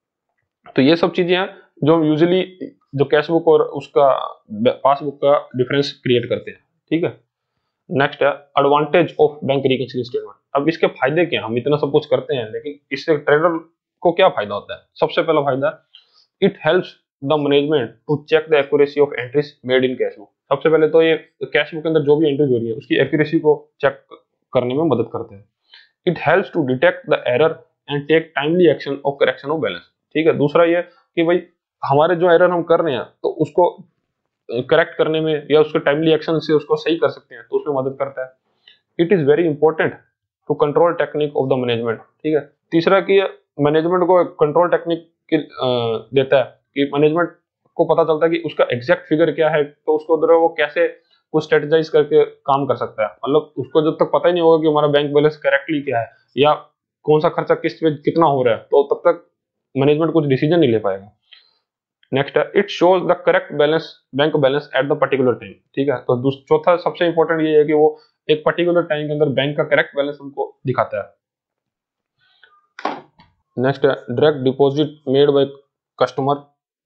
तो ये सब चीजें हैं जो यूजुअली जो कैश बुक और उसका पासबुक का डिफरेंस क्रिएट करते हैं। ठीक है, नेक्स्ट है advantage of bank reconciliation statement. अब इसके फायदे क्या हैं, हम इतना सब कुछ करते हैं लेकिन इससे ट्रेडर को क्या फायदा होता है। सबसे पहला फायदा, it helps the management to check the accuracy of entries made in cash book. सबसे पहले तो ये कैश बुक के अंदर जो भी एंट्रीज हो रही है उसकी एक्यूरेसी को चेक करने में मदद करते हैं। It helps to detect the error and take timely action of correction of balance. ठीक है, दूसरा ये कि भाई हमारे जो एरर हम कर रहे हैं तो उसको करेक्ट करने में या उसके टाइमली एक्शन से उसको सही कर सकते हैं तो उसमें मदद करता है। It is very important to control technique of the management. ठीक है, तीसरा कि मैनेजमेंट को कंट्रोल टेक्निक देता है कि मैनेजमेंट को पता चलता है कि उसका एग्जैक्ट फिगर क्या है तो उसको उधर वो कैसे कुछ स्ट्रेटेजाइज करके काम कर सकता है। मतलब उसको जब तक पता ही नहीं होगा कि हमारा बैंक बैलेंस करेक्टली क्या है या कौन सा खर्चा किस पे कितना हो रहा है तो तब तक मैनेजमेंट कुछ डिसीजन नहीं ले पाएगा। नेक्स्ट है it shows the correct balance bank balance at the particular time. ठीक है, तो चौथा सबसे इंपॉर्टेंट ये है कि वो एक पर्टिकुलर टाइम के अंदर बैंक का करेक्ट बैलेंस हमको दिखाता है। नेक्स्ट है direct deposit made by customer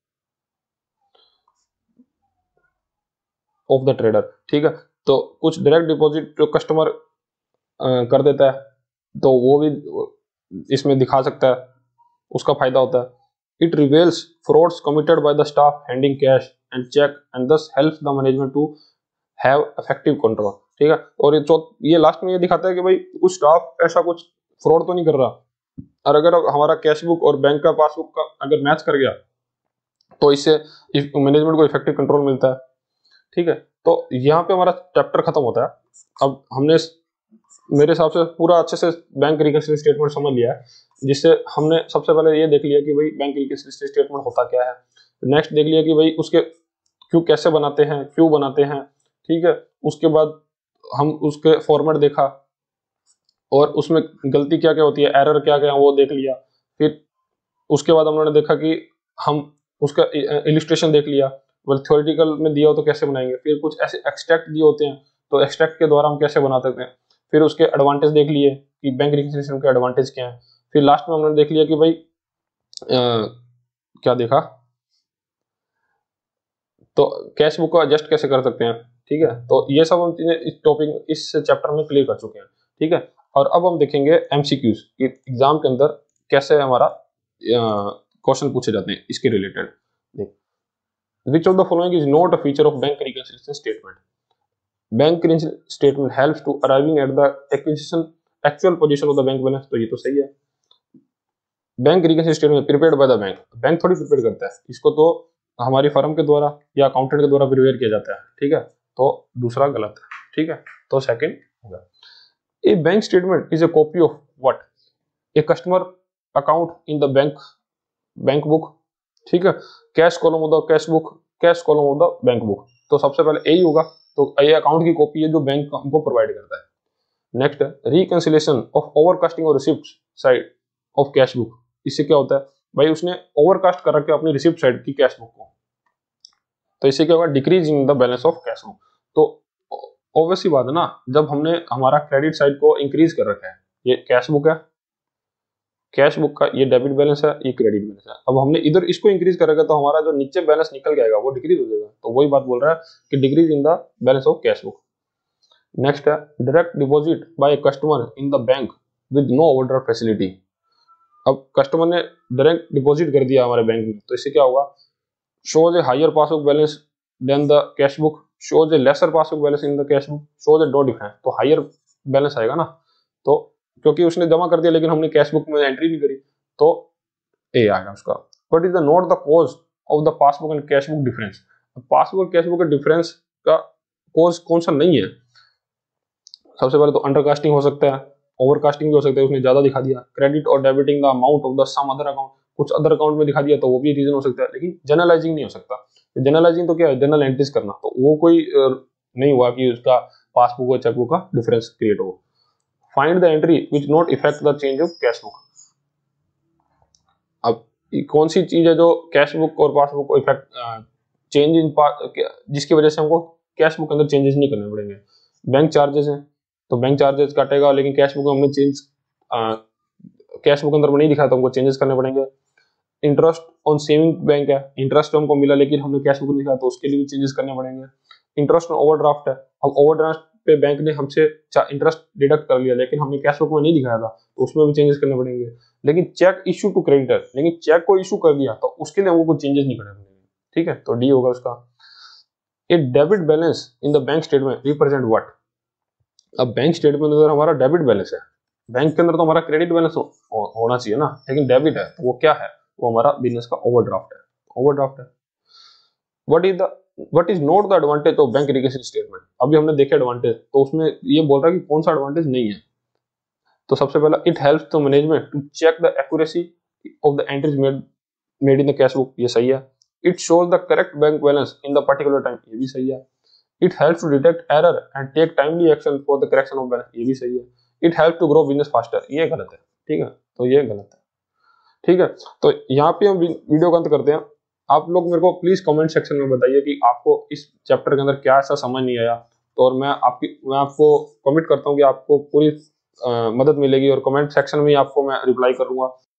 of the trader. ठीक है, तो कुछ डायरेक्ट डिपॉजिट जो कस्टमर कर देता है तो वो भी इसमें दिखा सकता है, उसका फायदा होता है। It reveals frauds committed by the staff handling cash and cheque and thus helps the management to have effective control. ठीक है, और ये लास्ट में ये दिखाता है कि भाई कुछ स्टाफ ऐसा कुछ फ्रॉड तो नहीं कर रहा, और अगर हमारा कैश बुक और बैंक का पासबुक का अगर मैच कर गया तो इससे मैनेजमेंट को इफेक्टिव कंट्रोल मिलता है। ठीक है, तो यहाँ पे हमारा चैप्टर खत्म होता है। अब हमने मेरे हिसाब से पूरा अच्छे से बैंक रिकंसिलिएशन स्टेटमेंट समझ लिया है, जिससे हमने सबसे पहले ये देख लिया कि भाई बैंक रिकंसिलिएशन स्टेटमेंट होता क्या है। नेक्स्ट देख लिया कि भाई उसके कैसे बनाते हैं, क्यों बनाते हैं। ठीक है, उसके बाद हम उसके फॉर्मेट देखा और उसमें गलती क्या क्या होती है, एरर क्या क्या वो देख लिया। फिर उसके बाद हम लोगों ने देखा कि हम उसका इलिस्ट्रेशन देख लिया, थ्योरेटिकल में दिया हो तो कैसे बनाएंगे। फिर कुछ ऐसे एक्सट्रैक्ट दिए होते हैं तो एक्सट्रैक्ट के द्वारा हम कैसे बना सकते हैं, फिर उसके एडवांटेज देख लिए कि बैंक रिकंसिलिएशन के एडवांटेज क्या है, फिर लास्ट में हमने देख लिया कि भाई क्या देखा, तो कैश बुक को एडजस्ट कैसे कर सकते हैं। ठीक है, तो ये सब हम इस टॉपिक इस चैप्टर में क्लियर कर चुके हैं। ठीक है, और अब हम देखेंगे एमसीक्यूज कि एग्जाम के अंदर कैसे हमारा क्वेश्चन पूछे जाते हैं इसके रिलेटेड। देख, which of the following is not a feature of bank reconciliation statement. Bank statement helps to arriving at the acquisition actual position of the bank balance, तो ये तो सही है। Bank reconciliation statement prepared by the bank, bank थोड़ी prepare करता है इसको, तो हमारी फर्म के द्वारा या अकाउंटेंट के द्वारा प्रिपेयर किया जाता है। ठीक है, तो दूसरा गलत है। ठीक है, तो सेकंड होगा। A bank statement is a copy of what, a customer account in the bank book. ठीक है, cash column of the cash book, cash column of the bank book, तो सबसे पहले यही होगा, तो ये अकाउंट की कॉपी है जो बैंक हमको प्रोवाइड करता है। नेक्स्ट, रिकंसिलिएशन ऑफ ओवरकास्टिंग और receipt side of cash book, इससे क्या होता है भाई, उसने ओवरकास्ट कर रखा है अपनी रिसिप्ट साइड की कैश बुक को, तो इससे क्या होगा, decrease in the balance of cash book. तो ऑब्वियसली बात है ना, जब हमने हमारा क्रेडिट साइड को इंक्रीज कर रखा है, ये कैश बुक है, कैश बुक का ये डेबिट बैलेंस है, ये क्रेडिट बैलेंस है, अब हमने इधर इसको इंक्रीज करेगा तो हमारा जो नीचे बैलेंस निकल जाएगा वो डिक्रीज हो जाएगा, तो वही बात बोल रहा है कि decrease in the balance of cash book. Next है direct deposit by customer in the bank with no overdraft facility. अब कस्टमर ने डायरेक्ट डिपॉजिट कर दिया हमारे बैंक में, तो इससे क्या होगा, shows a higher passbook balance than the cash book, shows a lesser passbook balance in the cash book, shows a no difference, तो हायर बैलेंस आएगा ना, तो क्योंकि उसने जमा कर दिया लेकिन हमने कैश बुक में एंट्री नहीं करी, तो ए आएगा उसका। What is the not the cause of the passbook and cash book difference, passbook और कैश बुक के डिफरेंस का कॉज कौन सा नहीं है। सबसे पहले तो अंडरकास्टिंग हो सकता है, ओवरकास्टिंग भी हो सकता है, उसने ज्यादा दिखा दिया, क्रेडिट और debiting the amount of the some other account, कुछ अदर अकाउंट में दिखा दिया तो वो भी रीजन हो सकता है, लेकिन जनरलाइजिंग नहीं हो सकता। जनरलाइजिंग तो क्या है, जनरल एंट्रीज करना, तो वो कोई नहीं हुआ कि उसका पासबुक और चेकबुक का डिफरेंस क्रिएट हो। Find the entry which not effect the change of cash book, अब कौन सी चीज है जो कैश बुक और पासबुक को इफेक्ट चेंज इन जिसकी वजह से हमको कैश बुक के अंदर चेंजेस नहीं करने पड़ेंगे। बैंक चार्जेस हैं तो बैंक चार्जेस काटेगा, लेकिन कैश बुक में हमने चेंज कैश बुक अंदर में नहीं दिखाया तो हमको चेंजेस करने पड़ेंगे। इंटरेस्ट ऑन सेविंग बैंक है, इंटरेस्ट हमको मिला लेकिन हमने कैश बुक नहीं दिखाया तो उसके लिए भी चेंजेस करने पड़ेंगे। इंटरेस्ट ऑन ओवरड्राफ्ट है, अब ओवरड्राफ्ट पे बैंक ने हमसे इंटरेस्ट डिडक्ट कर लिया लेकिन हमने कैश बुक में नहीं दिखाया था तो उसमें भी चेंजेस करने पड़ेंगे। लेकिन चेक इशू टू क्रेडिटर, लेकिन चेक को इशू कर दिया तो उसके लिए हमको कुछ चेंजेस नहीं करने पड़ेंगे। ठीक है, तो डी होगा उसका। A debit balance in the bank statement represent what, अब बैंक स्टेटमेंट अगर हमारा डेबिट बैलेंस है, बैंक के अंदर तो हमारा क्रेडिट बैलेंस होना चाहिए ना, लेकिन डेबिट है तो वो क्या है, वो हमारा बिजनेस का ओवरड्राफ्ट है, ओवरड्राफ्ट है। What is not the advantage of bank reconciliation statement, अभी हमने देखे एडवांटेज, तो उसमें ये बोल रहा है कि कौन सा एडवांटेज नहीं है। तो सबसे पहला, it helps the management to check the accuracy of the entries made in the cash book, ये सही है। It shows the correct bank balance in the particular time, ये भी सही है। It helps to detect error and take timely action for the correction of balance, ये भी सही है। It helps to grow business faster, ये गलत है। ठीक है, तो ये गलत है। ठीक है, तो यहाँ पे हम वीडियो का अंत करते हैं। आप लोग मेरे को प्लीज कमेंट सेक्शन में बताइए कि आपको इस चैप्टर के अंदर क्या ऐसा समझ नहीं आया, तो और मैं आपको कमिट करता हूँ कि आपको पूरी मदद मिलेगी और कमेंट सेक्शन में आपको मैं रिप्लाई करूंगा।